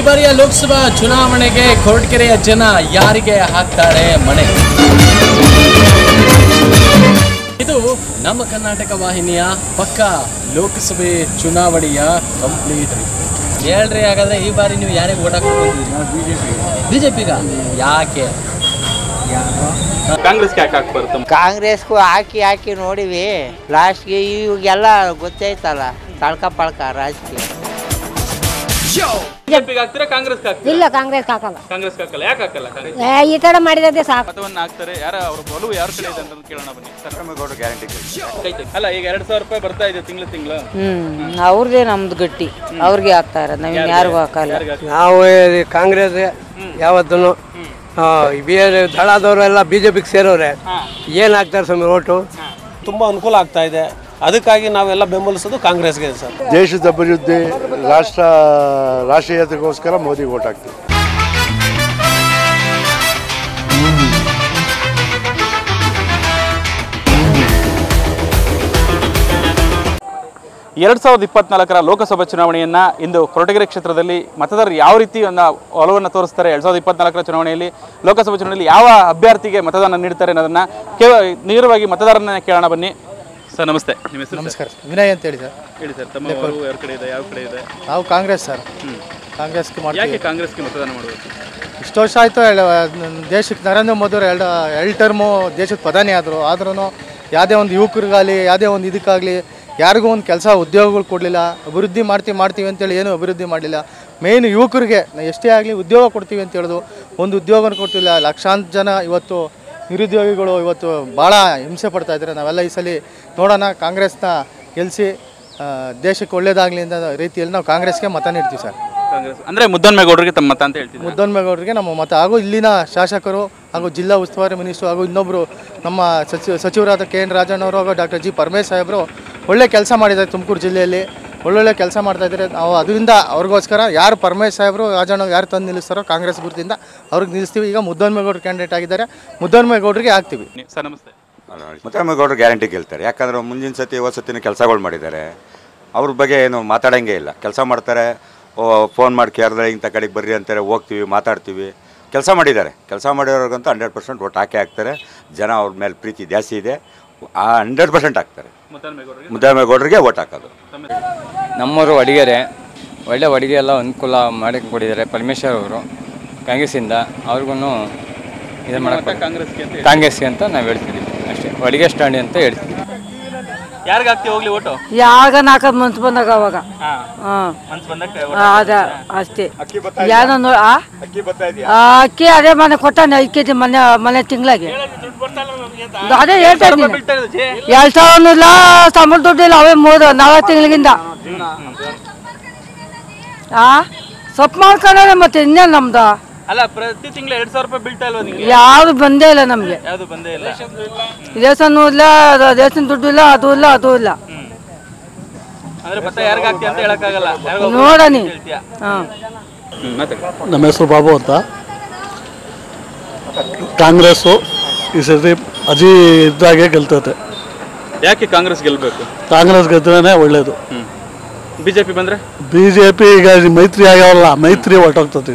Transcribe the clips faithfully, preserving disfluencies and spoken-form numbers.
ಬಾರಿಯ ಲೋಕಸಭಾ ಚುನಾವಣೆಗೆ ಕೊರಟಗೆರೆಯ ಜನ ಯಾರಿಗೆ ಹಾಕ್ತಾರೆ ಮನೆ? ಇದು ನಮ್ಮ ಕರ್ನಾಟಕ ವಾಹಿನಿಯ ಪಕ್ಕ ಲೋಕಸಭೆ ಚುನಾವಣೆಯ ಕಂಪ್ಲೀಟ್ ಹೇಳ್ರಿ. ಹಾಗಾದ್ರೆ ಈ ಬಾರಿ ನೀವು ಯಾರಿಗೆ ಓಟ್ ಹಾಕ್ಬೇಕು? ಬಿಜೆಪಿಗ ಯಾಕೆ? ಕಾಂಗ್ರೆಸ್ಗೆ ಯಾಕೆ ಹಾಕ್ಬಾರ್ದು? ಕಾಂಗ್ರೆಸ್ಗೂ ಹಾಕಿ ಹಾಕಿ ನೋಡಿವಿ, ಲಾಸ್ಟ್ಗೆ ಇವಾಗೆಲ್ಲ ಗೊತ್ತೈತಲ್ಲ ತಳ್ಕ ಪಳ್ಕ ರಾಜಕೀಯ. ಬಿಜೆಪಿಗೆ ಹಾಕ್ತೀರಾ ಕಾಂಗ್ರೆಸ್ಗೆ ಹಾಕ್ತೀರಾ? ಇಲ್ಲ, ಕಾಂಗ್ರೆಸ್ ಹಾಕಲ್ಲ. ಕಾಂಗ್ರೆಸ್ ಹಾಕಲ್ಲ. ಯಾಕೆ ಹಾಕಲ್ಲ ಕಾಂಗ್ರೆಸ್? ಈ ತರ ಮಾಡಿದ್ರೆ ಸಾಕು. ಮತವನ್ನ ಹಾಕ್ತಾರೆ. ಯಾರ ಅವ್ರ ಒಲವು ಯಾರ ಕಡೆ ಇದೆ ಅಂತ ಕೇಳೋಣ ಬನ್ನಿ. ಸಂಕ್ರಮಣಗೌಡ ಗ್ಯಾರಂಟಿ ಅಲ್ಲ, ಈಗ ಎರಡ್ ಸಾವಿರ ರೂಪಾಯಿ ಬರ್ತಾ ಇದೆ ತಿಂಗಳು ತಿಂಗಳು. ಹ್ಮ್ ಅವ್ರದೇ ನಮ್ದು ಗಟ್ಟಿ, ಅವ್ರಿಗೆ ಹಾಕ್ತಾರ, ನಾವ್ ಯಾರಿಗೂ ಹಾಕಲ್ಲ. ನಾವು ಕಾಂಗ್ರೆಸ್ ಯಾವತ್ತೂ ದಳದವರೆಲ್ಲ ಬಿಜೆಪಿಗೆ ಸೇರೋರೆ. ಏನ್ ಹಾಕ್ತಾರೆ ಸ್ವಾಮಿ ಓಟು? ತುಂಬಾ ಅನುಕೂಲ ಆಗ್ತಾ ಇದೆ, ಅದಕ್ಕಾಗಿ ನಾವೆಲ್ಲ ಬೆಂಬಲಿಸೋದು ಕಾಂಗ್ರೆಸ್ಗೆ ಸರ್. ದೇಶದ ಅಭಿವೃದ್ಧಿ, ರಾಷ್ಟ್ರ ರಾಷ್ಟ್ರೀಯತೆಗೋಸ್ಕರ ಮೋದಿಗೆ ಓಟ್ ಹಾಕ್ತೀವಿ. ಎರಡ್ ಸಾವಿರದ ಇಪ್ಪತ್ನಾಲ್ಕರ ಲೋಕಸಭಾ ಚುನಾವಣೆಯನ್ನ ಇಂದು ಕೊರಟಗೆರೆ ಕ್ಷೇತ್ರದಲ್ಲಿ ಮತದಾರರು ಯಾವ ರೀತಿ ಒಂದು ಒಲವನ್ನು ತೋರಿಸ್ತಾರೆ, ಎರಡ್ ಸಾವಿರದ ಇಪ್ಪತ್ನಾಲ್ಕರ ಚುನಾವಣೆಯಲ್ಲಿ ಲೋಕಸಭಾ ಚುನಾವಣೆಯಲ್ಲಿ ಯಾವ ಅಭ್ಯರ್ಥಿಗೆ ಮತದಾನ ನೀಡ್ತಾರೆ ಅನ್ನೋದನ್ನ ಕೇವಲ ನೇರವಾಗಿ ಮತದಾರರನ್ನ ಕೇಳೋಣ ಬನ್ನಿ. ಸರ್ ನಮಸ್ತೆ, ನಿಮ್ಮ ಹೆಸರು? ನಮಸ್ಕಾರ, ವಿನಯ್ ಅಂತ ಹೇಳಿ ಸರ್. ಹೇಳಿ ಸರ್, ತಮ್ಮ ಯಾರ ಕಡೆ ಇದೆ, ಯಾವ ಕಡೆ ಇದೆ? ನಾವು ಕಾಂಗ್ರೆಸ್ ಸರ್. ಕಾಂಗ್ರೆಸ್ಗೆ ಮಾಡ್ತೀವಿ. ಯಾಕೆ ಕಾಂಗ್ರೆಸ್ಗೆ ಮತದಾನ ಮಾಡಬೇಕು? ಇಷ್ಟು ವರ್ಷ ಆಯಿತು ದೇಶಕ್ಕೆ ನರೇಂದ್ರ ಮೋದಿ ಅವರು ಎರಡು ಎರಡು ಟರ್ಮು ದೇಶದ ಪ್ರಧಾನಿ ಆದರು. ಆದ್ರೂ ಯಾವುದೇ ಒಂದು ಯುವಕರಿಗಾಗಲಿ ಯಾವುದೇ ಒಂದು ಇದಕ್ಕಾಗಲಿ ಯಾರಿಗೂ ಒಂದು ಕೆಲಸ ಉದ್ಯೋಗಗಳು ಕೊಡಲಿಲ್ಲ. ಅಭಿವೃದ್ಧಿ ಮಾಡ್ತೀವಿ ಮಾಡ್ತೀವಿ ಅಂತೇಳಿ ಏನೂ ಅಭಿವೃದ್ಧಿ ಮಾಡಲಿಲ್ಲ. ಮೇಯ್ನ್ ಯುವಕರಿಗೆ ಎಷ್ಟೇ ಆಗಲಿ ಉದ್ಯೋಗ ಕೊಡ್ತೀವಿ ಅಂತ ಹೇಳೋದು, ಒಂದು ಉದ್ಯೋಗನ ಕೊಡ್ತಿಲ್ಲ. ಲಕ್ಷಾಂತರ ಜನ ಇವತ್ತು ನಿರುದ್ಯೋಗಿಗಳು ಇವತ್ತು ಭಾಳ ಹಿಂಸೆ ಪಡ್ತಾ ಇದ್ದಾರೆ. ನಾವೆಲ್ಲ ಈ ಸಲ ನೋಡೋಣ, ಕಾಂಗ್ರೆಸ್ನ ಗೆಲ್ಲಿಸಿ ದೇಶಕ್ಕೆ ಒಳ್ಳೇದಾಗಲಿ ಅಂತ ರೀತಿಯಲ್ಲಿ ನಾವು ಕಾಂಗ್ರೆಸ್ಗೆ ಮತ ನೀಡ್ತೀವಿ ಸರ್. ಕಾಂಗ್ರೆಸ್ ಅಂದರೆ ಮುದ್ದನ್ಮೇಗೌಡರಿಗೆ ತಮ್ಮ ಮತ ಅಂತ ಹೇಳ್ತೀವಿ. ಮುದ್ದನ್ಮೇಗೌಡರಿಗೆ ನಮ್ಮ ಮತ, ಹಾಗೂ ಇಲ್ಲಿನ ಶಾಸಕರು ಹಾಗೂ ಜಿಲ್ಲಾ ಉಸ್ತುವಾರಿ ಮಿನಿಸ್ಟ್ರು ಹಾಗೂ ಇನ್ನೊಬ್ಬರು ನಮ್ಮ ಸಚಿವ ಸಚಿವರಾದ ಕೆ ಎನ್ ರಾಜಣ್ಣವರು ಹಾಗೂ ಡಾಕ್ಟರ್ ಜಿ ಪರಮೇಶ್ ಸಾಹೇಬರು ಒಳ್ಳೆ ಕೆಲಸ ಮಾಡಿದ್ದಾರೆ. ತುಮಕೂರು ಜಿಲ್ಲೆಯಲ್ಲಿ ಒಳ್ಳೊಳ್ಳೆ ಕೆಲಸ ಮಾಡ್ತಾಯಿದ್ದಾರೆ. ನಾವು ಅದರಿಂದ ಅವ್ರಿಗೋಸ್ಕರ ಯಾರು ಪರಮೇಶ್ ಸಾಹೇಬರು ರಾಜಣ್ಣ ಯಾರು ತಂದು ನಿಲ್ಲಿಸ್ತಾರೋ ಕಾಂಗ್ರೆಸ್ ಗುರುತಿಂದ ಅವ್ರಿಗೆ ನಿಲ್ಲಿಸ್ತೀವಿ. ಈಗ ಮುದ್ದನ್ಮೇಗೌಡರು ಕ್ಯಾಂಡಿಡೇಟ್ ಆಗಿದ್ದಾರೆ, ಮುದ್ದನ್ಮೇಗೌಡರಿಗೆ ಹಾಕ್ತೀವಿ. ಸರ್ ನಮಸ್ತೆ. ಮುದ್ದನ್ಮೇಗೌಡರು ಗ್ಯಾರಂಟಿ ಗೆಲ್ತಾರೆ. ಯಾಕಂದ್ರೆ ಮುಂದಿನ ಸತಿ ಹೊಸ ಸತಿನ ಕೆಲಸಗಳು ಮಾಡಿದ್ದಾರೆ. ಅವ್ರ ಬಗ್ಗೆ ಏನು ಮಾತಾಡೋಂಗೆ ಇಲ್ಲ. ಕೆಲಸ ಮಾಡ್ತಾರೆ, ಫೋನ್ ಮಾಡಿ ಕೇಳಿದ್ರೆ ಇಂಥ ಕಡೆಗೆ ಬರ್ರಿ ಅಂತಾರೆ, ಹೋಗ್ತೀವಿ, ಮಾತಾಡ್ತೀವಿ. ಕೆಲಸ ಮಾಡಿದ್ದಾರೆ. ಕೆಲಸ ಮಾಡಿರೋರ್ಗಂತೂ ಹಂಡ್ರೆಡ್ ಪರ್ಸೆಂಟ್ ಓಟ್ ಹಾಕೇ ಹಾಕ್ತಾರೆ. ಜನ ಅವ್ರ ಮೇಲೆ ಪ್ರೀತಿ ಜಾಸ್ತಿ ಇದೆ, ಆ ಹಂಡ್ರೆಡ್ ಪರ್ಸೆಂಟ್ ಹಾಕ್ತಾರೆ. ಮುದ್ದನ್ಮೇಗೌಡರಿಗೆ ಓಟ್ ಹಾಕೋದು. ನಮ್ಮವರು ಅಡಿಗೆರೆ ಒಳ್ಳೆ ಅಡುಗೆ ಎಲ್ಲ ಅನುಕೂಲ ಮಾಡಿ ಕೊಟ್ಟಿದ್ದಾರೆ ಪರಮೇಶ್ವರ್ ಅವರು. ಕಾಂಗ್ರೆಸ್ಸಿಂದ ಅವ್ರಿಗೂ ಇದು ಮಾಡೋಕ್ಕೆ ಕಾಂಗ್ರೆಸ್ಗೆ ಅಂತ ನಾವು ಹೇಳ್ತಿದ್ದೀವಿ ಅಷ್ಟೇ. ಅಡುಗೆ ಸ್ಟ್ಯಾಂಡ್ ಅಂತ ಹೇಳ್ತೀವಿ. ಯಾರಿಗೆ ಹಾಕ್ತೀವಿ ಹೋಗ್ಲಿ ಓಟು? ಯಾವಾಗ ನಾಲ್ಕು ಮನ್ಸು ಬಂದಾಗ ಅವಾಗ ಅದ ಅಷ್ಟೇ. ಏನೋ ನೋ ಅಕ್ಕಿ ಅದೇ ಮನೆ ಕೊಟ್ಟಾನೆ ಐದು ಕೆ ಜಿ ಮನೆ ಮನೆ ತಿಂಗಳಿಗೆ. ಅದೇ ಹೇಳ್ತಾ ಇದ್ದೀನಿ, ಎರಡು ಸಾವಿರ ಇಲ್ಲ, ಸಂಬಳ ದುಡ್ಡು ಇಲ್ಲ. ಅವೇ ಮೂರು ನಾಲ್ಕು ತಿಂಗಳಿಗಿಂದ ಆ ಸೊಪ್ಪು ಮಾಡ್ಕೊಂಡ್ರೆ ಮತ್ತೆ ಇನ್ನೇನು ನಮ್ದು. ಅಲ್ಲ, ಪ್ರತಿ ತಿಂಗಳು ಎರಡ್ ಸಾವಿರ ರೂಪಾಯಿ ಬೀಳ್ತಾ ಇಲ್ವಾ ನಿಮಗೆ? ಯಾವ್ದು ಬಂದೇ ಇಲ್ಲ ನಮ್ಗೆ. ಯಾವ್ದು ಬಂದೇ ಇಲ್ಲ. ರೇಷನ್ ಇಲ್ಲ, ರೇಷನ್ ದುಡ್ಡು ಇಲ್ಲ, ಅದು ಇಲ್ಲ ಅದು ಇಲ್ಲ. ಅಂದ್ರೆ ಭತ್ತ ಯಾರಿಗೆ ಹಾಕ್ತಿ ಅಂತ ಹೇಳಕ್ಕಾಗಲ್ಲ. ನೋಡನಿ. ನಮ್ಮ ಹೆಸರು ಬಾಬು ಅಂತ. ಕಾಂಗ್ರೆಸ್ಸು ಈ ಸತಿ ಅಜಿ ಇದ್ದಾಗೆ ಗೆಲ್ತೈತೆ. ಯಾಕೆ ಕಾಂಗ್ರೆಸ್ ಗೆಲ್ಬೇಕು? ಕಾಂಗ್ರೆಸ್ ಗೆದ್ರೇನೆ ಒಳ್ಳೇದು. ಬಿಜೆಪಿ ಬಂದ್ರೆ? ಬಿಜೆಪಿ ಈಗ ಮೈತ್ರಿ ಆಗ್ಯಾವಲ್ಲ, ಮೈತ್ರಿ ಹೊರಟೋಗ್ತದೆ.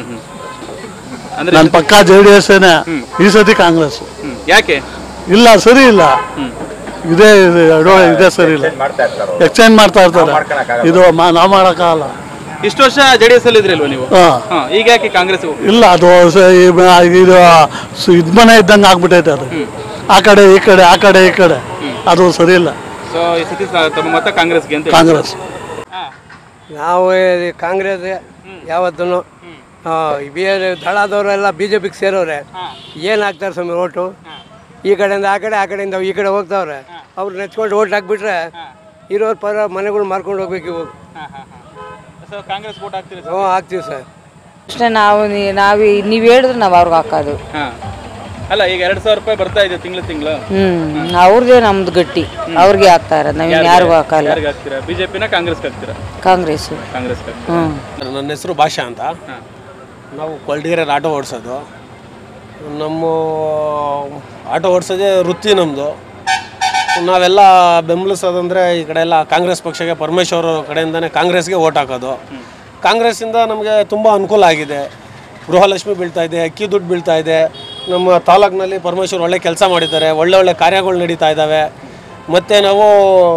ನನ್ನ ಪಕ್ಕ ಜೆ ಡಿ ಎಸ್ ಏನೇ, ಈ ಸತಿ ಕಾಂಗ್ರೆಸ್. ಯಾಕೆ? ಇಲ್ಲ, ಸರಿ ಇಲ್ಲ, ಇದೇ ಇದೇ ಸರಿ ಇಲ್ಲ. ಎಕ್ಸ್ಚೇಂಜ್ ಮಾಡ್ತಾ ಇರ್ತಾರೆ. ಇದು ನಾವು ಮಾಡೋಕ್ಕಾಗಲ್ಲ. ಇಷ್ಟು ವರ್ಷ ಜೆ ಡಿ ಎಸ್ ಅಲ್ಲಿ ಇದ್ರಲ್ವ ನೀವು? ಈಗ ಯಾಕೆ ಕಾಂಗ್ರೆಸ್? ಇಲ್ಲ, ಅದು ಇದು ಇದ್ ಮನೆ ಇದ್ದಂಗೆ ಆಗ್ಬಿಟ್ಟೈತೆ. ಅದು ಆ ಕಡೆ ಈ ಕಡೆ, ಆ ಕಡೆ ಈ ಕಡೆ, ಅದು ಸರಿ ಇಲ್ಲ. ಸೊ ಈ ಸತಿ ತಮ್ಮ ಮತ ಕಾಂಗ್ರೆಸ್ಗೆ ಅಂತ? ಕಾಂಗ್ರೆಸ್. ನಾವು ಕಾಂಗ್ರೆಸ್ ಯಾವತ್ತೂ ದಳದವರೆಲ್ಲ ಬಿಜೆಪಿಗೆ ಸೇರೋರೆ. ಏನು ಹಾಕ್ತಾರೆ ಸ್ವಾಮಿ ಓಟು? ಈ ಕಡೆಯಿಂದ ಆ ಕಡೆ, ಆ ಕಡೆಯಿಂದ ಈ ಕಡೆ ಹೋಗ್ತಾವ್ರೆ. ಅವ್ರು ನೆಚ್ಕೊಂಡು ಓಟ್ ಹಾಕ್ಬಿಟ್ರೆ ಇರೋರು ಪರ ಮನೆಗಳು ಮಾರ್ಕೊಂಡು ಹೋಗ್ಬೇಕು. ಇವಾಗ ಕಾಂಗ್ರೆಸ್ ಓಟ್ ಹಾಕ್ತೀವಿ? ಹ್ಞೂ ಹಾಕ್ತೀವಿ ಸರ್. ಅಷ್ಟೇ. ನಾವು ನಾವು ನೀವು ಹೇಳಿದ್ರೆ ನಾವು ಅವ್ರಿಗೆ ಹಾಕೋದು. ಅಲ್ಲ, ಈಗ ಎರಡ್ ಸಾವಿರ ರೂಪಾಯಿ ಬರ್ತಾ ಇದೆ ತಿಂಗಳು ತಿಂಗಳು. ಹ್ಮ್ ಅವ್ರದೇ ನಮ್ದು ಗಟ್ಟಿ, ಅವ್ರಿಗೆ ಹಾಕ್ತಾರ, ನಾವ್ ಯಾರಿಗೂ ಹಾಕಲ್ಲ. ಬಿಜೆಪಿನ ಕಾಂಗ್ರೆಸ್ ಹಾಕ್ತೀರಾ? ಕಾಂಗ್ರೆಸ್. ಕಾಂಗ್ರೆಸ್. ನನ್ನ ಹೆಸರು ಭಾಷಾ ಅಂತ. ನಾವು ಕೊರಟಗೆರೆ ಆಟೋ ಓಡಿಸೋದು. ನಮ್ಮ ಆಟೋ ಓಡಿಸೋದೇ ವೃತ್ತಿ ನಮ್ಮದು. ನಾವೆಲ್ಲ ಬೆಂಬಲಿಸೋದಂದರೆ ಈ ಕಡೆ ಎಲ್ಲ ಕಾಂಗ್ರೆಸ್ ಪಕ್ಷಕ್ಕೆ, ಪರಮೇಶ್ವರ್ ಕಡೆಯಿಂದನೇ ಕಾಂಗ್ರೆಸ್ಗೆ ಓಟ್ ಹಾಕೋದು. ಕಾಂಗ್ರೆಸ್ಸಿಂದ ನಮಗೆ ತುಂಬ ಅನುಕೂಲ ಆಗಿದೆ. ಗೃಹಲಕ್ಷ್ಮಿ ಬೀಳ್ತಾ ಇದೆ, ಅಕ್ಕಿ ದುಡ್ಡು ಬೀಳ್ತಾ ಇದೆ. ನಮ್ಮ ತಾಲೂಕಿನಲ್ಲಿ ಪರಮೇಶ್ವರ್ ಒಳ್ಳೆ ಕೆಲಸ ಮಾಡಿದ್ದಾರೆ, ಒಳ್ಳೆ ಒಳ್ಳೆ ಕಾರ್ಯಗಳು ನಡೀತಾ ಇದ್ದಾವೆ. ಮತ್ತು ನಾವು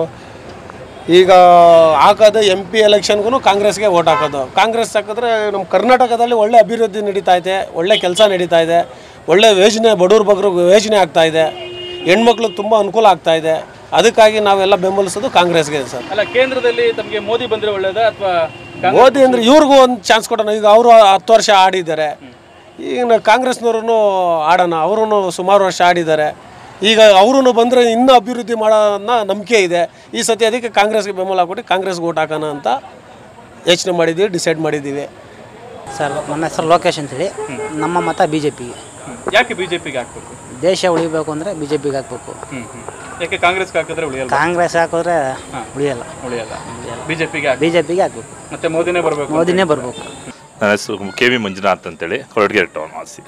ಈಗ ಹಾಕೋದು ಎಂ ಪಿ ಎಲೆಕ್ಷನ್ಗೂ ಕಾಂಗ್ರೆಸ್ಗೆ ವೋಟ್ ಹಾಕೋದು. ಕಾಂಗ್ರೆಸ್ ಹಾಕಿದ್ರೆ ನಮ್ಮ ಕರ್ನಾಟಕದಲ್ಲಿ ಒಳ್ಳೆ ಅಭಿವೃದ್ಧಿ ನಡೀತಾ ಇದೆ, ಒಳ್ಳೆ ಕೆಲಸ ನಡೀತಾ ಇದೆ, ಒಳ್ಳೆ ಯೋಜನೆ ಬಡವ್ರ ಬಗ್ರಿಗೆ ಯೋಜನೆ ಆಗ್ತಾ ಇದೆ, ಹೆಣ್ಮಕ್ಳಿಗೆ ತುಂಬ ಅನುಕೂಲ ಆಗ್ತಾ ಇದೆ. ಅದಕ್ಕಾಗಿ ನಾವೆಲ್ಲ ಬೆಂಬಲಿಸೋದು ಕಾಂಗ್ರೆಸ್ಗೆ ಸರ್. ಅಲ್ಲ, ಕೇಂದ್ರದಲ್ಲಿ ತಮಗೆ ಮೋದಿ ಬಂದರೆ ಒಳ್ಳೇದಾ ಅಥವಾ ಮೋದಿ ಅಂದರೆ ಇವ್ರಿಗೂ ಒಂದು ಚಾನ್ಸ್ ಕೊಡೋಣ. ಈಗ ಅವರು ಹತ್ತು ವರ್ಷ ಆಡಿದ್ದಾರೆ, ಈಗ ಕಾಂಗ್ರೆಸ್ನವ್ರೂ ಆಡೋಣ. ಅವರು ಸುಮಾರು ವರ್ಷ ಆಡಿದ್ದಾರೆ. ಈಗ ಅವರು ಬಂದರೆ ಇನ್ನೂ ಅಭಿವೃದ್ಧಿ ಮಾಡೋನ್ನ ನಂಬಿಕೆ ಇದೆ. ಈ ಸತಿ ಅದಕ್ಕೆ ಕಾಂಗ್ರೆಸ್ಗೆ ಬೆಂಬಲ ಕೊಟ್ಟು ಕಾಂಗ್ರೆಸ್ಗೆ ಓಟ್ ಹಾಕೋಣ ಅಂತ ಯೋಚನೆ ಮಾಡಿದ್ದೀವಿ, ಡಿಸೈಡ್ ಮಾಡಿದ್ದೀವಿ. ಸರ್ ನನ್ನ ಹೆಸರು ಲೋಕೇಶ್ ಅಂತೇಳಿ. ನಮ್ಮ ಮತ ಬಿ ಜೆ ಪಿಗೆ. ಯಾಕೆ ಬಿ ಜೆ ಪಿಗೆ ಹಾಕ್ಬೇಕು? ದೇಶ ಉಳಿಬೇಕು ಅಂದರೆ ಬಿ ಜೆ ಪಿಗೆ ಹಾಕಬೇಕು. ಯಾಕೆ ಕಾಂಗ್ರೆಸ್ಗೆ ಹಾಕಿದ್ರೆ ಉಳಿಯಲ್ಲ? ಕಾಂಗ್ರೆಸ್ ಹಾಕಿದ್ರೆ ಉಳಿಯಲ್ಲ ಉಳಿಯಲ್ಲ ಬಿ ಜೆ ಪಿಗೆ ಬಿ ಜೆ ಪಿಗೆ ಹಾಕಬೇಕು. ಮತ್ತೆ ಮೋದಿನೇ ಬರಬೇಕು ಮೋದಿನೇ ಬರಬೇಕು. ನನ್ನ ಹೆಸರು ಕೆ ವಿ ಮಂಜುನಾಥ್ ಅಂತೇಳಿ, ಕೊರಟಗೆರೆ ಟೌನ್ ವಾಸಿ.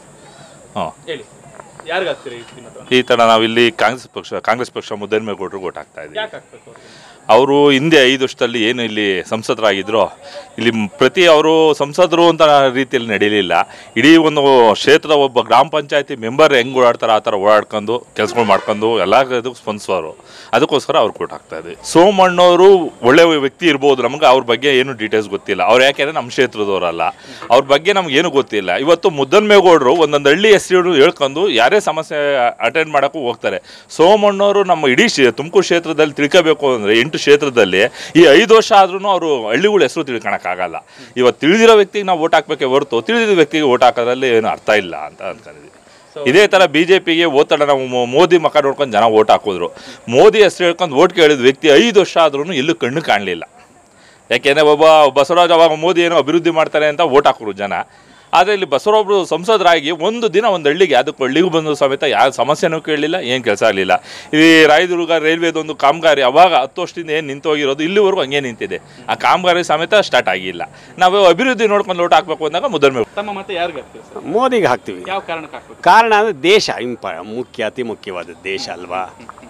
ಹಾಂ, ಹೇಳಿ, ಯಾರಿಗೆ ಹಾಕ್ತೀರಿ ಈ ಥರ ನಾವಿಲ್ಲಿ ಕಾಂಗ್ರೆಸ್ ಪಕ್ಷ ಕಾಂಗ್ರೆಸ್ ಪಕ್ಷ ಮುದ್ದನ್ಮೇಗೌಡರು ಓಟ್ ಹಾಕ್ತಾ ಇದ್ದೀವಿ. ಯಾಕೆ ಹಾಕ್ಬೇಕು? ಅವರು ಹಿಂದೆ ಐದು ವರ್ಷದಲ್ಲಿ ಏನು ಇಲ್ಲಿ ಸಂಸದರಾಗಿದ್ರು, ಇಲ್ಲಿ ಪ್ರತಿ ಅವರು ಸಂಸದರು ಅಂತ ರೀತಿಯಲ್ಲಿ ನಡೀಲಿಲ್ಲ. ಇಡೀ ಒಂದು ಕ್ಷೇತ್ರದ ಒಬ್ಬ ಗ್ರಾಮ ಪಂಚಾಯತಿ ಮೆಂಬರ್ ಹೆಂಗೆ ಓಡಾಡ್ತಾರೆ ಆ ಥರ ಓಡಾಡ್ಕೊಂಡು ಕೆಲಸಗಳು ಮಾಡ್ಕೊಂಡು ಎಲ್ಲ ಇದಕ್ಕೆ ಸ್ಪಂದಿಸೋರು. ಅದಕ್ಕೋಸ್ಕರ ಅವ್ರು ಕೊಟ್ಟು ಹಾಕ್ತಾ ಇದ್ವಿ. ಸೋಮಣ್ಣವರು ಒಳ್ಳೆ ವ್ಯಕ್ತಿ ಇರ್ಬೋದು, ನಮ್ಗೆ ಅವ್ರ ಬಗ್ಗೆ ಏನು ಡೀಟೇಲ್ಸ್ ಗೊತ್ತಿಲ್ಲ. ಅವ್ರು ಯಾಕೆಂದರೆ ನಮ್ಮ ಕ್ಷೇತ್ರದವರಲ್ಲ, ಅವ್ರ ಬಗ್ಗೆ ನಮ್ಗೆ ಏನು ಗೊತ್ತಿಲ್ಲ. ಇವತ್ತು ಮುದ್ದನ್ಮೇಗೌಡರು ಒಂದೊಂದು ಹಳ್ಳಿ ಹೆಸರು ಹೇಳ್ಕೊಂಡು ಯಾರೇ ಸಮಸ್ಯೆ ಅಟೆಂಡ್ ಮಾಡೋಕ್ಕೂ ಹೋಗ್ತಾರೆ. ಸೋಮಣ್ಣವರು ನಮ್ಮ ಇಡೀ ತುಮಕೂರು ಕ್ಷೇತ್ರದಲ್ಲಿ ತಿಳ್ಕೋಬೇಕು ಅಂದರೆ ಎಂಟು ಕ್ಷೇತ್ರದಲ್ಲಿ ಈ ಐದು ವರ್ಷ ಆದ್ರೂ ಅವರು ಹಳ್ಳಿಗಳ ಹೆಸರು ತಿಳ್ಕೊಳಕ್ಕಾಗಲ್ಲ. ಇವತ್ತು ತಿಳಿದಿರೋ ವ್ಯಕ್ತಿಗೆ ನಾವು ಓಟ್ ಹಾಕ್ಬೇಕೆ ಹೊರತು ತಿಳಿದಿರೋ ವ್ಯಕ್ತಿಗೆ ಓಟ್ ಹಾಕೋದ್ರಲ್ಲಿ ಏನು ಅರ್ಥ ಇಲ್ಲ ಅಂತ ಅನ್ಕೊಂಡಿದ್ವಿ. ಇದೇ ಥರ ಬಿ ಜೆ ಪಿಗೆ ಓದ್ತಾಡ ನಾವು ಮೋದಿ ಮಕ್ಕ ನೋಡ್ಕೊಂಡು ಜನ ಓಟ್ ಹಾಕಿದ್ರು. ಮೋದಿ ಹೆಸರು ಹೇಳ್ಕೊಂಡು ಓಟ್ ಕೇಳಿದ ವ್ಯಕ್ತಿ ಐದು ವರ್ಷ ಆದ್ರೂ ಎಲ್ಲೂ ಕಣ್ಣು ಕಾಣಲಿಲ್ಲ. ಯಾಕೆಂದರೆ ಒಬ್ಬ ಬಸವರಾಜ್ ಅವಾಗ ಮೋದಿ ಏನೋ ಅಭಿವೃದ್ಧಿ ಮಾಡ್ತಾರೆ ಅಂತ ಓಟ್ ಹಾಕೋರು ಜನ. ಆದರೆ ಇಲ್ಲಿ ಬಸವರಾಜರು ಸಂಸದರಾಗಿ ಒಂದು ದಿನ ಒಂದು ಹಳ್ಳಿಗೆ ಅದಕ್ಕೆ ಹಳ್ಳಿಗೂ ಬಂದು ಸಮೇತ ಯಾವ ಸಮಸ್ಯೆನೂ ಕೇಳಲಿಲ್ಲ, ಏನು ಕೆಲಸ ಆಗಲಿಲ್ಲ. ಈ ರಾಯದುರ್ಗ ರೈಲ್ವೇದೊಂದು ಕಾಮಗಾರಿ ಅವಾಗ ಹತ್ತು ವರ್ಷದಿಂದ ಏನು ನಿಂತೋಗಿರೋದು ಇಲ್ಲಿವರೆಗೂ ಹಂಗೆ ನಿಂತಿದೆ. ಆ ಕಾಮಗಾರಿ ಸಮೇತ ಸ್ಟಾರ್ಟ್ ಆಗಿಲ್ಲ. ನಾವು ಅಭಿವೃದ್ಧಿ ನೋಡ್ಕೊಂಡು ಓಟ್ ಹಾಕಬೇಕು ಅಂದಾಗ ಮುದ್ದನ್ಮೇಗೌಡ. ತಮ್ಮ ಮತ್ತೆ ಯಾರಿಗೆ ಹಾಕ್ತೀವಿ? ಮೋದಿಗೆ ಹಾಕ್ತೀವಿ. ಯಾವ ಕಾರಣಕ್ಕೆ ಹಾಕ್ಬೇಕು? ಕಾರಣ ಅಂದರೆ ದೇಶ ಇಂಪ ಮುಖ್ಯ, ಅತಿ ಮುಖ್ಯವಾದ ದೇಶ ಅಲ್ವಾ.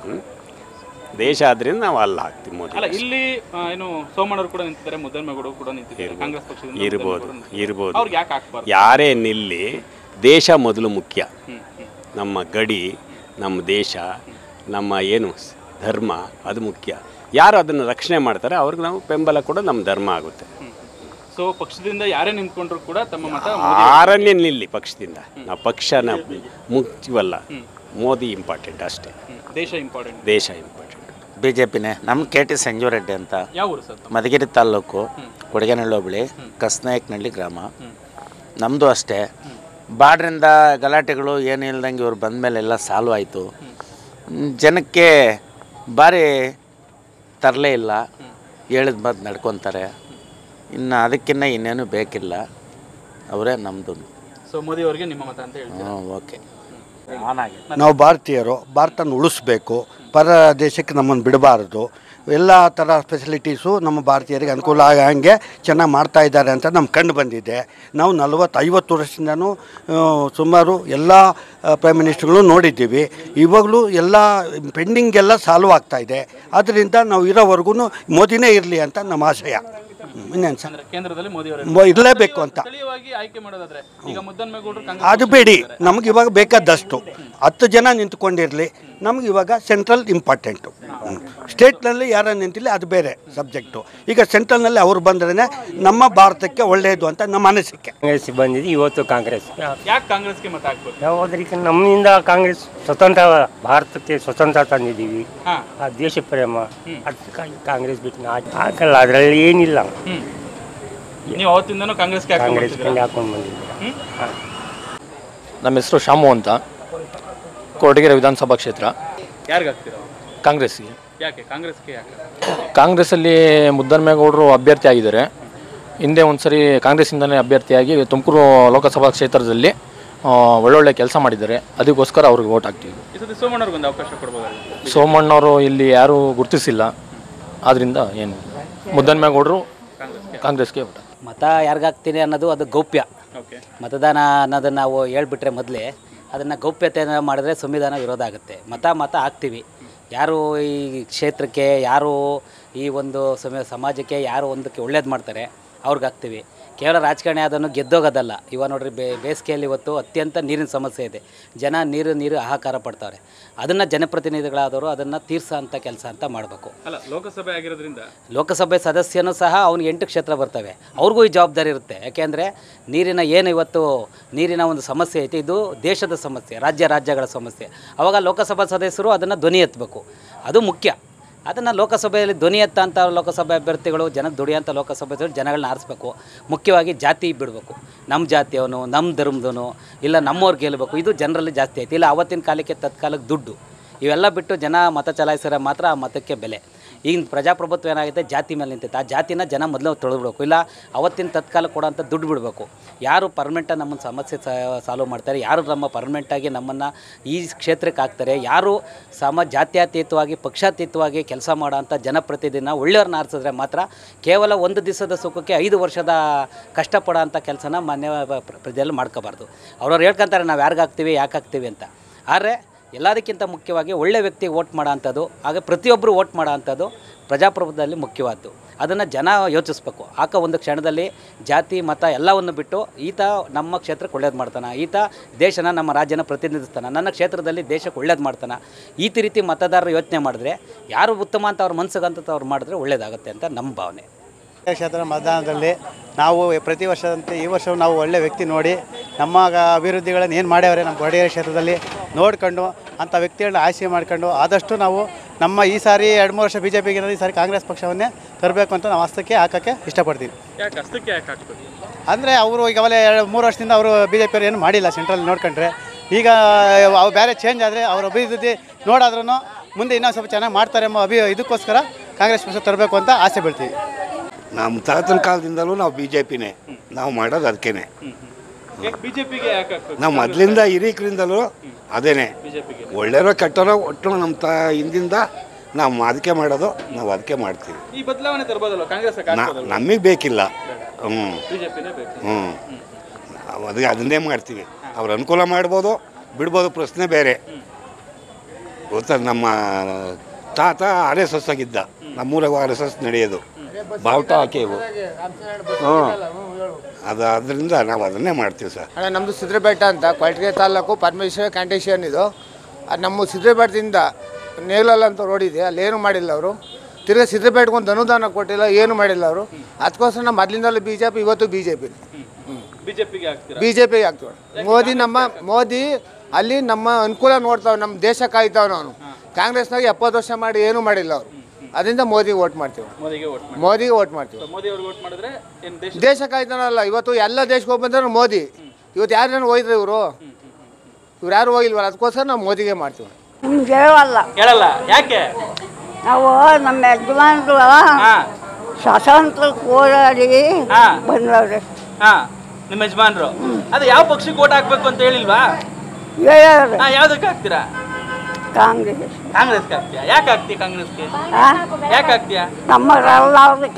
ದೇಶ ಆದ್ರಿಂದ ನಾವು ಅಲ್ಲಿ ಹಾಕ್ತೀವಿ ಮೋದಿ. ಅಲ್ಲ, ಇಲ್ಲಿ ಏನು ಸೋಮಣ್ಣವರು ಕೂಡ ನಿಂತಿದ್ದಾರೆ, ಮುದ್ದನ್ಮೇಗೌಡರು ಕೂಡ ನಿಂತಿದ್ದಾರೆ, ಕಾಂಗ್ರೆಸ್ ಪಕ್ಷದಿಂದ ಇರ್ಬೋದು ಇರ್ಬೋದು ಅವ್ರಿಗೆ ಯಾಕೆ ಹಾಕ್ಬಾರ್ದು? ಯಾರೇ ನಿಲ್ಲಿ, ದೇಶ ಮೊದಲು ಮುಖ್ಯ. ನಮ್ಮ ಗಡಿ, ನಮ್ಮ ದೇಶ, ನಮ್ಮ ಏನು ಧರ್ಮ ಅದು ಮುಖ್ಯ. ಯಾರು ಅದನ್ನು ರಕ್ಷಣೆ ಮಾಡ್ತಾರೆ ಅವ್ರಿಗೆ ನಾವು ಬೆಂಬಲ ಕೂಡ ನಮ್ಮ ಧರ್ಮ ಆಗುತ್ತೆ. ಸೊ ಪಕ್ಷದಿಂದ ಯಾರೇ ನಿಂತ್ಕೊಂಡ್ರು ಕೂಡ ತಮ್ಮ ಮತ ಯಾರನ್ನೇ ನಿಲ್ಲಿ ಪಕ್ಷದಿಂದ, ನಾವು ಪಕ್ಷನ ಮುಖ್ಯವಲ್ಲ, ಮೋದಿ ಇಂಪಾರ್ಟೆಂಟ್ ಅಷ್ಟೇ. ದೇಶ ಇಂಪಾರ್ಟೆಂಟ್. ದೇಶ ಇಂಪಾರ್ಟೆಂಟ್. B J ಪಿನೇ. ನಮ್ಮ ಕೆ ಟಿ ಸಂಜೀವರೆಡ್ಡಿ ಅಂತ, ಯಾವ ಊರು ಸರ್? ಮಧುಗಿರಿ ತಾಲ್ಲೂಕು, ಕೊಡಗೇನಹಳ್ಳಿ ಹೋಬಳಿ, ಕಸ್ನಾಯಕನಹಳ್ಳಿ ಗ್ರಾಮ. ನಮ್ಮದು ಅಷ್ಟೇ. ಬಾರ್ಡ್ರಿಂದ ಗಲಾಟೆಗಳು ಏನು ಇಲ್ದಂಗೆ ಇವ್ರು ಬಂದ ಮೇಲೆ ಎಲ್ಲ ಸಾಲ್ವ್ ಆಯಿತು. ಜನಕ್ಕೆ ಭಾರಿ ತರಲೇ ಇಲ್ಲ, ಹೇಳಿದ ಮಾತು ನಡ್ಕೊತಾರೆ. ಇನ್ನು ಅದಕ್ಕಿಂತ ಇನ್ನೇನು ಬೇಕಿಲ್ಲ, ಅವರೇ ನಮ್ಮದು. ಸೊ ಮೋದಿ ಅವರಿಗೆ ನಿಮ್ಮ ಮತ ಅಂತ ಹೇಳ್ತೀವಿ. ಹಾಂ, ಓಕೆ. ನಾವು ಭಾರತೀಯರು, ಭಾರತನ ಉಳಿಸ್ಬೇಕು, ಪರ ದೇಶಕ್ಕೆ ನಮ್ಮನ್ನು ಬಿಡಬಾರ್ದು. ಎಲ್ಲ ಥರ ಫೆಸಿಲಿಟೀಸು ನಮ್ಮ ಭಾರತೀಯರಿಗೆ ಅನುಕೂಲ ಆಗಂಗೆ ಚೆನ್ನಾಗಿ ಮಾಡ್ತಾ ಇದ್ದಾರೆ ಅಂತ ನಮ್ಗೆ ಕಂಡು ಬಂದಿದೆ. ನಾವು ನಲವತ್ತು ಐವತ್ತು ವರ್ಷದಿಂದನೂ ಸುಮಾರು ಎಲ್ಲ ಪ್ರೈಮ್ ಮಿನಿಸ್ಟರ್ಗಳು ನೋಡಿದ್ದೀವಿ. ಇವಾಗಲೂ ಎಲ್ಲ ಪೆಂಡಿಂಗ್ ಎಲ್ಲ ಸಾಲ್ವ್ ಆಗ್ತಾಯಿದೆ. ಆದ್ದರಿಂದ ನಾವು ಇರೋವರೆಗೂ ಮೋದಿನೇ ಇರಲಿ ಅಂತ ನಮ್ಮ ಆಶಯ. ಇನ್ನೇನು ಸರ್, ಕೇಂದ್ರದಲ್ಲಿ ಮೋದಿ ಅವರು ಇರಲೇಬೇಕು ಅಂತ ಆಯ್ಕೆ ಮಾಡೋದಾದ್ರೆ ಈಗ ಮುದ್ದನ್ಮೇಗೌಡರು ಅದು ಬೇಡಿ. ನಮ್ಗೆ ಇವಾಗ ಬೇಕಾದಷ್ಟು ಹತ್ತು ಜನ ನಿಂತ್ಕೊಂಡಿರಲಿ, ನಮ್ಗೆ ಇವಾಗ ಸೆಂಟ್ರಲ್ ಇಂಪಾರ್ಟೆಂಟು. ಸ್ಟೇಟ್ನಲ್ಲಿ ಯಾರು ನಿಂತಿಲ್ಲ ಅದು ಬೇರೆ ಸಬ್ಜೆಕ್ಟು. ಈಗ ಸೆಂಟ್ರಲ್ನಲ್ಲಿ ಅವ್ರು ಬಂದ್ರೇ ನಮ್ಮ ಭಾರತಕ್ಕೆ ಒಳ್ಳೆಯದು ಅಂತ ನಮ್ಮ ಅನಿಸಿಕೆ. ಕಾಂಗ್ರೆಸ್ ಬಂದಿದೆ, ಇವತ್ತು ಕಾಂಗ್ರೆಸ್. ಯಾಕೆ ಕಾಂಗ್ರೆಸ್ಗೆ ಮತ ಹಾಕ್ಬೇಕು? ಯಾವುದಕ್ಕೆ ನಮ್ಮಿಂದ ಕಾಂಗ್ರೆಸ್ ಸ್ವತಂತ್ರ, ಭಾರತಕ್ಕೆ ಸ್ವತಂತ್ರ ತಂದಿದ್ದೀವಿ, ಆ ದೇಶ ಪ್ರೇಮ, ಅದಕ್ಕಾಗಿ ಕಾಂಗ್ರೆಸ್ ಬಿಟ್ಟು ಹಾಕಲ್ಲ. ಅದರಲ್ಲಿ ಏನಿಲ್ಲ. ನೀವು ಅವತ್ತಿಂದನೂ ಕಾಂಗ್ರೆಸ್ಗೆ ಕಾಂಗ್ರೆಸ್ ಹಾಕೊಂಡು ಬಂದಿದ್ದೀವಿ. ನಮ್ಮ ಹೆಸರು ಶಾಮು ಅಂತ, ಕೊರಟಗೆರೆ ವಿಧಾನಸಭಾ ಕ್ಷೇತ್ರ. ಯಾರಿಗೆ ಹಾಕ್ತೀರಾ? ಕಾಂಗ್ರೆಸ್ಗೆ. ಯಾಕೆ ಕಾಂಗ್ರೆಸ್ಗೆ ಯಾಕೆ? ಕಾಂಗ್ರೆಸ್ಸಲ್ಲಿ ಮುದ್ದನ್ಮೇಗೌಡರು ಅಭ್ಯರ್ಥಿ ಆಗಿದ್ದಾರೆ. ಹಿಂದೆ ಒಂದು ಸರಿ ಕಾಂಗ್ರೆಸ್ಸಿಂದನೇ ಅಭ್ಯರ್ಥಿಯಾಗಿ ತುಮಕೂರು ಲೋಕಸಭಾ ಕ್ಷೇತ್ರದಲ್ಲಿ ಒಳ್ಳೊಳ್ಳೆ ಕೆಲಸ ಮಾಡಿದ್ದಾರೆ. ಅದಕ್ಕೋಸ್ಕರ ಅವ್ರಿಗೆ ವೋಟ್ ಹಾಕ್ತೀವಿ. ಈ ಸತಿ ಸೋಮಣ್ಣವ್ರಿಗೆ ಒಂದು ಅವಕಾಶ ಕೊಡ್ಬೋದಾಗಿತ್ತು. ಸೋಮಣ್ಣವರು ಇಲ್ಲಿ ಯಾರೂ ಗುರುತಿಸಿಲ್ಲ, ಆದ್ದರಿಂದ ಏನು ಮುದ್ದನ್ಮೇಗೌಡರು ಕಾಂಗ್ರೆಸ್ಗೆ ವೋಟ್. ಮತ ಯಾರಿಗಾಗ್ತೀನಿ ಅನ್ನೋದು ಅದು ಗೌಪ್ಯ. ಮತದಾನ ಅನ್ನೋದನ್ನು ನಾವು ಹೇಳ್ಬಿಟ್ರೆ ಮೊದಲೇ ಅದನ್ನು ಗೌಪ್ಯತೆಯನ್ನು ಮಾಡಿದ್ರೆ ಸಂವಿಧಾನ ವಿರೋಧ ಆಗುತ್ತೆ. ಮತ ಮತ ಹಾಕ್ತೀವಿ. ಯಾರು ಈ ಕ್ಷೇತ್ರಕ್ಕೆ, ಯಾರು ಈ ಒಂದು ಸಮಾಜಕ್ಕೆ ಯಾರು ಒಂದಕ್ಕೆ ಒಳ್ಳೇದು ಮಾಡ್ತಾರೆ ಅವ್ರಿಗೆ ಹಾಕ್ತೀವಿ. ಕೇವಲ ರಾಜಕಾರಣಿ ಅದನ್ನು ಗೆದ್ದೋಗೋದಲ್ಲ. ಇವಾಗ ನೋಡ್ರಿ ಬೇ ಬೇಸಿಗೆಯಲ್ಲಿ ಇವತ್ತು ಅತ್ಯಂತ ನೀರಿನ ಸಮಸ್ಯೆ ಇದೆ. ಜನ ನೀರು ನೀರು ಹಾಹಾಕಾರ ಪಡ್ತಾವ್ರೆ. ಅದನ್ನು ಜನಪ್ರತಿನಿಧಿಗಳಾದವರು ಅದನ್ನು ತೀರ್ಸೋ ಅಂಥ ಕೆಲಸ ಅಂತ ಮಾಡಬೇಕು. ಅಲ್ಲ, ಲೋಕಸಭೆ ಆಗಿರೋದ್ರಿಂದ ಲೋಕಸಭೆ ಸದಸ್ಯನೂ ಸಹ ಅವ್ನಿಗೆ ಎಂಟು ಕ್ಷೇತ್ರ ಬರ್ತವೆ, ಅವ್ರಿಗೂ ಈ ಜವಾಬ್ದಾರಿ ಇರುತ್ತೆ. ಯಾಕೆಂದರೆ ನೀರಿನ ಏನು ಇವತ್ತು ನೀರಿನ ಒಂದು ಸಮಸ್ಯೆ ಐತೆ, ಇದು ದೇಶದ ಸಮಸ್ಯೆ, ರಾಜ್ಯ ರಾಜ್ಯಗಳ ಸಮಸ್ಯೆ. ಆವಾಗ ಲೋಕಸಭಾ ಸದಸ್ಯರು ಅದನ್ನು ಧ್ವನಿ ಎತ್ತಬೇಕು, ಅದು ಮುಖ್ಯ. ಅದನ್ನು ಲೋಕಸಭೆಯಲ್ಲಿ ಧ್ವನಿ ಎತ್ತಂಥ ಲೋಕಸಭೆ ಅಭ್ಯರ್ಥಿಗಳು ಜನ ದುಡಿಯೋಂಥ ಲೋಕಸಭೆ ಜನಗಳನ್ನ ಆರಿಸ್ಬೇಕು. ಮುಖ್ಯವಾಗಿ ಜಾತಿ ಬಿಡಬೇಕು. ನಮ್ಮ ಜಾತಿಯವನು, ನಮ್ಮ ಧರ್ಮದವನು, ಇಲ್ಲ ನಮ್ಮವ್ರು ಗೆಲ್ಲಬೇಕು, ಇದು ಜನರಲ್ಲಿ ಜಾಸ್ತಿ ಐತಿ. ಇಲ್ಲ ಅವತ್ತಿನ ಕಾಲಕ್ಕೆ ತತ್ಕಾಲಕ್ಕೆ ದುಡ್ಡು ಇವೆಲ್ಲ ಬಿಟ್ಟು ಜನ ಮತ ಚಲಾಯಿಸಿದ್ರೆ ಮಾತ್ರ ಆ ಮತಕ್ಕೆ ಬೆಲೆ. ಈಗಿನ ಪ್ರಜಾಪ್ರಭುತ್ವ ಏನಾಗುತ್ತೆ, ಜಾತಿ ಮೇಲೆ ನಿಂತೈತೆ. ಆ ಜಾತಿನ ಜನ ಮೊದಲು ತೊಳೆದ್ಬಿಡ್ಬೇಕು. ಇಲ್ಲ ಅವತ್ತಿನ ತತ್ಕಾಲ ಕೊಡೋಂಥ ದುಡ್ಡು ಬಿಡಬೇಕು. ಯಾರು ಪರ್ಮನೆಂಟಾಗಿ ನಮ್ಮನ್ನು ಸಮಸ್ಯೆ ಸಾಲ್ವ್ ಮಾಡ್ತಾರೆ, ಯಾರು ನಮ್ಮ ಪರ್ಮನೆಂಟಾಗಿ ನಮ್ಮನ್ನು ಈ ಕ್ಷೇತ್ರಕ್ಕೆ ಹಾಕ್ತಾರೆ, ಯಾರು ಸಮ ಜಾತ್ಯತೀತವಾಗಿ ಪಕ್ಷಾತೀತವಾಗಿ ಕೆಲಸ ಮಾಡೋಂಥ ಜನಪ್ರತಿನಿಧಿನ ಒಳ್ಳೆಯವ್ರನ್ನ ಆರಿಸಿದ್ರೆ ಮಾತ್ರ ಕೇವಲ ಒಂದು ದಿವಸದ ಸುಖಕ್ಕೆ ಐದು ವರ್ಷದ ಕಷ್ಟಪಡೋ ಅಂಥ ಕೆಲಸನ ಮಾನ್ಯ ಪ್ರಜೆಯಲ್ಲಿ ಮಾಡ್ಕೋಬಾರ್ದು. ಅವ್ರವ್ರು ಹೇಳ್ಕೊಂತಾರೆ ನಾವು ಯಾರಿಗೆ ಹಾಕ್ತೀವಿ, ಯಾಕೆ ಹಾಕ್ತೀವಿ ಅಂತ. ಆದರೆ ಎಲ್ಲದಕ್ಕಿಂತ ಮುಖ್ಯವಾಗಿ ಒಳ್ಳೆ ವ್ಯಕ್ತಿಗೆ ವೋಟ್ ಮಾಡೋ ಅಂಥದ್ದು, ಹಾಗೆ ಪ್ರತಿಯೊಬ್ಬರು ವೋಟ್ ಮಾಡೋ ಅಂಥದ್ದು ಪ್ರಜಾಪ್ರಭುತ್ವದಲ್ಲಿ ಮುಖ್ಯವಾದ್ದು. ಅದನ್ನು ಜನ ಯೋಚಿಸ್ಬೇಕು. ಆಕ ಒಂದು ಕ್ಷಣದಲ್ಲಿ ಜಾತಿ ಮತ ಎಲ್ಲವನ್ನು ಬಿಟ್ಟು ಈತ ನಮ್ಮ ಕ್ಷೇತ್ರಕ್ಕೆ ಒಳ್ಳೇದು ಮಾಡ್ತಾನೆ, ಈತ ದೇಶನ ನಮ್ಮ ರಾಜ್ಯನ ಪ್ರತಿನಿಧಿಸ್ತಾನೆ, ನನ್ನ ಕ್ಷೇತ್ರದಲ್ಲಿ ದೇಶಕ್ಕೆ ಒಳ್ಳೇದು ಮಾಡ್ತಾನೆ, ಈ ರೀತಿ ಮತದಾರರು ಯೋಚನೆ ಮಾಡಿದ್ರೆ ಯಾರು ಉತ್ತಮ ಅಂತ ಅವ್ರ ಮನಸ್ಸಿಗಂತ ಅವ್ರು ಮಾಡಿದ್ರೆ ಒಳ್ಳೇದಾಗುತ್ತೆ ಅಂತ ನಮ್ಮ ಭಾವನೆ. ಕ್ಷೇತ್ರ ಮತದಾನದಲ್ಲಿ ನಾವು ಪ್ರತಿ ವರ್ಷದಂತೆ ಈ ವರ್ಷವೂ ನಾವು ಒಳ್ಳೆ ವ್ಯಕ್ತಿ ನೋಡಿ ನಮ್ಮ ಅಭಿವೃದ್ಧಿಗಳನ್ನು ಏನು ಮಾಡ್ಯಾವ್ರೆ ನಮ್ಮ ಕೊರಟಗೆರೆ ಕ್ಷೇತ್ರದಲ್ಲಿ ನೋಡ್ಕೊಂಡು ಅಂಥ ವ್ಯಕ್ತಿಗಳನ್ನ ಆಯ್ಕೆ ಮಾಡ್ಕೊಂಡು ಆದಷ್ಟು ನಾವು ನಮ್ಮ ಈ ಸಾರಿ ಎರಡು ಮೂರು ವರ್ಷ ಬಿ ಜೆ ಪಿಗೆ ಈ ಸಾರಿ ಕಾಂಗ್ರೆಸ್ ಪಕ್ಷವನ್ನೇ ತರಬೇಕು ಅಂತ ನಾವು ಹಸ್ತಕ್ಕೆ ಹಾಕೋಕ್ಕೆ ಇಷ್ಟಪಡ್ತೀವಿ. ಯಾಕೆ ಹಸ್ತಕ್ಕೆ ಯಾಕೆ ಹಾಕ್ಬೇಕು ಅಂದರೆ ಅವರು ಈಗ ಅವಲೇ ಎರಡು ಮೂರು ವರ್ಷದಿಂದ ಅವರು ಬಿ ಜೆ ಪಿಯವರು ಏನು ಮಾಡಿಲ್ಲ ಸೆಂಟ್ರಲ್ಲಿ ನೋಡ್ಕೊಂಡ್ರೆ. ಈಗ ಅವು ಬೇರೆ ಚೇಂಜ್ ಆದರೆ ಅವ್ರ ಅಭಿವೃದ್ಧಿ ನೋಡಾದ್ರೂ ಮುಂದೆ ಇನ್ನೂ ಸ್ವಲ್ಪ ಚೆನ್ನಾಗಿ ಮಾಡ್ತಾರೆ ಎಂಬ ಅಭಿ ಇದಕ್ಕೋಸ್ಕರ ಕಾಂಗ್ರೆಸ್ ಪಕ್ಷ ತರಬೇಕು ಅಂತ ಆಸೆ ಬೀಳ್ತೀವಿ. ನಮ್ಮ ತಾತನ ಕಾಲದಿಂದಲೂ ನಾವು ಬಿ ಜೆ ಪಿನೇ ನಾವು ಮಾಡೋದು ಅದಕ್ಕೇನೆ. ಬಿಜೆಪಿಗೆ ನಾವು ಮೊದಲಿಂದ ಹಿರೀಕರಿಂದಲೂ ಅದೇನೆ. ಒಳ್ಳೆಯರೋ ಕೆಟ್ಟರೋ ಒಟ್ಟು ನಮ್ಮ ತ ಹಿಂದಿಂದ ನಾವು ಅದಕ್ಕೆ ಮಾಡೋದು, ನಾವು ಅದಕ್ಕೆ ಮಾಡ್ತೀವಿ. ಈ ಬದಲಾವಣೆ ತರಬಹುದಲ್ಲ ಕಾಂಗ್ರೆಸ್? ನಮಗೆ ಬೇಕಿಲ್ಲ. ಹ್ಞೂ ಬಿಜೆಪಿನೇ ಬೇಕು. ಹ್ಞೂ ಅದಕ್ಕೆ ಅದನ್ನೇ ಮಾಡ್ತೀವಿ. ಅವ್ರು ಅನುಕೂಲ ಮಾಡ್ಬೋದು ಬಿಡ್ಬೋದು, ಪ್ರಶ್ನೆ ಬೇರೆ. ಗೊತ್ತಾ, ನಮ್ಮ ತಾತ ಆರ್ ಎಸ್ ಎಸ್ ಆಗಿದ್ದ, ನಮ್ಮೂರಾಗ ಆರ್ ಎಸ್ ಎಸ್ ನಡೆಯೋದು ಬಾವುಟ ಹಾಕಿವು. ಹ್ಞೂ ಅದು ಅದರಿಂದ ನಾವು ಅದನ್ನೇ ಮಾಡ್ತೀವಿ ಸರ್. ಅಣ್ಣ ನಮ್ಮದು ಸಿದ್ರಬೇಟ ಅಂತ ಕೊರಟಗೆರೆ ತಾಲೂಕು ಪರಮೇಶ್ವರ ಕ್ಯಾಂಟೇಷನ್ ಇದು. ಅದು ನಮ್ಮ ಸಿದ್ರಬೇಟದಿಂದ ನೇಗ್ಲಲ್ಲ ಅಂತ ರೋಡ್ ಇದೆ, ಅಲ್ಲೇನು ಮಾಡಿಲ್ಲ ಅವರು. ತಿರ್ಗಿ ಸಿದ್ರಬೇಟ್ಗೆ ಒಂದು ಅನುದಾನ ಕೊಟ್ಟಿಲ್ಲ, ಏನು ಮಾಡಿಲ್ಲ ಅವರು. ಅದಕ್ಕೋಸ್ಕರ ನಮ್ಮ ಮೊದಲಿಂದಲೂ ಬಿ ಜೆ ಪಿ, ಇವತ್ತು ಬಿ ಜೆ ಪಿ ಬಿಜೆಪಿಗೆ ಆಗ್ತೀರಾ? ಬಿ ಜೆ ಪಿಗೆ ಆಗ್ತೀವಿ. ಮೋದಿ ನಮ್ಮ ಮೋದಿ ಅಲ್ಲಿ ನಮ್ಮ ಅನುಕೂಲ ನೋಡ್ತಾವೆ, ನಮ್ಮ ದೇಶ ಕಾಯ್ತಾವೆ. ನಾವು ಕಾಂಗ್ರೆಸ್ನಾಗ ಎಪ್ಪತ್ತು ವರ್ಷ ಮಾಡಿ ಏನೂ ಮಾಡಿಲ್ಲ ಅವರು. ಅದರಿಂದ ಮೋದಿಗೆ ವೋಟ್ ಮಾಡ್ತೀವಿ. ಮೋದಿಗೆ ವೋಟ್ ಮಾಡ್ತೀವಿ. ದೇಶ ಕಾಯ್ತಾನಲ್ಲ, ಇವತ್ತು ಎಲ್ಲ ದೇಶಕ್ಕೆ ಹೋಗಿ ಬಂದ್ರೆ ಮೋದಿ. ಇವತ್ತು ಯಾರು ಹೋಗಿದ್ರು ಇವರು ಇವ್ರು ಯಾರು ಹೋಗಿಲ್ವಲ್ಲ, ಅದಕ್ಕೋಸ್ಕರ ನಾವು ಮೋದಿಗೆ ಮಾಡ್ತೀವಿ. ನಿಮ್ಗೆ ಹೇಳಲ್ಲ ಹೇಳಲ್ಲ ಯಾಕೆ? ನಾವು ನಮ್ಮ ಯಜಮಾನ್ರು ಸ್ವಾತಂತ್ರ್ಯಕ್ಕೆ ಹೋರಾಡಿ ಬಂದವ್ರೆ. ಹಾ, ನಿಮ್ಮ ಯಜಮಾನ್ರು ಅದು ಯಾವ ಪಕ್ಷಕ್ಕೆ ಓಟ್ ಹಾಕ್ಬೇಕು ಅಂತ ಹೇಳಿಲ್ವಾ? ಹೇಳವ್ರೆ. ಯಾವ್ದಕ್ಕೆ ಹಾಕ್ತೀರಾ? ಕಾಂಗ್ರೆಸ್. ಕಾಂಗ್ರೆಸ್ಗೆ ಹಾಕ್ತೀಯಾ? ಯಾಕೆ ಹಾಕ್ತೀಯ ಕಾಂಗ್ರೆಸ್ಗೆ? ಯಾಕೆ ಹಾಕ್ತೀಯಾ? ನಮ್ಮರೆಲ್ಲ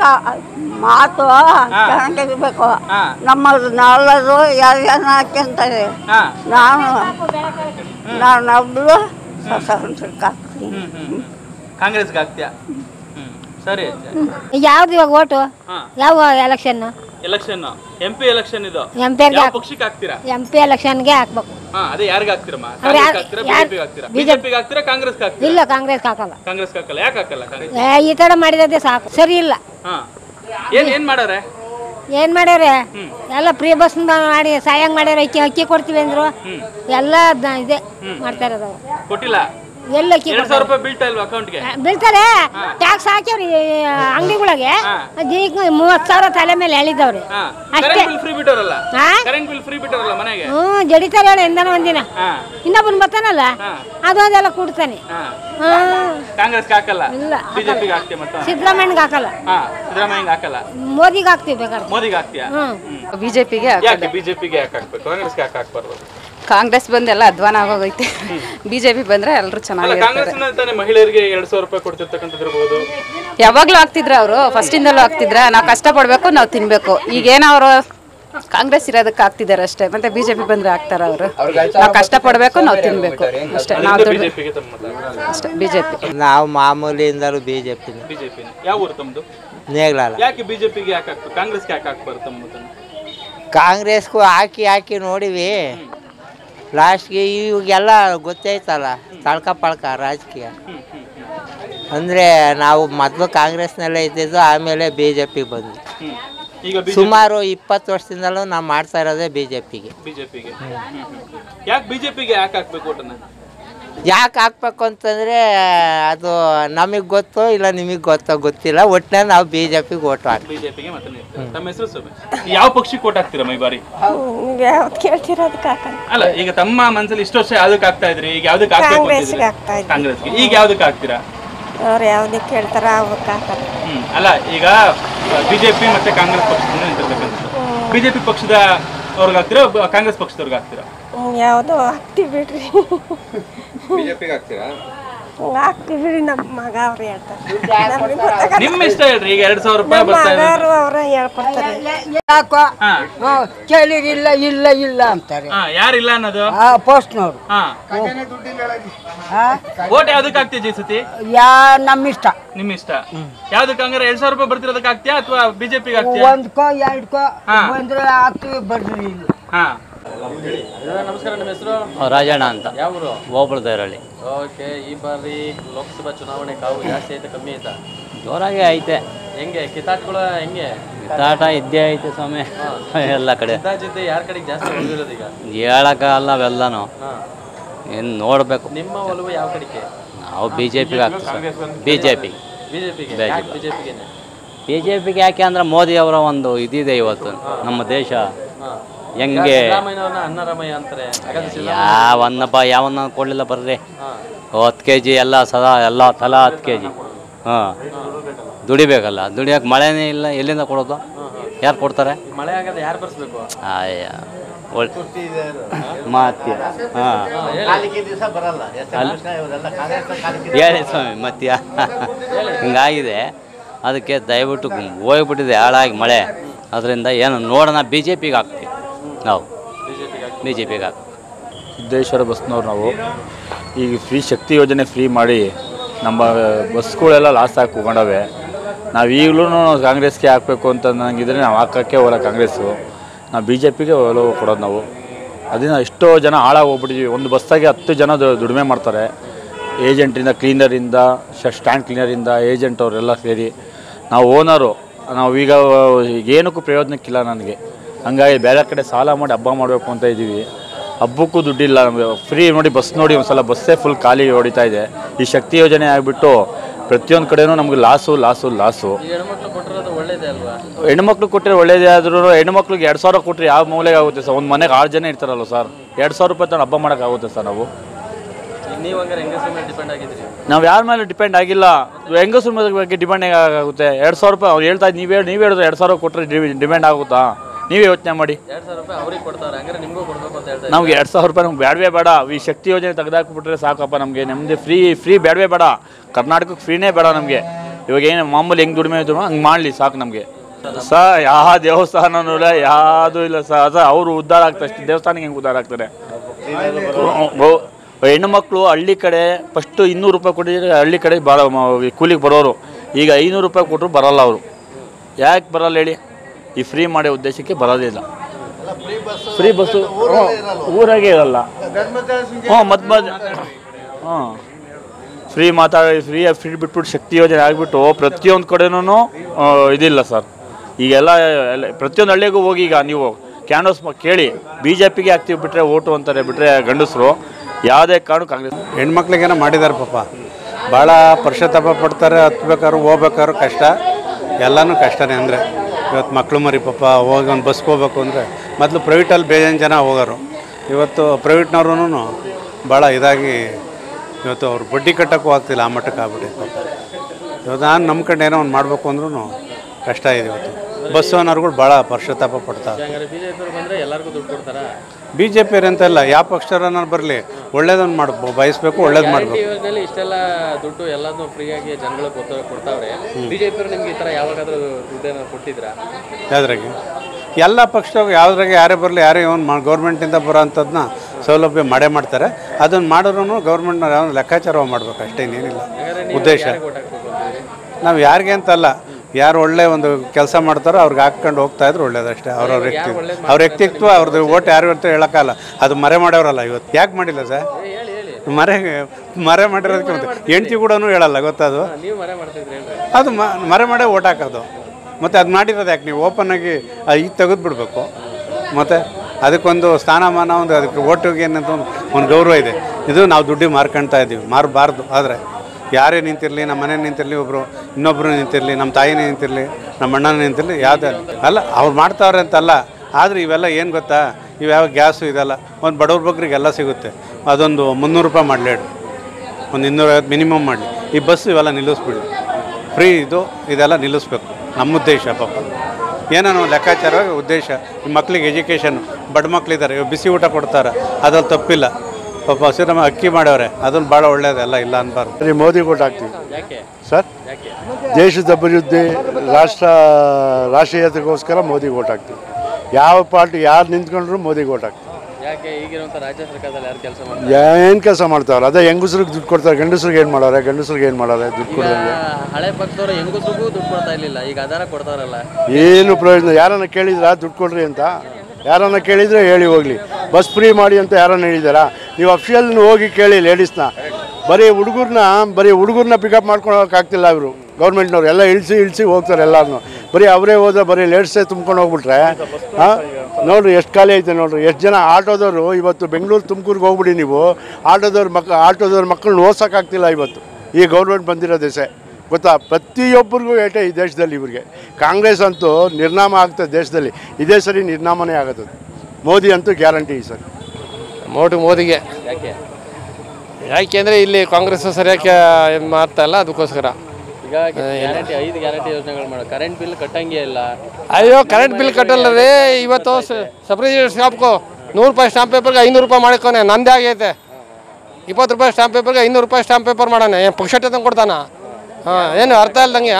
ಮಾತು ಚೆನ್ನಾಗಿರ್ಬೇಕು. ನಮ್ಮದನ್ನೆಲ್ಲರೂ ಯಾರ್ಯಾರು ಹಾಕ್ಯಂತಾರೆ. ನಾನು ನಾವು ನಮ್ಮದು ಸ್ವಾತಂತ್ರ್ಯಕ್ಕೆ ಹಾಕ್ತೀನಿ. ಕಾಂಗ್ರೆಸ್ಗೆ ಹಾಕ್ತೀಯಾ? ಸರಿ. ಯಾವ್ದು ಇವಾಗ ಓಟು? ಯಾವ election? Election M P election ಇದು. ಎಂ ಪಿ ಯಾವ ಪಕ್ಷಕ್ಕೆ ಹಾಕ್ತೀರಾ? ಎಂ ಪಿ ಎಲೆಕ್ಷನ್ಗೆ ಹಾಕ್ಬೇಕು. ಹಾ, ಅದೇ ಯಾರಿಗೆ ಹಾಕ್ತೀರಮ್ಮ? ಕಾಂಗ್ರೆಸ್ಗೆ ಹಾಕ್ತೀರಾ? ಬಿಜೆಪಿಗೆ ಹಾಕ್ತೀರಾ? ಬಿಜೆಪಿಗೆ ಹಾಕ್ತೀರಾ? ಕಾಂಗ್ರೆಸ್ಗೆ ಹಾಕ್ತೀರಾ? ಇಲ್ಲ, ಕಾಂಗ್ರೆಸ್ಗೆ ಹಾಕಲ್ಲ. ಕಾಂಗ್ರೆಸ್ಗೆ ಹಾಕಲ್ಲ. ಯಾಕೆ ಹಾಕಲ್ಲ ಕಾಂಗ್ರೆಸ್? ಏ ಈ ತರ ಮಾಡಿರೋದೇ ಸಾಕು, ಸರಿ ಇಲ್ಲ. ಹಾ, ಏನ್ ಏನ್ ಮಾಡಾರೆ? ಏನ್ ಮಾಡ್ಯಾರೆ? ಎಲ್ಲ ಫ್ರೀ ಬಸ್ ಮಾಡಿ ಸಾಯಂಗ್ ಮಾಡ್ಯಾರ. ಅಕ್ಕಿ ಅಕ್ಕಿ ಕೊಡ್ತೀವಿ ಅಂದ್ರು, ಎಲ್ಲ ಇದೆ ಮಾಡ್ತಾ ಇರೋದು. ಕೊಟ್ಟಿಲ್ಲ. ಎಲ್ಲ ಎರಡ್ ಸಾವಿರ ರೂಪಾಯಿ ಬೀಳ್ತಾ ಇಲ್ವಾ ಅಕೌಂಟ್ಗೆ? ಬೀಳ್ತಾರೆ. ಟ್ಯಾಕ್ಸ್ ಹಾಕ್ಯವ್ರಿ ಅಂಗಡಿಗಳಿಗೆ. ಮೂವತ್ ಸಾವಿರ ತಲೆ ಮೇಲೆ ಹೇಳಿದವ್ರಿ ಅಷ್ಟೇ. ಫ್ರೀ ಬಿಟ್ಟವರಲ್ಲ? ಕರೆಂಟ್ ಬಿಲ್ ಫ್ರೀ ಬಿಟ್ಟವರಲ್ಲ ಮನೆಗೆ? ಹ್ಮ್, ಜಡಿತಾರೆ ಹೇಳಿ ಎಂದನ ಒಂದಿನ. ಇನ್ನೊಬ್ಬನ್ ಬರ್ತಾನಲ್ಲ, ಅದೊಂದೆಲ್ಲ ಕೊಡ್ತಾನೆ. ಕಾಂಗ್ರೆಸ್ಗೆ ಹಾಕಲ್ಲ? ಇಲ್ಲ. ಬಿಜೆಪಿಗೆ ಹಾಕ್ತೀಯ? ಮತ್ತೆ ಸಿದ್ದರಾಮಯ್ಯಗೆ ಹಾಕಲ್ಲ. ಸಿದ್ದರಾಮಯ್ಯಗೆ ಹಾಕಲ್ಲ. ಮೋದಿಗೆ ಹಾಕ್ತಿವಿ ಬೇಕಾದ್ರೆ. ಮೋದಿಗೆ ಹಾಕ್ತೀಯಾ? ಬಿಜೆಪಿಗೆ. ಯಾಕೆ ಬಿಜೆಪಿಗೆ ಯಾಕೆ ಹಾಕ್ಬೇಕು? ಕಾಂಗ್ರೆಸ್ಗೆ ಯಾಕೆ ಹಾಕ್ಬಾರ್ದು? ಕಾಂಗ್ರೆಸ್ ಬಂದೆಲ್ಲ ಅಧ್ವಾನ ಆಗೋಗೈತೆ. ಬಿಜೆಪಿ ಬಂದ್ರೆ ಎಲ್ಲರೂ ಚೆನ್ನಾಗಿ ಮಹಿಳೆಯರಿಗೆ ಎರಡ್ ಸಾವಿರ ರೂಪಾಯಿ ಕೊಡ್ತಿರ್ತಕ್ಕಂಥದ್ದಿರ್ಬೋದು. ಯಾವಾಗ್ಲೂ ಆಗ್ತಿದ್ರ ಅವರು, ಫಸ್ಟ್ ಇಂದಲೂ ಆಗ್ತಿದ್ರ. ನಾವು ಕಷ್ಟ ಪಡ್ಬೇಕು, ನಾವು ತಿನ್ಬೇಕು. ಈಗೇನ ಅವರು ಕಾಂಗ್ರೆಸ್ ಇರೋದಕ್ಕೆ ಆಗ್ತಿದ್ದಾರೆ ಅಷ್ಟೇ, ಮತ್ತೆ ಬಿಜೆಪಿ ಬಂದ್ರೆ ಆಗ್ತಾರ ಅವರು. ನಾವು ಕಷ್ಟ ಪಡಬೇಕು, ನಾವು ತಿನ್ಬೇಕು ಅಷ್ಟೇ. ನಾವು ದುಡ್ಡು ಅಷ್ಟೇ. ಬಿಜೆಪಿ ನಾವು ಮಾಮೂಲಿಯಿಂದಲೂ ಬಿಜೆಪಿ. ಬಿಜೆಪಿ ಯಾವ ಊರು ತಮ್ಮದು? ನೇಗ್ಲಾಲ. ಯಾಕೆ ಬಿಜೆಪಿಗೆ ಯಾಕೆ ಹಾಕ್ಬೇಕು, ಕಾಂಗ್ರೆಸ್ಗೆ ಯಾಕೆ ಹಾಕ್ಬಾರ್ದು ತಮ್ಮ ಮತನ? ಕಾಂಗ್ರೆಸ್ಗೂ ಹಾಕಿ ಹಾಕಿ ನೋಡಿವಿ, ಲಾಸ್ಟ್ಗೆ ಇವಾಗೆಲ್ಲ ಗೊತ್ತೈತಲ್ಲ ತಳ್ಕ ಪಳ್ಕ ರಾಜಕೀಯ. ಅಂದರೆ ನಾವು ಮೊದಲು ಕಾಂಗ್ರೆಸ್ನಲ್ಲೇ ಇದ್ದಿದ್ದು, ಆಮೇಲೆ ಬಿ ಜೆ ಪಿಗೆ ಬಂದ್ವಿ. ಸುಮಾರು ಇಪ್ಪತ್ತು ವರ್ಷದಿಂದಲೂ ನಾವು ಮಾಡ್ತಾ ಇರೋದೇ ಬಿ ಜೆ ಪಿಗೆ. ಬಿಜೆಪಿಗೆ ಯಾಕೆ ಬಿಜೆಪಿಗೆ ಯಾಕೆ ಹಾಕ್ಬೇಕು ಓಟನ್ನ? ಯಾಕೆ ಹಾಕ್ಬೇಕು ಅಂತಂದರೆ ಅದು ನಮಗೆ ಗೊತ್ತು ಇಲ್ಲ ನಿಮಗೆ ಗೊತ್ತೋ ಗೊತ್ತಿಲ್ಲ, ಒಟ್ಟಿನಲ್ಲಿ ನಾವು ಬಿ ಜೆ ಪಿಗೆ ಓಟು ಹಾಕಿ. ಬಿಜೆಪಿಗೆ ಮತ್ತೆ ತಮ್ಮ ಹೆಸರು ಸೊಮ್ಮೆ ಯಾವ ಪಕ್ಷಕ್ಕೆ ಓಟ್ ಹಾಕ್ತೀರಾ ಈ ಬಾರಿ? ಯಾವ್ದು ಕೇಳ್ತಿರೋದಕ್ಕೆ ಹಾಕಲ್ಲ. ಅಲ್ಲ, ಈಗ ತಮ್ಮ ಮನಸ್ಸಲ್ಲಿ ಇಷ್ಟು ವರ್ಷ ಯಾವ್ದಕ್ಕೆ ಹಾಕ್ತಾ ಇದ್ರಿ, ಈಗ ಯಾವ್ದಕ್ಕೆ ಹಾಕ್ಬೇಕು ಕಾಂಗ್ರೆಸ್ಗೆ ಹಾಕ್ತಾ ಇದ್ವಿ. ಕಾಂಗ್ರೆಸ್ಗೆ. ಈಗ ಯಾವ್ದಕ್ಕೆ ಹಾಕ್ತೀರಾ? ಅವ್ರು ಯಾವ್ದಕ್ಕೆ ಕೇಳ್ತಾರ ಅವಕ್ಕೆ ಹಾಕಲ್ಲ. ಹ್ಮ್ ಅಲ್ಲ, ಈಗ ಬಿಜೆಪಿ ಮತ್ತೆ ಕಾಂಗ್ರೆಸ್ ಪಕ್ಷದಿಂದ ನಿಂತಿರ್ತಕ್ಕಂಥದ್ದು. ಬಿಜೆಪಿ ಪಕ್ಷದ ಅವ್ರಿಗೆ ಹಾಕ್ತೀರಾ, ಕಾಂಗ್ರೆಸ್ ಪಕ್ಷದವ್ರಿಗೆ ಹಾಕ್ತೀರಾ? ಯಾವುದೋ ಹಾಕ್ತೀವಿ ಬಿಡ್ರಿ. ಬಿಜೆಪಿಗೆ ಹಾಕ್ತೀರಾ? ಹಾಕ್ತೀವಿ ಬಿಡ್ರಿ, ನಮ್ಮ ಮಗ ಅವ್ರು ಹೇಳ್ತಾರೆ. ನಿಮ್ಮ ಇಷ್ಟ ಹೇಳ್ರಿ. ಈಗ ಎರಡ್ ಸಾವಿರ ರೂಪಾಯಿ ಬರ್ತಾ ಇದೆ, ಅವ್ರ ಹೇಳ್ಕೊಡ್ತಾರೆ. ಯಾಕೋ ಕೇಳಿರಿಲ್ಲ ಇಲ್ಲ ಇಲ್ಲ ಅಂತಾರೆ. ಯಾರಿಲ್ಲ ಅನ್ನೋದು? ಪೋಸ್ಟ್ನವ್ರು. ಓಟ್ ಯಾವ್ದಕ್ಕೆ ಹಾಕ್ತೀಯ ಈ ಸತಿ? ಯಾ ನಮ್ಮ ಇಷ್ಟ. ನಿಮ್ ಇಷ್ಟ. ಯಾವ್ದಕ್ಕೆ ಹಂಗಾರೆ ಎರಡ್ ಸಾವಿರ ರೂಪಾಯಿ ಬರ್ತಿರೋದಕ್ಕೆ ಹಾಕ್ತೀಯಾ ಅಥವಾ ಬಿಜೆಪಿಗೆ ಹಾಕ್ತೀಯಾ? ಒಂದ್ಕೋ ಎರಡ್ಕೋ ಬಂದ್ರೆ ಹಾಕ್ತಿವಿ, ಬರ್ರಿ ಇಲ್ಲ. ಹಾ ನಮಸ್ಕಾರ, ನಿಮ್ಮ ಹೆಸರು? ರಾಜಣ್ಣ ಅಂತ. ಯಾವ ಹೋಬಳದೇರಳ್ಳಿ. ಓಕೆ, ಈ ಬಾರಿ ಲೋಕಸಭಾ ಚುನಾವಣೆ ಕಾವು ಜಾಸ್ತಿ ಐತೆ ಕಮ್ಮಿ ಐತಾ? ಜೋರಾಗಿ ಐತೆ. ಹೆಂಗೆ ಕಿತ್ತಾಟ್ಗಳು ಹೆಂಗೆ? ಕಿತ್ತಾಟ ಇದ್ದೇ ಐತೆ ಸ್ವಾಮಿ ಎಲ್ಲ ಕಡೆ. ಜಿದ್ದೆ ಯಾರ ಕಡೆಗೆ ಜಾಸ್ತಿ ಉಳಿದಿರೋದು ಈಗ? ಹೇಳಕ್ಕಲ್ಲ ಅವೆಲ್ಲನು, ಏನು ನೋಡಬೇಕು. ನಿಮ್ಮ ಒಲವು ಯಾವ ಕಡೆಗೆ? ನಾವು ಬಿ ಜೆ ಪಿಗೆ ಹಾಕ್ತೀವಿ. ಬಿ ಜೆ ಪಿ ಬಿಜೆಪಿಗೆ. ಬಿಜೆಪಿಗೆ ಬಿ ಜೆ ಪಿಗೆ ಯಾಕೆ ಅಂದ್ರೆ ಮೋದಿ ಅವರ ಒಂದು ಇದಿದೆ ಇವತ್ತು ನಮ್ಮ ದೇಶ ಹೆಂಗೆ. ಅನ್ನರಾಮಯ್ಯ ಅಂತಾರೆ. ಯಾವನ್ನಪ್ಪ ಯಾವನ್ನ ಕೊಡಲಿಲ್ಲ ಬರ್ರಿ. ಹತ್ತು ಕೆ ಜಿ ಎಲ್ಲ ಸದಾ ಎಲ್ಲ ತಲಾ ಹತ್ತು ಕೆ ಜಿ. ಹಾಂ, ದುಡಿಬೇಕಲ್ಲ, ದುಡಿಯೋಕೆ ಮಳೆನೇ ಇಲ್ಲ, ಎಲ್ಲಿಂದ ಕೊಡೋದು? ಯಾರು ಕೊಡ್ತಾರೆ? ಮಳೆ ಆಗದೆ ಯಾರು ಬರ್ಸ್ಬೇಕು? ಅಯ್ಯ ಒಳ್ಳೆ ಮಾತಿ. ಹಾಂ ಹೇಳಿ ಸ್ವಾಮಿ ಮತ್ಯ ಹಿಂಗಾಗಿದೆ. ಅದಕ್ಕೆ ದಯವಿಟ್ಟು ಹೋಗ್ಬಿಟ್ಟಿದೆ ಹಾಳಾಗಿ ಮಳೆ. ಅದರಿಂದ ಏನು ನೋಡೋಣ, ಬಿ ಜೆ ಪಿಗೆ ಹಾಕ್ತೀವಿ ನಾವು. ಬಿ ಜೆ ಪಿಗೆ ಹಾಕ್ತೀವಿ. ಸಿದ್ದೇಶ್ವರ ಬಸ್ನವ್ರು ನಾವು ಈಗ ಫ್ರೀ ಶಕ್ತಿ ಯೋಜನೆ ಫ್ರೀ ಮಾಡಿ ನಮ್ಮ ಬಸ್ಗಳೆಲ್ಲ ಲಾಸ್ ಹಾಕಿ ಹೋಗೊಂಡವೆ. ನಾವು ಈಗಲೂ ಕಾಂಗ್ರೆಸ್ಗೆ ಹಾಕಬೇಕು ಅಂತ ನನಗಿದ್ರೆ ನಾವು ಹಾಕೋಕ್ಕೆ ಹೋಗಲ್ಲ ಕಾಂಗ್ರೆಸ್ಸು. ನಾವು ಬಿ ಜೆ ಪಿಗೆ ಒಲವು ಕೊಡೋದು ನಾವು. ಅದನ್ನು ಎಷ್ಟೋ ಜನ ಹಾಳಾಗಿ ಹೋಗ್ಬಿಟ್ಟಿದ್ವಿ. ಒಂದು ಬಸ್ಸಾಗಿ ಹತ್ತು ಜನ ದುಡಿಮೆ ಮಾಡ್ತಾರೆ. ಏಜೆಂಟಿಂದ, ಕ್ಲೀನರಿಂದ, ಸ್ಟ್ಯಾಂಡ್ ಕ್ಲೀನರಿಂದ, ಏಜೆಂಟ್ ಅವರೆಲ್ಲ ಸೇರಿ ನಾವು ಓನರು. ನಾವು ಈಗ ಏನಕ್ಕೂ ಪ್ರಯೋಜನಕ್ಕಿಲ್ಲ ನನಗೆ. ಹಂಗಾಗಿ ಬೇರೆ ಕಡೆ ಸಾಲ ಮಾಡಿ ಹಬ್ಬ ಮಾಡಬೇಕು ಅಂತ ಇದ್ದೀವಿ. ಹಬ್ಬಕ್ಕೂ ದುಡ್ಡಿಲ್ಲ ನಮಗೆ. ಫ್ರೀ ನೋಡಿ ಬಸ್ ನೋಡಿ ಒಂದು ಸಲ ಬಸ್ಸೇ ಫುಲ್ ಖಾಲಿ ಹೊಡಿತಾ ಇದೆ. ಈ ಶಕ್ತಿ ಯೋಜನೆ ಆಗಿಬಿಟ್ಟು ಪ್ರತಿಯೊಂದು ಕಡೆನೂ ನಮಗೆ ಲಾಸು ಲಾಸು ಲಾಸು. ಹೆಣ್ಮಕ್ಳು ಕೊಟ್ಟಿರೋದು ಒಳ್ಳೇದೇ ಅಲ್ವಾ? ಹೆಣ್ಮಕ್ಳು ಕೊಟ್ಟರೆ ಒಳ್ಳೇದೇ ಆದ್ರೂ ಹೆಣ್ಮಕ್ಳಿಗೆ ಎರಡು ಸಾವಿರ ಕೊಟ್ಟರೆ ಯಾವ ಮೂಲೆಗೆ ಆಗುತ್ತೆ ಸರ್? ಒಂದು ಮನೆಗೆ ಆರು ಜನ ಇರ್ತಾರಲ್ಲ ಸರ್, ಎರಡು ಸಾವಿರ ರೂಪಾಯಿ ತಗೊಂಡು ಹಬ್ಬ ಮಾಡೋಕ್ಕಾಗುತ್ತೆ ಸರ್ ನಾವು? ನೀವು ಹಂಗಾರೆ ಹೆಂಗಸ್ರ ಮೇಲೆ ಡಿಪೆಂಡ್ ಆಗಿದ್ದೀರಿ? ನಾವು ಯಾರ ಮೇಲೆ ಡಿಪೆಂಡ್ ಆಗಿಲ್ಲ. ಹೆಂಗಸ್ರ ಬಗ್ಗೆ ಡಿಪೆಂಡ್ ಆಗುತ್ತೆ. ಎರಡು ಸಾವಿರ ರೂಪಾಯಿ ಅವ್ರು ಹೇಳ್ತಾ ನೀವೇ ನೀವು ಹೇಳಿದ್ರೆ ಎರಡು ಸಾವಿರ ಕೊಟ್ಟರೆ ಡಿಪೆಂಡ್ ಆಗುತ್ತಾ? ನೀವೇ ಯೋಚನೆ ಮಾಡಿ. ಎರಡು ಸಾವಿರ ರೂಪಾಯಿ ಅವ್ರಿಗೆ ಕೊಡ್ತಾರೆ, ಹಂಗಾರೆ ನಿಮಗೂ ಕೊಡಬೇಕು ಅಂತ ಹೇಳ್ತಾರೆ. ನಮ್ಗೆ ಎರಡು ಸಾವಿರ ರೂಪಾಯಿ ನಮ್ಗೆ ಬೇಡವೇ ಬೇಡ. ಈ ಶಕ್ತಿ ಯೋಜನೆ ತೆಗೆದಾಕ್ಬಿಟ್ರೆ ಸಾಕಪ್ಪ ನಮಗೆ. ನಮ್ಮದೇ ಫ್ರೀ ಫ್ರೀ ಬೇಡವೇ ಬೇಡ. ಕರ್ನಾಟಕಕ್ಕೆ ಫ್ರೀನೇ ಬೇಡ ನಮಗೆ. ಇವಾಗ ಏನು ಮಾಮೂಲಿ ಹೆಂಗೆ ದುಡಿಮೆ ಇದ್ರು ಹಂಗೆ ಮಾಡಲಿ ಸಾಕು ನಮಗೆ. ಸ ಯಾವ ದೇವಸ್ಥಾನನೂ ಇಲ್ಲ, ಯಾವುದೂ ಇಲ್ಲ ಸರ್. ಸರ್ ಅವರು ಉದ್ಧಾರ ಆಗ್ತಾರೆ ಅಷ್ಟು, ದೇವಸ್ಥಾನಕ್ಕೆ ಹೆಂಗೆ ಉದ್ಧಾರ ಆಗ್ತಾರೆ? ಹೆಣ್ಣು ಮಕ್ಕಳು ಹಳ್ಳಿ ಕಡೆ ಫಸ್ಟು ಇನ್ನೂರು ರೂಪಾಯಿ ಕೊಟ್ಟಿದ್ರೆ ಹಳ್ಳಿ ಕಡೆ ಬರ ಕೂಲಿಗೆ ಬರೋರು. ಈಗ ಐನೂರು ರೂಪಾಯಿ ಕೊಟ್ಟರು ಬರೋಲ್ಲ ಅವರು. ಯಾಕೆ ಬರೋಲ್ಲ ಹೇಳಿ? ಈ ಫ್ರೀ ಮಾಡೋ ಉದ್ದೇಶಕ್ಕೆ ಬರೋದಿಲ್ಲ. ಫ್ರೀ ಬಸ್ಸು ಊರಾಗೆ ಇರಲ್ಲ. ಹ್ಞೂ ಮತ್ತೆ ಮದ್ ಹಾಂ ಫ್ರೀ ಮಾತಾಡಿ ಫ್ರೀ ಫ್ರೀ ಬಿಟ್ಬಿಟ್ಟು ಶಕ್ತಿ ಯೋಜನೆ ಆಗಿಬಿಟ್ಟು ಪ್ರತಿಯೊಂದು ಕಡೆನೂ ಇದಿಲ್ಲ ಸರ್. ಈಗೆಲ್ಲ ಎಲ್ಲ ಪ್ರತಿಯೊಂದು ಹಳ್ಳಿಗೂ ಹೋಗಿ ಈಗ ನೀವು ಕ್ಯಾನ್ವಸ್ ಕೇಳಿ ಬಿ ಜೆ ಪಿಗೆ ಹಾಕ್ತೀವಿ ಬಿಟ್ಟರೆ ಓಟು ಅಂತಾರೆ, ಬಿಟ್ಟರೆ ಗಂಡಸರು ಯಾವುದೇ ಕಾರಣ ಕಾಂಗ್ರೆಸ್. ಹೆಣ್ಮಕ್ಳಿಗೇನೋ ಮಾಡಿದ್ದಾರೆ ಪಾಪ, ಭಾಳ ಪಶ್ಚಾತ್ತಾಪ ಪಡ್ತಾರೆ. ಹತ್ಬೇಕಾದ್ರು ಹೋಗ್ಬೇಕಾದ್ರು ಕಷ್ಟ, ಎಲ್ಲನೂ ಕಷ್ಟನೇ. ಅಂದರೆ ಇವತ್ತು ಮಕ್ಕಳು ಮರಿ ಪಾಪ ಹೋಗಿ ಒಂದು ಬಸ್ಗೆ ಹೋಗ್ಬೇಕು ಅಂದರೆ ಮೊದಲು ಪ್ರೈವೇಟಲ್ಲಿ ಬೇಜಾನು ಜನ ಹೋಗೋರು. ಇವತ್ತು ಪ್ರೈವೇಟ್ನವ್ರೂ ಭಾಳ ಇದಾಗಿ ಇವತ್ತು ಅವ್ರು ಬಡ್ಡಿ ಕಟ್ಟೋಕ್ಕೂ ಆಗ್ತಿಲ್ಲ, ಆ ಮಟ್ಟಕ್ಕೆ ಆಗ್ಬಿಟ್ಟಿದೆ ಪಾಪ. ಇವತ್ತು ನಾನು ನಮ್ಮ ಕಡೆ ಏನೋ ಒಂದು ಮಾಡಬೇಕು ಅಂದ್ರೂ ಕಷ್ಟ ಇದೆ. ಇವತ್ತು ಬಸ್ ಓನರ್ಗಳು ಭಾಳ ಪಶ್ಚಾತ್ತಾಪ ಪಡ್ತಾರೆ. ಬಿ ಜೆ ಪಿ ಅಂತೆಲ್ಲ ಯಾವ ಪಕ್ಷದವ್ರನ್ನ ಬರಲಿ, ಒಳ್ಳೇದನ್ನು ಮಾಡ್ಬೇಕು, ಬಯಸ್ಬೇಕು, ಒಳ್ಳೇದು ಮಾಡಬೇಕು. ಇಷ್ಟೆಲ್ಲ ದುಡ್ಡು ಎಲ್ಲದೂ ಫ್ರೀಯಾಗಿ ಜನಗಳಿಗೆ ಕೊಡ್ತಾವ್ರೆ. ಬಿಜೆಪಿ ನಿಮ್ಗೆ ಈ ಥರ ಯಾವಾಗಾದ್ರೂ ದುಡ್ಡೇನೋ ಕೊಟ್ಟಿದ್ರಾ? ಯಾವ್ದ್ರಾಗೆ ಎಲ್ಲ ಪಕ್ಷದಾಗ ಯಾವುದ್ರಾಗ ಯಾರೇ ಬರಲಿ ಯಾರೇ ಇವನು ಮಾ ಗೌರ್ಮೆಂಟಿಂದ ಬರೋ ಅಂಥದ್ದನ್ನ ಸೌಲಭ್ಯ ಮಾಡೇ ಮಾಡ್ತಾರೆ. ಅದನ್ನು ಮಾಡಿದ್ರು ಗೌರ್ಮೆಂಟ್ನವ್ರು ಯಾವ ಲೆಕ್ಕಾಚಾರ ಮಾಡ್ಬೇಕು ಅಷ್ಟೇ, ಇನ್ನೇನಿಲ್ಲ ಉದ್ದೇಶ. ನಾವು ಯಾರಿಗೆ ಅಂತಲ್ಲ, ಯಾರು ಒಳ್ಳೆ ಒಂದು ಕೆಲಸ ಮಾಡ್ತಾರೋ ಅವ್ರಿಗೆ ಹಾಕ್ಕೊಂಡು ಹೋಗ್ತಾ ಇದ್ರು ಒಳ್ಳೇದಷ್ಟೇ. ಅವ್ರವ್ರ ವ್ಯಕ್ತಿ ಅವ್ರ ವ್ಯಕ್ತಿತ್ವ ಅವ್ರದ್ದು ಓಟ್ ಯಾರು ಅಂತ ಹೇಳೋಕ್ಕಲ್ಲ. ಅದು ಮರೆ ಮಾಡೋರಲ್ಲ ಇವತ್ತು. ಯಾಕೆ ಮಾಡಿಲ್ಲ ಸರ್? ಮರೆ ಮರೆ ಮಾಡಿರೋದಕ್ಕೆ ಮತ್ತೆ ಹೆಂಡ್ತಿ ಕೂಡ ಹೇಳಲ್ಲ ಗೊತ್ತದು. ಅದು ಮರೆ ಮಾಡೇ ಓಟ್ ಹಾಕೋದು. ಮತ್ತು ಅದು ಮಾಡಿರೋದು ಯಾಕೆ ನೀವು ಓಪನ್ನಾಗಿ ಈಗ ತೆಗೆದು ಬಿಡಬೇಕು. ಮತ್ತು ಅದಕ್ಕೊಂದು ಸ್ಥಾನಮಾನ, ಒಂದು ಅದಕ್ಕೆ ಓಟಿಗೆ ಏನಂತ ಒಂದು ಗೌರವ ಇದೆ. ಇದು ನಾವು ದುಡ್ಡು ಮಾರ್ಕೊಳ್ತಾ ಇದ್ದೀವಿ, ಮಾರಬಾರ್ದು. ಆದರೆ ಯಾರೇ ನಿಂತಿರಲಿ, ನಮ್ಮ ಮನೆ ನಿಂತಿರಲಿ, ಒಬ್ಬರು ಇನ್ನೊಬ್ಬರು ನಿಂತಿರಲಿ, ನಮ್ಮ ತಾಯಿನೇ ನಿಂತಿರಲಿ, ನಮ್ಮ ಅಣ್ಣನೇ ನಿಂತಿರಲಿ, ಯಾವುದೇ ಅಲ್ಲ ಅವ್ರು ಮಾಡ್ತಾವ್ರೆ ಅಂತಲ್ಲ. ಆದರೆ ಇವೆಲ್ಲ ಏನು ಗೊತ್ತಾ, ಇವ್ಯಾವ ಗ್ಯಾಸು ಇದೆಲ್ಲ ಒಂದು ಬಡವ್ರ ಬಗ್ಗರಿಗೆಲ್ಲ ಸಿಗುತ್ತೆ. ಅದೊಂದು ಮುನ್ನೂರು ರೂಪಾಯಿ ಮಾಡಲಿ, ಒಂದು ಇನ್ನೂರೈವತ್ತು ಮಿನಿಮಮ್ ಮಾಡಲಿ. ಈ ಬಸ್ಸು ಇವೆಲ್ಲ ನಿಲ್ಲಿಸ್ಬಿಡಿ, ಫ್ರೀ ಇದು ಇದೆಲ್ಲ ನಿಲ್ಲಿಸ್ಬೇಕು. ನಮ್ಮ ಉದ್ದೇಶ ಪಾಪ ಏನೋ ಲೆಕ್ಕಾಚಾರ ಉದ್ದೇಶ. ಈ ಮಕ್ಳಿಗೆ ಎಜುಕೇಷನ್, ಬಡ ಮಕ್ಳಿದ್ದಾರೆ, ಬಿಸಿ ಊಟ ಕೊಡ್ತಾರೆ, ಅದ್ರಲ್ಲಿ ತಪ್ಪಿಲ್ಲ. ಪಾಪ ಹಸಿರಮ್ಮ ಅಕ್ಕಿ ಮಾಡವ್ರೆ, ಅದನ್ನು ಭಾಳ ಒಳ್ಳೇದಲ್ಲ, ಇಲ್ಲ ಅನ್ಬಾರ್ದು. ಸರಿ, ಮೋದಿ ಓಟ್ ಹಾಕ್ತೀವಿ ಸರ್. ದೇಶದ ಅಭಿವೃದ್ಧಿ, ರಾಷ್ಟ್ರ ರಾಷ್ಟ್ರೀಯತೆಗೋಸ್ಕರ ಮೋದಿಗೆ ಓಟ್ ಹಾಕ್ತೀವಿ. ಯಾವ ಪಾರ್ಟಿ ಯಾರು ನಿಂತ್ಕೊಂಡ್ರು ಮೋದಿಗೆ ಓಟ್ ಹಾಕ್ತೀವಿ. ಯಾಕೆ ಈಗಿರುವಂಥ ರಾಜ್ಯ ಸರ್ಕಾರದಲ್ಲಿ ಯಾರು ಕೆಲಸ ಮಾಡ್ತಾರೆ? ಏನು ಕೆಲಸ ಮಾಡ್ತಾವ್ರೆ? ಅದೇ ಹೆಂಗಸ್ರಿಗೆ ದುಡ್ಡು ಕೊಡ್ತಾರೆ, ಗಂಡಸ್ರಿಗೆ ಏನು ಮಾಡೋರೆ? ಗಂಡಸ್ರಿಗೆ ಏನು ಮಾಡೋರೆ? ದುಡ್ಡು ಕೊಡ್ದಂಗೆ. ಹಳೆ ಪಕ್ಷದವರು ಹೆಂಗಸ್ರಿಗೂ ದುಡ್ಡು ಕೊಡ್ತಾ ಇರಲಿಲ್ಲ, ಈಗ ಆಧಾರ ಕೊಡ್ತಾರಲ್ಲ. ಏನು ಪ್ರಯೋಜನ? ಯಾರನ್ನ ಕೇಳಿದ್ರ ದುಡ್ಡು ಕೊಡ್ರಿ ಅಂತ? ಯಾರನ್ನ ಕೇಳಿದರೆ ಹೇಳಿ ಹೋಗಲಿ. ಬಸ್ ಫ್ರೀ ಮಾಡಿ ಅಂತ ಯಾರನ್ನ ಹೇಳಿದಾರಾ? ನೀವು ಅಫಿಷಿಯಲ್ನ ಹೋಗಿ ಕೇಳಿ ಲೇಡೀಸ್ನ. ಬರೀ ಹುಡುಗರನ್ನ ಬರೀ ಹುಡುಗರನ್ನ ಪಿಕಪ್ ಮಾಡ್ಕೊಳಕ್ಕಾಗ್ತಿಲ್ಲ ಇವರು ಗೌರ್ಮೆಂಟ್ನವ್ರು. ಎಲ್ಲ ಇಳಿಸಿ ಇಳಿಸಿ ಹೋಗ್ತಾರೆ ಎಲ್ಲರನ್ನೂ. ಬರೀ ಅವರೇ ಹೋದ್ರೆ ಬರೀ ಲೇಡ್ಸೇ ತುಂಬ್ಕೊಂಡು ಹೋಗ್ಬಿಟ್ರೆ ಹಾಂ ನೋಡಿರಿ ಎಷ್ಟು ಖಾಲಿ ಐತೆ ನೋಡಿರಿ. ಎಷ್ಟು ಜನ ಆಟೋದವರು ಇವತ್ತು ಬೆಂಗಳೂರು ತುಮಕೂರಿಗೆ ಹೋಗ್ಬಿಡಿ ನೀವು, ಆಟೋದವ್ರ ಮಕ್ಕ ಆಟೋದವ್ರ ಮಕ್ಕಳನ್ನ ಓದ್ಸೋಕ್ಕಾಗ್ತಿಲ್ಲ ಇವತ್ತು ಈ ಗೌರ್ಮೆಂಟ್ ಬಂದಿರೋ ದೇಶ ಗೊತ್ತಾ. ಪ್ರತಿಯೊಬ್ಬರಿಗೂ ಏಟೆ ಈ ದೇಶದಲ್ಲಿ. ಇವ್ರಿಗೆ ಕಾಂಗ್ರೆಸ್ ಅಂತೂ ನಿರ್ನಾಮ ಆಗ್ತದೆ ದೇಶದಲ್ಲಿ. ಇದೇ ಸರಿ ನಿರ್ನಾಮನೇ ಆಗುತ್ತದೆ. ಮೋದಿ ಅಂತೂ ಗ್ಯಾರಂಟಿ ಈ ಸರಿ. ಮೋಟು ಮೋದಿಗೆ. ಯಾಕೆ ಯಾಕೆಂದರೆ ಇಲ್ಲಿ ಕಾಂಗ್ರೆಸ್ ಸರಿಯಾಗಿ ಇದು ಮಾಡ್ತಾ ಇಲ್ಲ, ಅದಕ್ಕೋಸ್ಕರ. ಈಗ ಗ್ಯಾರಂಟಿ ಐದು ಗ್ಯಾರಂಟಿ ಯೋಜನೆಗಳು ಮಾಡೋ, ಕರೆಂಟ್ ಬಿಲ್ ಕಟ್ಟಂಗೆ ಇಲ್ಲ. ಅಯ್ಯೋ ಕರೆಂಟ್ ಬಿಲ್ ಕಟ್ಟಲ್ಲ ರೀ. ಇವತ್ತು ಸಪ್ರೇಟ್ ಸ್ಟಾಂಪ್ಗೂ ನೂರು ರೂಪಾಯಿ ಸ್ಟಾಂಪ್ ಪೇಪರ್ಗೆ ಐನೂರು ರೂಪಾಯಿ ಮಾಡ್ಕೊನೆ. ನಂದೇ ಆಗೈತೆ. ಇಪ್ಪತ್ತು ರೂಪಾಯಿ ಸ್ಟಾಂಪ್ ಪೇಪರ್ಗೆ ಐನೂರು ರೂಪಾಯಿ ಸ್ಟಾಂಪ್ ಪೇಪರ್ ಮಾಡೋಣ. ಏನು ಪುಕ್ಷಟೆ ತಂದು ಕೊಡ್ತಾನ? ಹಾಂ, ಏನು ಅರ್ಥ ಇಲ್ದಂಗೆ.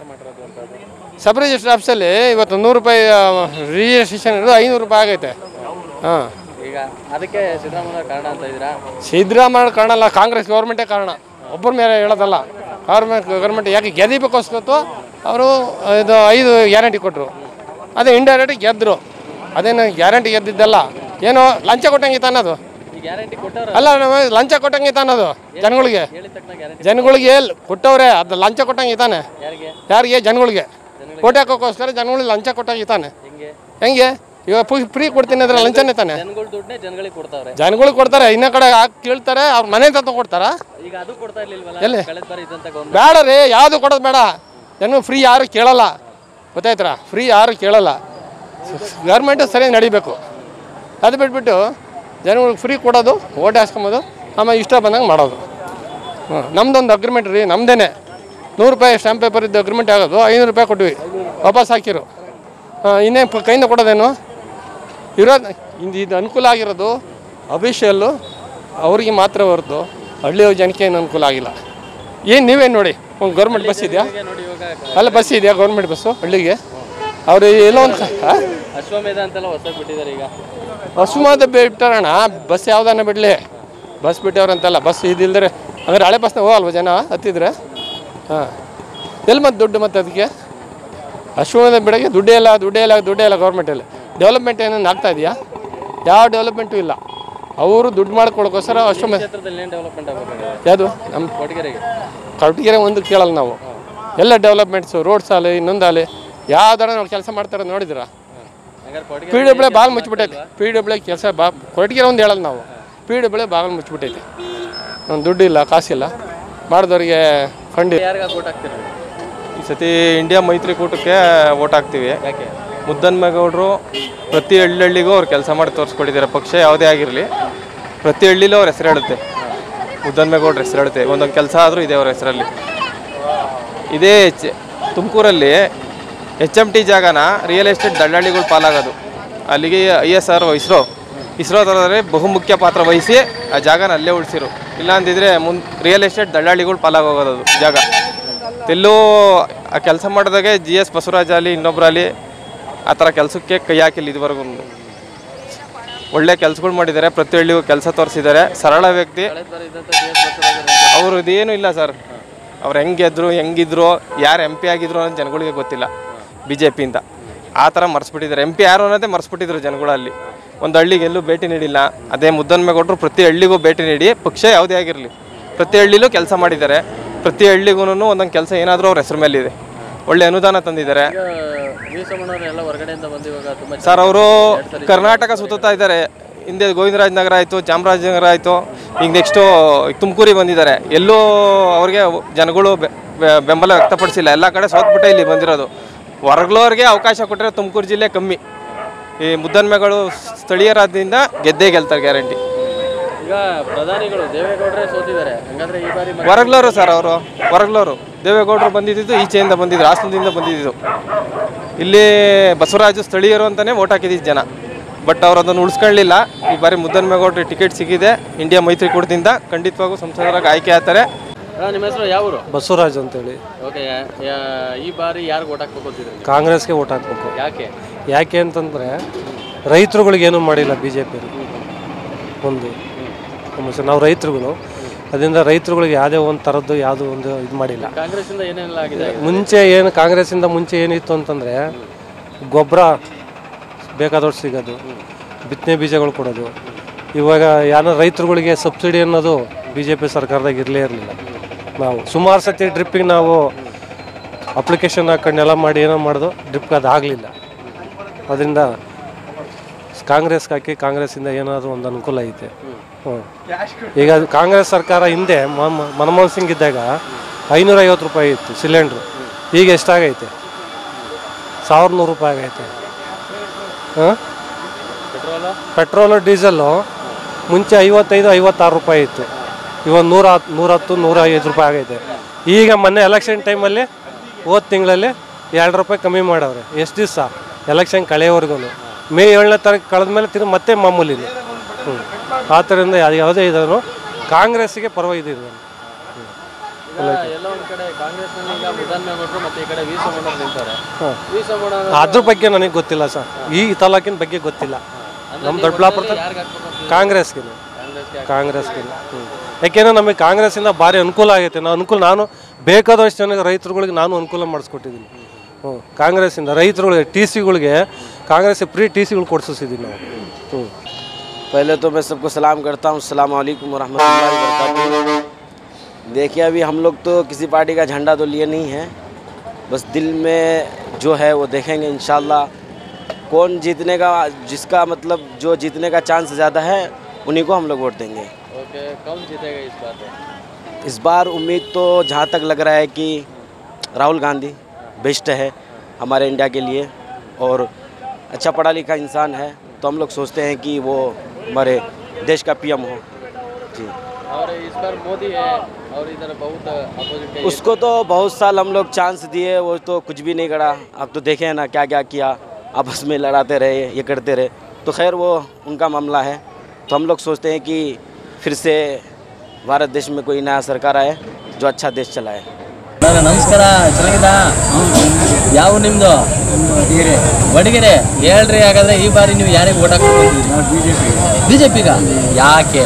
ಸಬ್ ರಿಜಿಸ್ಟರ್ ಆಫೀಸಲ್ಲಿ ಇವತ್ತು ನೂರು ರೂಪಾಯಿ ರಿಜಿಸ್ಟ್ರೇಷನ್ ಇರೋದು ಐನೂರು ರೂಪಾಯಿ ಆಗೈತೆ. ಹಾಂ, ಈಗ ಅದಕ್ಕೆ ಸಿದ್ದರಾಮಯ್ಯ ಕಾರಣ ಅಂತ ಇದ್ದೀರಾ? ಸಿದ್ದರಾಮಯ್ಯ ಕಾರಣ ಅಲ್ಲ, ಕಾಂಗ್ರೆಸ್ ಗೌರ್ಮೆಂಟೇ ಕಾರಣ. ಒಬ್ಬರ ಮೇಲೆ ಹೇಳೋದಲ್ಲ. ಗೌರ್ಮೆಂಟ್ ಗೌರ್ಮೆಂಟ್ ಯಾಕೆ ಗೆದಿಬೇಕೋಸ್ಕತ್ತು ಅವರು ಇದು ಐದು ಗ್ಯಾರಂಟಿ ಕೊಟ್ಟರು. ಅದೇ ಇಂಡೈರೆಕ್ಟ್ ಗೆದ್ದರು. ಅದೇನು ಗ್ಯಾರಂಟಿ ಗೆದ್ದಿದ್ದಲ್ಲ, ಏನೋ ಲಂಚ ಕೊಟ್ಟಂಗೆ ಅನ್ನೋದು. ಅಲ್ಲ, ನಾವು ಲಂಚ ಕೊಟ್ಟಂಗೆ ಅನ್ನೋದು ಜನಗಳಿಗೆ. ಜನಗಳಿಗೆ ಕೊಟ್ಟವ್ರೆ, ಅದು ಲಂಚ ಕೊಟ್ಟಂಗೆ ತಾನೆ. ಯಾರಿಗೆ? ಜನಗಳಿಗೆ. ಓಟ್ ಹಾಕೋಕ್ಕೋಸ್ಕರ ಜನಗಳಿಗೆ ಲಂಚ ಕೊಟ್ಟಂಗೆ ತಾನೆ. ಹೆಂಗೆ? ಇವಾಗ ಫ್ರೀ ಕೊಡ್ತೀನಿ ಅಂದ್ರೆ ಲಂಚನೇ ತಾನೆ. ಜನಗಳಿಗೆ ಕೊಡ್ತಾರೆ, ಇನ್ನೊಂದು ಕಡೆ ಹಾಕಿ ಕೇಳ್ತಾರೆ, ಅವ್ರ ಮನೆ ತಂದು ಕೊಡ್ತಾರ. ಎಲ್ಲಿ ಬೇಡ ರೀ, ಯಾವುದು ಕೊಡೋದು ಬೇಡ. ಜನ ಫ್ರೀ ಯಾರು ಕೇಳಲ್ಲ, ಗೊತ್ತಾಯ್ತರ? ಫ್ರೀ ಯಾರು ಕೇಳಲ್ಲ. ಗೌರ್ಮೆಂಟು ಸರಿಯಾಗಿ ನಡಿಬೇಕು. ಅದು ಬಿಟ್ಬಿಟ್ಟು ಜನಗಳಿಗೆ ಫ್ರೀ ಕೊಡೋದು, ಓಟ್ ಹಾಸ್ಕೊಂಬೋದು, ಆಮೇಲೆ ಇಷ್ಟ ಬಂದಂಗೆ ಮಾಡೋದು. ಹ್ಞೂ, ನಮ್ದೊಂದು ಅಗ್ರಿಮೆಂಟ್ ರೀ, ನಮ್ಮದೇ. ನೂರು ರೂಪಾಯಿ ಸ್ಟಾಂಪ್ ಪೇಪರ್ ಇದ್ದು ಅಗ್ರಿಮೆಂಟ್ ಆಗೋದು, ಐನೂರು ರೂಪಾಯಿ ಕೊಟ್ವಿ, ವಾಪಸ್ ಹಾಕಿರು. ಇನ್ನೇನು ಕೈಯಿಂದ ಕೊಡೋದೇನು ಇರೋದು? ಇಂದು ಇದು ಅನುಕೂಲ ಆಗಿರೋದು ಅಫಿಷಿಯಲ್ಲು ಅವ್ರಿಗೆ ಮಾತ್ರ ಹೊರತು ಹಳ್ಳಿಯ ಜನಕ್ಕೆ ಏನು ಅನುಕೂಲ ಆಗಿಲ್ಲ. ಏನು ನೀವೇನು ನೋಡಿ, ಒಂದು ಗೌರ್ಮೆಂಟ್ ಬಸ್ ಇದೆಯಾ? ಅಲ್ಲ, ಬಸ್ ಇದೆಯಾ ಗೌರ್ಮೆಂಟ್ ಬಸ್ಸು ಹಳ್ಳಿಗೆ? ಅವರು ಎಲ್ಲೋ ಒಂದು ಅಶ್ವಮೇಧ ಅಂತೆಲ್ಲ ಹೊಸ ಬಿಟ್ಟಿದ್ದಾರೆ. ಈಗ ಅಶ್ವಮೇಧ ಬಿಟ್ಟಾರಣ, ಬಸ್ ಯಾವ್ದಾನ ಬಿಡಲಿ. ಬಸ್ ಬಿಟ್ಟವ್ರಂತಲ್ಲ, ಬಸ್ ಇದಿಲ್ದರೆ ಅಂದರೆ ಹಳೆ ಬಸ್ನ ಹೋಗಲ್ವ ಜನ ಹತ್ತಿದ್ರೆ? ಹಾಂ, ಎಲ್ಲಿ ಮತ್ತೆ ದುಡ್ಡು? ಮತ್ತೆ ಅದಕ್ಕೆ ಅಶ್ವಮೇಧ ಬಿಡೋಕ್ಕೆ ದುಡ್ಡೇ ಇಲ್ಲ, ದುಡ್ಡೇ ಇಲ್ಲ, ದುಡ್ಡೇ ಇಲ್ಲ. ಗೌರ್ಮೆಂಟಲ್ಲಿ ಡೆವಲಪ್ಮೆಂಟ್ ಏನೇನು ಆಗ್ತಾ ಇದೆಯಾ? ಯಾವ ಡೆವಲಪ್ಮೆಂಟು ಇಲ್ಲ. ಅವರು ದುಡ್ಡು ಮಾಡ್ಕೊಳ್ಳೋಕ್ಕೋಸ್ಕರ ಅಶ್ವಮೇಧ. ಯಾವುದು? ನಮ್ಮ ಕೊರಟಗೆರೆಗೆ ಕೊರಟಗೆರೆ ಒಂದು ಕೇಳಲ್ಲ ನಾವು. ಎಲ್ಲ ಡೆವಲಪ್ಮೆಂಟ್ಸು, ರೋಡ್ಸ್ ಆಗಲಿ, ಇನ್ನೊಂದಾಗಲಿ, ಯಾವ್ದಾರ ನಾವು ಕೆಲಸ ಮಾಡ್ತಾರೆ ನೋಡಿದಿರ? ಪಿ ಡಬ್ಲ್ಯೂ ಬಾಗಿಲು ಮುಚ್ಚಿಬಿಟ್ಟೈತೆ. ಪಿ ಡಬ್ಲ್ಯೂ ಕೆಲಸ ಬಾ ಕೊರಟಗೆರೆ ಒಂದು ಹೇಳಲ್ಲ ನಾವು. ಪಿ ಡಬ್ಲ್ಯೂ ಬಾಗಿಲು ಮುಚ್ಚಿಬಿಟ್ಟೈತೆ. ಒಂದು ದುಡ್ಡಿಲ್ಲ, ಕಾಸಿಲ್ಲ, ಮಾಡಿದವ್ರಿಗೆ ಫಂಡ್. ಈ ಸತಿ ಇಂಡಿಯಾ ಮೈತ್ರಿಕೂಟಕ್ಕೆ ಓಟ್ ಹಾಕ್ತೀವಿ. ಮುದ್ದನ್ಮೇಗೌಡರು ಪ್ರತಿ ಹಳ್ಳಿಗೂ ಅವ್ರು ಕೆಲಸ ಮಾಡಿ ತೋರಿಸ್ಕೊಟ್ಟಿದ್ದಾರೆ. ಪಕ್ಷ ಯಾವುದೇ ಆಗಿರಲಿ, ಪ್ರತಿ ಹಳ್ಳಿಲೂ ಅವ್ರ ಹೆಸರು ಹೇಳುತ್ತೆ. ಮುದ್ದನ್ಮೇಗೌಡ್ರ ಹೆಸರು ಹೇಳುತ್ತೆ. ಒಂದೊಂದು ಕೆಲಸ ಆದರೂ ಇದೆ ಅವ್ರ ಹೆಸರಲ್ಲಿ. ಇದೇ ತುಮಕೂರಲ್ಲಿ ಎಚ್ ಎಮ್ ಟಿ ಜಾಗನ ರಿಯಲ್ ಎಸ್ಟೇಟ್ ದಳ್ಳಾಳಿಗಳು ಪಾಲಾಗೋದು. ಅಲ್ಲಿಗೆ I S R ISRO ISRO ಥರದ್ರೆ ಬಹುಮುಖ್ಯ ಪಾತ್ರ ವಹಿಸಿ ಆ ಜಾಗನ ಅಲ್ಲೇ ಉಳಿಸಿರು. ಇಲ್ಲಾಂದಿದ್ರೆ ಮುಂದೆ ರಿಯಲ್ ಎಸ್ಟೇಟ್ ದಳ್ಳಾಳಿಗಳು ಪಾಲಾಗೋಗೋದು ಜಾಗ. ಎಲ್ಲೂ ಆ ಕೆಲಸ ಮಾಡಿದಾಗೆ ಜಿ ಎಸ್ ಬಸವರಾಜ್ ಅಲ್ಲಿ ಇನ್ನೊಬ್ಬರಲ್ಲಿ ಆ ಥರ ಕೆಲಸಕ್ಕೆ ಕೈ ಹಾಕಿಲ್ಲ ಇದುವರೆಗೂ. ಒಳ್ಳೆ ಕೆಲಸಗಳು ಮಾಡಿದ್ದಾರೆ, ಪ್ರತಿ ಹಳ್ಳಿಗೂ ಕೆಲಸ ತೋರಿಸಿದ್ದಾರೆ, ಸರಳ ವ್ಯಕ್ತಿ ಅವರು. ಇದೇನು ಇಲ್ಲ ಸರ್, ಅವ್ರು ಹೆಂಗೆ ಗೆದ್ರು ಹೆಂಗಿದ್ರು ಯಾರು ಎಂ ಪಿ ಆಗಿದ್ರು ಅನ್ನೋದು ಜನಗಳಿಗೆ ಗೊತ್ತಿಲ್ಲ. ಬಿ ಜೆ ಪಿಯಿಂದ ಆ ಥರ ಮರೆಸ್ಬಿಟ್ಟಿದ್ದಾರೆ. ಎಂ ಪಿ ಯಾರು ಅನ್ನೋದೇ ಮರೆಸ್ಬಿಟ್ಟಿದ್ರು ಜನಗಳಲ್ಲಿ. ಒಂದು ಹಳ್ಳಿಗೆ ಎಲ್ಲೂ ಭೇಟಿ ನೀಡಿಲ್ಲ. ಅದೇ ಮುದ್ದನ್ಮೇಗೌಡರು ಪ್ರತಿ ಹಳ್ಳಿಗೂ ಭೇಟಿ ನೀಡಿ, ಪಕ್ಷ ಯಾವುದೇ ಆಗಿರಲಿ ಪ್ರತಿ ಹಳ್ಳಿಲೂ ಕೆಲಸ ಮಾಡಿದ್ದಾರೆ. ಪ್ರತಿ ಹಳ್ಳಿಗೂ ಒಂದೊಂದು ಕೆಲಸ ಏನಾದರೂ ಅವ್ರ ಹೆಸರು ಮೇಲಿದೆ. ಒಳ್ಳೆ ಅನುದಾನ ತಂದಿದ್ದಾರೆ ಸರ್. ಅವರು ಕರ್ನಾಟಕ ಸುತ್ತಾ ಇದ್ದಾರೆ. ಹಿಂದೆ ಗೋವಿಂದರಾಜನಗರ ಆಯಿತು, ಚಾಮರಾಜನಗರ ಆಯಿತು, ಈಗ ನೆಕ್ಸ್ಟು ತುಮಕೂರಿಗೆ ಬಂದಿದ್ದಾರೆ. ಎಲ್ಲೂ ಅವ್ರಿಗೆ ಜನಗಳು ಬೆಂಬಲ ವ್ಯಕ್ತಪಡಿಸಿಲ್ಲ. ಎಲ್ಲ ಕಡೆ ಸೋತ್ಬಿಟ್ಟೆ ಇಲ್ಲಿ ಬಂದಿರೋದು. ಹೊರಗ್ಲೋರಿಗೆ ಅವಕಾಶ ಕೊಟ್ಟರೆ ತುಮಕೂರು ಜಿಲ್ಲೆ ಕಮ್ಮಿ. ಈ ಮುದ್ದನ್ಮೇಗೌಡರು ಸ್ಥಳೀಯರಾದ್ರಿಂದ ಗೆದ್ದೇ ಗೆಲ್ತಾರೆ ಗ್ಯಾರಂಟಿ. ಈಗ ಪ್ರಧಾನಿಗಳು ದೇವೇಗೌಡರೇ ಸೋತಿದ್ದಾರೆ, ಹಾಗಾದ್ರೆ ಈ ಬಾರಿ ಹೊರಗ್ಲೋರು ಸರ್. ಅವರು ಹೊರಗ್ಲೋರು. ದೇವೇಗೌಡರು ಬಂದಿದ್ದು ಈಚೆಯಿಂದ ಬಂದಿದ್ರು, ಹಾಸನದಿಂದ ಬಂದಿದ್ದು. ಇಲ್ಲಿ ಬಸವರಾಜು ಸ್ಥಳೀಯರು ಅಂತಲೇ ವೋಟ್ ಹಾಕಿದ್ದು ಜನ. ಬಟ್ ಅವ್ರು ಅದನ್ನು ಉಳಿಸ್ಕೊಳ್ಳಿಲ್ಲ. ಈ ಬಾರಿ ಮುದ್ದನ್ಮೇಗೌಡರು ಟಿಕೆಟ್ ಸಿಕ್ಕಿದೆ. ಇಂಡಿಯಾ ಮೈತ್ರಿಕೂಟದಿಂದ ಖಂಡಿತವಾಗೂ ಸಂಸದರಾಗಿ ಆಯ್ಕೆ ಆಗ್ತಾರೆ. ನಿಮ್ಮ ಹೆಸರು ಯಾವರು? ಬಸವರಾಜ್ ಅಂತೇಳಿ. ಓಕೆ, ಈ ಬಾರಿ ಯಾರಿಗೆ ವೋಟ್ ಹಾಕ್ಬೇಕು ಅಂತಿದ್ದೀರಿ? ಕಾಂಗ್ರೆಸ್ಗೆ ವೋಟ್ ಹಾಕ್ಬೇಕು. ಯಾಕೆ ಯಾಕೆ ಅಂತಂದರೆ ರೈತರುಗಳಿಗೆ ಏನೂ ಮಾಡಿಲ್ಲ ಬಿ ಜೆ ಪಿ ಒಂದು ಸಮಸ್ಯೆ. ನಾವು ರೈತರುಗಳು ಅದರಿಂದ ರೈತರುಗಳಿಗೆ ಯಾವುದೇ ಒಂದು ಥರದ್ದು ಯಾವುದೋ ಒಂದು ಇದು ಮಾಡಿಲ್ಲ. ಕಾಂಗ್ರೆಸ್ಸಿಂದ ಏನೆಲ್ಲ ಆಗಿದೆ? ಮುಂಚೆ ಏನು ಕಾಂಗ್ರೆಸ್ಸಿಂದ ಮುಂಚೆ ಏನಿತ್ತು ಅಂತಂದರೆ ಗೊಬ್ಬರ ಬೇಕಾದಷ್ಟು ಸಿಗೋದು, ಬಿತ್ತನೆ ಬೀಜಗಳು ಕೊಡೋದು. ಇವಾಗ ಯಾರೋ ರೈತರುಗಳಿಗೆ ಸಬ್ಸಿಡಿ ಅನ್ನೋದು ಬಿ ಜೆ ಪಿ ಸರ್ಕಾರದಾಗ ಇರಲೇ ಇರಲಿಲ್ಲ. ನಾವು ಸುಮಾರು ಸತಿ ಡ್ರಿಪ್ಪಿಗೆ ನಾವು ಅಪ್ಲಿಕೇಶನ್ ಹಾಕೊಂಡೆಲ್ಲ ಮಾಡಿ ಏನೋ ಮಾಡೋದು, ಡ್ರಿಪ್ಗೆ ಅದು ಆಗಲಿಲ್ಲ. ಅದರಿಂದ ಕಾಂಗ್ರೆಸ್ಗೆ ಹಾಕಿ ಕಾಂಗ್ರೆಸ್ಸಿಂದ ಏನಾದರೂ ಒಂದು ಅನುಕೂಲ ಐತೆ. ಹ್ಞೂ ಈಗ ಕಾಂಗ್ರೆಸ್ ಸರ್ಕಾರ ಹಿಂದೆ ಮನಮೋಹನ್ ಸಿಂಗ್ ಇದ್ದಾಗ ಐನೂರ ಐವತ್ತು ರೂಪಾಯಿ ಇತ್ತು ಸಿಲಿಂಡ್ರು. ಈಗ ಎಷ್ಟಾಗೈತೆ? ಸಾವಿರದ ನೂರು ರೂಪಾಯಿ ಆಗೈತೆ. ಹಾಂ, ಪೆಟ್ರೋಲು ಡೀಸೆಲ್ಲು ಮುಂಚೆ ಐವತ್ತೈದು ಐವತ್ತಾರು ರೂಪಾಯಿ ಇತ್ತು. ಇವಾಗ ನೂರ ಹತ್ತು ನೂರ ಹತ್ತು ನೂರ ಐವತ್ತು ರೂಪಾಯಿ ಆಗೈತೆ. ಈಗ ಮೊನ್ನೆ ಎಲೆಕ್ಷನ್ ಟೈಮಲ್ಲಿ ಹೋದ ತಿಂಗಳಲ್ಲಿ ಎರಡು ರೂಪಾಯಿ ಕಮ್ಮಿ ಮಾಡವ್ರೆ. ಎಷ್ಟು ದಿವಸ ಎಲೆಕ್ಷನ್ ಕಳೆಯೋವರೆಗೂ. ಮೇ ಏಳನೇ ತಾರೀಕು ಕಳೆದ ಮೇಲೆ ತಿರುಗಿ ಮತ್ತೆ ಮಾಮೂಲಿದೆ. ಹ್ಞೂ ಆ ಥರದಿಂದ ಅದು ಯಾವುದೇ ಇದ್ರು ಕಾಂಗ್ರೆಸ್ಸಿಗೆ ಪರವಾಗಿದ್ದು. ಅದ್ರ ಬಗ್ಗೆ ನನಗೆ ಗೊತ್ತಿಲ್ಲ ಸರ್. ಈ ತಾಲೂಕಿನ ಬಗ್ಗೆ ಗೊತ್ತಿಲ್ಲ. ನಮ್ಮ ದೊಡ್ಡಬಳ್ಳಾಪುರ ಕಾಂಗ್ರೆಸ್ಗೆ ಕಾಂಗ್ರೆಸ್ಗೆ ಹ್ಞೂ ಯಾಕೆಂದರೆ ನಮಗೆ ಕಾಂಗ್ರೆಸ್ಸಿಂದ ಭಾರಿ ಅನುಕೂಲ ಆಗೈತೆ. ನಾವು ಅನುಕೂಲ ನಾನು ಬೇಕಾದಷ್ಟು ಜನಕ್ಕೆ ರೈತರುಗಳಿಗೆ ನಾನು ಅನುಕೂಲ ಮಾಡಿಸ್ಕೊಟ್ಟಿದ್ದೀನಿ. ಹ್ಞೂ ಕಾಂಗ್ರೆಸ್ಸಿಂದ ರೈತರುಗಳಿಗೆ ಟಿ ಸಿಗಳಿಗೆ ಕಾಂಗ್ರೆಸ್ ಫ್ರೀ ಟಿ ಸಿಗಳು ಕೊಡಿಸಿದ್ದೀವಿ ನಾವು. ಹ್ಞೂ पहले तो मैं सबको सलाम करता हूँ। अस्सलाम वालेकुम रहमतुल्लाहि व बरकातुहू। देखिए अभी हम लोग तो किसी पार्टी का झंडा तो लिए नहीं है, बस दिल में जो है वो देखेंगे इंशाल्लाह। कौन जीतने का, जिसका मतलब जो जीतने का चांस ज़्यादा है उन्हीं को हम लोग वोट देंगे। ओके, कौन जीतेगा इस बार? इस बार उम्मीद तो जहाँ तक लग रहा है कि राहुल गांधी बेस्ट है हमारे इंडिया के लिए, और अच्छा पढ़ा लिखा इंसान है, तो हम लोग सोचते हैं कि वो हमारे देश का पीएम हो जी। और इस बार मोदी है और इधर बहुत अपोजिट है। उसको तो बहुत साल हम लोग चांस दिए, वो तो कुछ भी नहीं करा। अब तो देखे ना क्या क्या किया, आपस में लड़ाते रहे, ये करते रहे। तो खैर वो उनका मामला है। तो हम लोग सोचते हैं कि फिर से भारत देश में कोई नया सरकार आए जो अच्छा देश चलाए। ನಮಸ್ಕಾರ, ಚೆನ್ನಾಗಿದ್ದ? ಯಾವ ನಿಮ್ಮದು? ವಡಗೆರೆ. ಹೇಳ್ರಿ, ಹಾಗಾದ್ರೆ ಈ ಬಾರಿ ನೀವು ಯಾರಿಗೆ ಓಟ್ ಹಾಕ್ಬೇಕು? ಬಿ ಜೆ ಪಿಗ. ಯಾಕೆ?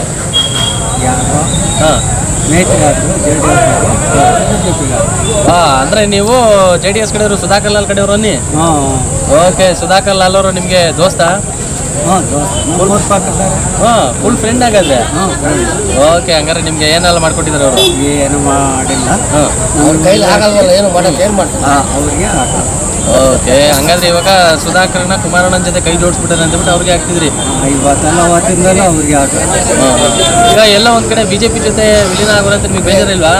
ಹಾಂ ಹಾಂ ಅಂದರೆ ನೀವು ಜೆ ಡಿ ಎಸ್ ಕಡೆಯವರು, ಸುಧಾಕರ್ ಲಾಲ್ ಕಡೆಯವರು ಅನ್ನಿ. ಓಕೆ, ಸುಧಾಕರ್ ಲಾಲ್ ಅವರು ನಿಮಗೆ ದೋಸ್ತ? ಹಾಂ, ಫುಲ್ ಫ್ರೆಂಡ್ ಆಗಾದ್ರೆ. ಓಕೆ, ಹಂಗಾರೆ ನಿಮ್ಗೆ ಏನೆಲ್ಲ ಮಾಡ್ಕೊಟ್ಟಿದ್ದಾರೆ ಅವರು? ಏನು ಮಾಡಿಲ್ಲ. ಅವ್ರ ಕೈಲಿ ಆಗಲ್ವಲ್ಲ, ಏನು ಮಾಡೋಕೆ ಏನು ಮಾಡ್ತಾರೆ? ಹಾಂ, ಅವ್ರಿಗೆ. ಓಕೆ, ಹಂಗಾದ್ರೆ ಇವಾಗ ಸುಧಾಕರ್ನ ಕುಮಾರಣ್ಣನ ಜೊತೆ ಕೈ ಜೋಡಿಸ್ಬಿಟ್ಟಾರೆ ಅಂತಬಿಟ್ಟು ಅವ್ರಿಗೆ ಹಾಕ್ತಿದ್ರಿ. ಇವತ್ತೆಲ್ಲ ಅವತ್ತಿಂದಲೂ ಅವ್ರಿಗೆ ಹಾಕೋದು. ಈಗ ಎಲ್ಲ ಒಂದ್ ಕಡೆ ಬಿಜೆಪಿ ಜೊತೆ ವಿಲೀನ ಆಗೋಣ ಅಂತ ನಿಮ್ಗೆ ಬೇಜಾರಿಲ್ವಾ?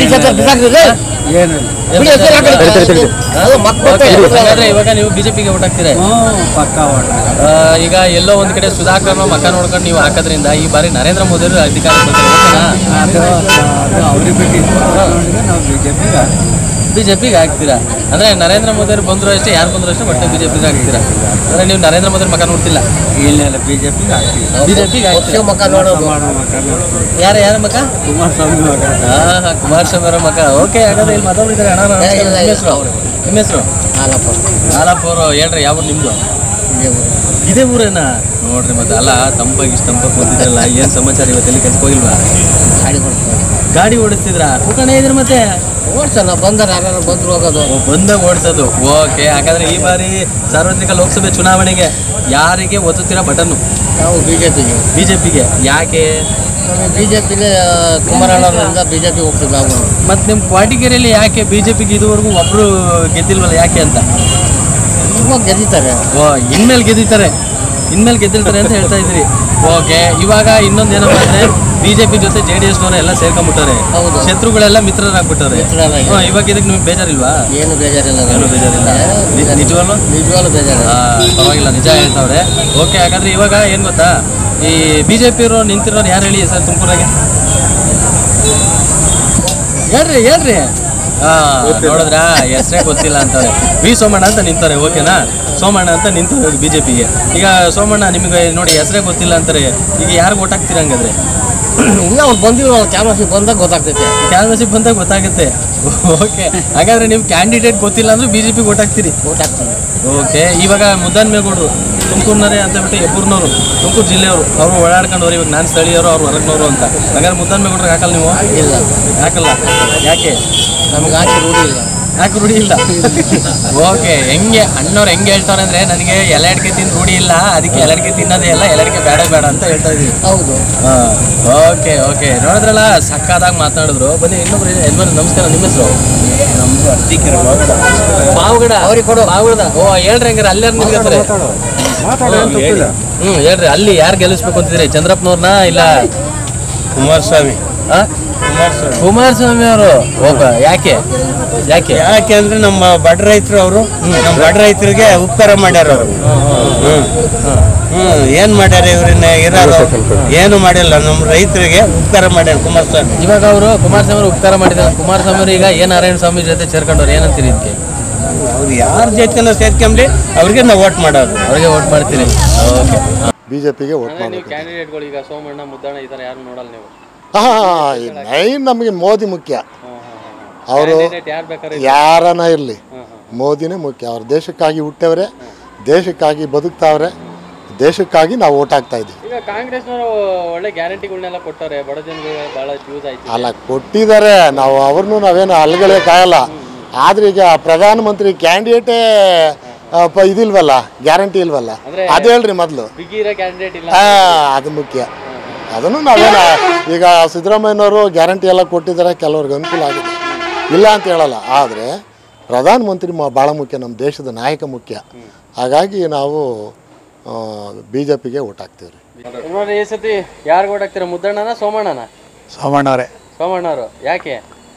ಹಾಗಾದ್ರೆ ಇವಾಗ ನೀವು ಬಿಜೆಪಿಗೆ ಓಟ್ ಹಾಕ್ತೀರಾ? ಈಗ ಎಲ್ಲೋ ಒಂದ್ ಕಡೆ ಸುಧಾಕರ್ನ ಮಕ್ಕ ನೋಡ್ಕೊಂಡು ನೀವು ಹಾಕೋದ್ರಿಂದ ಈ ಬಾರಿ ನರೇಂದ್ರ ಮೋದಿ ಅವರು ಅಧಿಕಾರ ಬಿಜೆಪಿಗೆ ಹಾಕ್ತೀರಾ ಅಂದ್ರೆ ನರೇಂದ್ರ ಮೋದಿ ಅವರು ಬಂದ್ರು ಅಷ್ಟೇ, ಯಾರು ಬಂದ್ರು ಅಷ್ಟೇ ಒಟ್ಟೆ ಬಿಜೆಪಿಗೆ ಹಾಕ್ತೀರಾ ಅಂದ್ರೆ ನೀವು ನರೇಂದ್ರ ಮೋದಿ ಮಕ ನೋಡ್ತಿಲ್ಲ? ಇಲ್ಲ ಇಲ್ಲ ಬಿಜೆಪಿಗೆ ಹಾಕ್ತೀವಿ. ಬಿಜೆಪಿಗೆ ಹಾಕ್ತೀವಿ ಮಕ ನೋಡೋದು. ಯಾರ ಯಾರ ಮಕ? ಕುಮಾರಸ್ವಾಮಿ ಮಕ. ಹಾ ಕುಮಾರಸ್ವಾಮಿ ಅವರ ಮಕ. ಓಕೆ, ಹಾಗಾದ್ರೆ ಇಲ್ಲಿ ಮಾತಾಡ್ತಿದ್ದಾರೆ ಅಣ್ಣ. ನಿಮ್ಮ ಹೆಸರು? ನಿಮ್ಮ ಹೆಸರು? ಹಾಲಪ್ಪ. ಹಾಲಪ್ಪ ಅವರು ಹೇಳ್ರಿ, ಯಾವ ನಿಮ್ದು? ಇದೇ ಊರೇನಾ? ನೋಡ್ರಿ ಮತ್ತೆ ಅಲ್ಲ, ತಂಪಾಗಿ ಇಷ್ಟು ತಂಪಾಗಿ ಕೂತಿದ್ರಲ್ಲ, ಏನು ಸಮಾಚಾರ? ಇವತ್ತೆಲ್ಲಿ ಕೆಲ್ಸಕ್ಕೆ ಹೋಗಿಲ್ವಾ? ಗಾಡಿ ಗಾಡಿ ಓಡಿಸ್ತಿದ್ರಾ? ಕೂತ್ಕೊಂಡೇ ಇದ್ರಿ ಮತ್ತೆ? ಓಡಿಸಲ್ಲ, ಬಂದರೆ ಯಾರು ಬಂದ್ರು ಹೋಗೋದು. ಬಂದಾಗ ಓಡಿಸೋದು. ಓಕೆ, ಹಾಗಾದ್ರೆ ಈ ಬಾರಿ ಸಾರ್ವತ್ರಿಕ ಲೋಕಸಭೆ ಚುನಾವಣೆಗೆ ಯಾರಿಗೆ ಒತ್ತುತ್ತೀರಾ ಬಟನ್ನು? ನಾವು ಬಿಜೆಪಿಗೆ. ಬಿಜೆಪಿಗೆ ಯಾಕೆ? ಬಿಜೆಪಿಗೆ ಕುಮಾರಣ್ಣವರಿಂದ ಬಿಜೆಪಿ ಹೋಗ್ತೀವಿ ನಾವು. ಮತ್ತು ನಿಮ್ಮ ಕ್ವಾಟಿಗೆರೆಯಲ್ಲಿ ಯಾಕೆ ಬಿಜೆಪಿಗೆ ಇದುವರೆಗೂ ಒಬ್ಬರು ಗೆದ್ದಿಲ್ವಲ್ಲ, ಯಾಕೆ ಅಂತ? ಇವಾಗ ಗೆದ್ದಿದ್ದಾರೆ. ಓ, ಇನ್ಮೇಲೆ ಗೆದ್ದಿದ್ದಾರೆ, ಇನ್ಮೇಲೆ ಗೆದ್ದಿರ್ತಾರೆ ಅಂತ ಹೇಳ್ತಾ ಇದ್ರಿ. ಓಕೆ, ಇವಾಗ ಇನ್ನೊಂದು ಏನಪ್ಪ ಅಂದರೆ ಬಿಜೆಪಿ ಜೊತೆ ಜೆ ಡಿ ಎಸ್ನವರು ಎಲ್ಲ ಸೇರ್ಕೊಂಡ್ಬಿಟ್ಟಾರೆ. ಶತ್ರುಗಳೆಲ್ಲ ಮಿತ್ರರಾಗ್ಬಿಟ್ಟವ್ರೆ. ಇವಾಗ ಇದಕ್ಕೆ ನಿಮ್ಗೆ ಬೇಜಾರಿಲ್ವಾ? ಏನು ಬೇಜಾರಿಲ್ಲ, ಏನು ಬೇಜಾರಿಲ್ಲ. ನಿಜವಲ್ಲೂ ನಿಜವಾಗ್ಲೂ ಬೇಜಾರಿಲ್ಲ. ಪರವಾಗಿಲ್ಲ, ನಿಜ ಹೇಳ್ತಾವ್ರೆ. ಓಕೆ, ಹಾಗಾದ್ರೆ ಇವಾಗ ಏನು ಗೊತ್ತಾ, ಈ ಬಿಜೆಪಿ ಇರೋ ನಿಂತಿರೋರು ಯಾರು ಹೇಳಿ ಸರ್ ತುಮಕೂರಾಗೆ? ಹೇಳ್ರಿ ಹೇಳ್ರಿ. ಹಾಂ, ನೋಡಿದ್ರ ಹೆಸರೇ ಗೊತ್ತಿಲ್ಲ ಅಂತಾರೆ. ವಿ ಸೋಮಣ್ಣ ಅಂತ ನಿಂತಾರೆ. ಓಕೆನಾ? ಸೋಮಣ್ಣ ಅಂತ ನಿಂತವ್ರೆ ಬಿ ಜೆ ಪಿಗೆ. ಈಗ ಸೋಮಣ್ಣ ನಿಮಗೆ ನೋಡಿ ಹೆಸರೇ ಗೊತ್ತಿಲ್ಲ ಅಂತಾರೆ, ಈಗ ಯಾರಿಗೆ ಓಟ್ ಹಾಕ್ತೀರ ಹಂಗಾದ್ರೆ? ಇಲ್ಲ, ಅವ್ರು ಬಂದಿರೋ ಕ್ಯಾನ್ವಾಸಿಗೆ ಬಂದಾಗ ಗೊತ್ತಾಗ್ತೈತೆ. ಕ್ಯಾನ್ವಾಸಿಗೆ ಬಂದಾಗ ಗೊತ್ತಾಗುತ್ತೆ. ಓಕೆ, ಹಾಗಾದ್ರೆ ನಿಮ್ಮ ಕ್ಯಾಂಡಿಡೇಟ್ ಗೊತ್ತಿಲ್ಲ ಅಂದ್ರೆ ಬಿ ಜೆ ಪಿಗೆ ಓಟ್ ಹಾಕ್ತೀರಿ? ಓಟ್ ಹಾಕ್ತೀವಿ. ಓಕೆ, ಇವಾಗ ಮುದ್ದನ್ಮೇಗೌಡರು ತುಮಕೂರಿನವರೇ ಅಂತ ಬಿಟ್ಟು ಹೆಬ್ಬೂರಿನವರು, ತುಮಕೂರು ಜಿಲ್ಲೆಯವರು, ಅವರು ಓಡಾಡ್ಕೊಂಡವ್ರು. ಇವಾಗ ನಾನು ಸ್ಥಳೀಯರು, ಅವ್ರು ಹೊರಗ್ನವರು ಅಂತ. ಹಾಗಾದ್ರೆ ಮುದ್ದನ್ಮೇಗೌಡ್ರಿಗೆ ಹಾಕಲ್ಲ ನೀವು? ಇಲ್ಲ, ಹಾಕಲ್ಲ. ಯಾಕೆ? ನಮ್ಗೆ ಹಾಕಿ ರೂಢಿ ಇಲ್ಲ. ಯಾಕೆ ರೂಢಿ ಇಲ್ಲ? ಓಕೆ, ಹೆಂಗೆ ಅಣ್ಣವ್ರು ಹೆಂಗೆ ಹೇಳ್ತಾರೆ ಅಂದರೆ, ನನಗೆ ಎಲೆ ಅಡಿಕೆ ತಿಂದು ರೂಢಿ ಇಲ್ಲ, ಅದಕ್ಕೆ ಎಲೆ ಅಡಿಕೆ ತಿನ್ನೋದೇ ಇಲ್ಲ, ಎಲೆ ಅಡಿಕೆ ಬೇಡ ಬೇಡ ಅಂತ ಹೇಳ್ತಾ ಇದ್ದೀವಿ. ಹೌದು. ಹಾಂ, ಓಕೆ ಓಕೆ, ನೋಡಿದ್ರಲ್ಲ, ಸಕ್ಕದಾಗಿ ಮಾತಾಡಿದ್ರು. ಬನ್ನಿ ಇನ್ನೊಬ್ರು ಯಜಮಾನ, ನಮಸ್ಕಾರ. ನಿಮ್ಮ ಹೆಸರು? ನಮ್ಮದು ಅರ್ತಿಕೆರೆ ಪಾವಗಡ. ಅವ್ರಿಗೆ ಕೊಡು ಪಾವಗಡ. ಓ, ಹೇಳ್ರಿ ಹಂಗಾರೆ ಅಲ್ಲಾರು ನಿಲ್ಕತ್ತಾರೆ. ಹ್ಞೂ ಹೇಳ್ರಿ, ಅಲ್ಲಿ ಯಾರು ಗೆಲ್ಲಿಸ್ಬೇಕು ಅಂತಿದ್ರಿ? ಚಂದ್ರಪ್ಪನವ್ರನ್ನ ಇಲ್ಲ ಕುಮಾರಸ್ವಾಮಿ? ಹಾಂ, ಕುಮಾರಸ್ವಾಮಿ. ಕುಮಾರಸ್ವಾಮಿ ಅವರು. ಓಕೆ, ಯಾಕೆ ಯಾಕೆ ಯಾಕೆ ಅಂದ್ರೆ ನಮ್ಮ ಬಡ ರೈತರು ಅವರು, ನಮ್ಮ ಬಡ ರೈತರಿಗೆ ಉಪಕಾರ ಮಾಡ್ಯಾರ ಅವರು. ಹ್ಮ್ ಏನ್ ಮಾಡ್ಯಾರ ಇವ್ರನ್ನ ಇರೋರು? ಏನು ಮಾಡಿಲ್ಲ, ನಮ್ಮ ರೈತರಿಗೆ ಉಪಕಾರ ಮಾಡ್ಯಾರ ಕುಮಾರಸ್ವಾಮಿ. ಇವಾಗ ಅವರು ಕುಮಾರಸ್ವಾಮಿ ಅವರು ಉಪಕಾರ ಮಾಡಿದ್ದಾರೆ. ಕುಮಾರಸ್ವಾಮಿ ಅವರು ಈಗ ಎ ನಾರಾಯಣ ಸ್ವಾಮಿ ಜೊತೆ ಸೇರ್ಕೊಂಡವ್ರು, ಏನಂತೀರಿ ಇದಕ್ಕೆ? ಅವ್ರು ಯಾರ ಜೊತೆನೂ ಸೇರ್ಕೊಂಡ್ರಿ ಅವ್ರಿಗೆ ನಾವು ವೋಟ್ ಮಾಡೋದು, ಅವ್ರಿಗೆ ವೋಟ್ ಮಾಡ್ತೀರಿ. ಓಕೆ, ಬಿಜೆಪಿಗೆ ವೋಟ್ ಮಾಡಿ. ಕ್ಯಾಂಡಿಡೇಟ್ಗಳು ಈಗ ಸೋಮಣ್ಣ, ಮುದ್ದಣ್ಣ ಈ ಥರ ಯಾರು ನೋಡಲ್ಲ ನೀವು? ಹಾಂ, ಮೈನ್ ನಮಗೆ ಮೋದಿ ಮುಖ್ಯ. ಅವರು ಯಾರನ್ನ ಇರಲಿ, ಮೋದಿನೇ ಮುಖ್ಯ. ಅವ್ರು ದೇಶಕ್ಕಾಗಿ ಹುಟ್ಟವ್ರೆ, ದೇಶಕ್ಕಾಗಿ ಬದುಕ್ತಾವ್ರೆ, ದೇಶಕ್ಕಾಗಿ ನಾವು ಓಟ್ ಹಾಕ್ತಾ ಇದ್ದೀವಿ. ಈಗ ಕಾಂಗ್ರೆಸ್ನವರು ಒಳ್ಳೆ ಗ್ಯಾರಂಟಿಗಳನ್ನೆಲ್ಲ ಕೊಟ್ಟಾರೆ, ಬಡ ಜನರಿಗೆ ಭಾಳ ಯೂಸ್ ಆಯ್ತು. ಅಲ್ಲ, ಕೊಟ್ಟಿದ್ದಾರೆ, ನಾವು ಅವ್ರನ್ನೂ ನಾವೇನು ಅಲ್ಗಳಕ್ಕಾಗಲ್ಲ. ಆದ್ರೆ ಈಗ ಪ್ರಧಾನಮಂತ್ರಿ ಕ್ಯಾಂಡಿಡೇಟೇ ಇದಿಲ್ವಲ್ಲ, ಗ್ಯಾರಂಟಿ ಇಲ್ವಲ್ಲ, ಅದು ಹೇಳ್ರಿ ಮೊದಲು. ಹಾಂ, ಅದು ಮುಖ್ಯ. ಅದನ್ನು ನಾವೇನು ಈಗ ಸಿದ್ದರಾಮಯ್ಯನವರು ಗ್ಯಾರಂಟಿ ಎಲ್ಲ ಕೊಟ್ಟಿದ್ದಾರೆ, ಕೆಲವ್ರಿಗೆ ಅನುಕೂಲ ಆಗಿದೆ, ಇಲ್ಲ ಅಂತ ಹೇಳಲ್ಲ. ಆದರೆ ಪ್ರಧಾನಮಂತ್ರಿ ಭಾಳ ಮುಖ್ಯ, ನಮ್ಮ ದೇಶದ ನಾಯಕ ಮುಖ್ಯ. ಹಾಗಾಗಿ ನಾವು ಬಿ ಜೆ ಪಿಗೆ ಓಟ್ ಹಾಕ್ತೀವಿ ರೀ. ನೋಡಿ, ಈ ಸತಿ ಯಾರಿಗೆ ಓಟ್ ಹಾಕ್ತೀರಾ? ಮುದ್ದಣ್ಣನ ಸೋಮಣ್ಣನ? ಸೋಮಣ್ಣವರೇ. ಸೋಮಣ್ಣವರು. ಯಾಕೆ?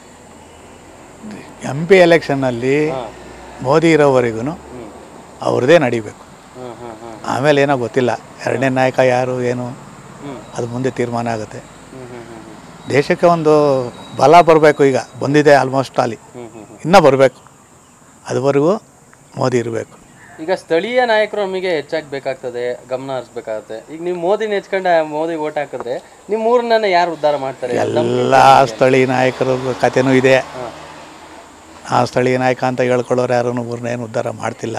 ಎಂ ಪಿ ಎಲೆಕ್ಷನ್ನಲ್ಲಿ ಮೋದಿ ಇರೋವರೆಗೂ ಅವ್ರದ್ದೇ ನಡಿಬೇಕು. ಆಮೇಲೆ ಏನೋ ಗೊತ್ತಿಲ್ಲ, ಎರಡನೇ ನಾಯಕ ಯಾರು ಏನು ಅದು ಮುಂದೆ ತೀರ್ಮಾನ ಆಗುತ್ತೆ. ದೇಶಕ್ಕೆ ಒಂದು ಬಲ ಬರಬೇಕು. ಈಗ ಬಂದಿದೆ ಆಲ್ಮೋಸ್ಟ್ ಅಲ್ಲಿ, ಇನ್ನೂ ಬರಬೇಕು. ಅದುವರೆಗೂ ಮೋದಿ ಇರಬೇಕು. ಈಗ ಸ್ಥಳೀಯ ನಾಯಕರು ನಮಗೆ ಹೆಚ್ಚಾಗಿ ಬೇಕಾಗ್ತದೆ, ಗಮನ ಹರಿಸ್ಬೇಕಾಗುತ್ತೆ. ಈಗ ನೀವು ಮೋದಿನ ಹೆಚ್ಕೊಂಡ ಮೋದಿ ಓಟ್ ಹಾಕಿದ್ರೆ ನಿಮ್ಮ ಊರನ್ನ ಯಾರು ಉದ್ಧಾರ ಮಾಡ್ತಾರೆ? ಎಲ್ಲ ಸ್ಥಳೀಯ ನಾಯಕರ ಕಥೆನೂ ಇದೆ. ಆ ಸ್ಥಳೀಯ ನಾಯಕ ಅಂತ ಹೇಳ್ಕೊಳ್ಳೋರು ಯಾರೂ ಊರನ್ನ ಏನು ಉದ್ಧಾರ ಮಾಡ್ತಿಲ್ಲ.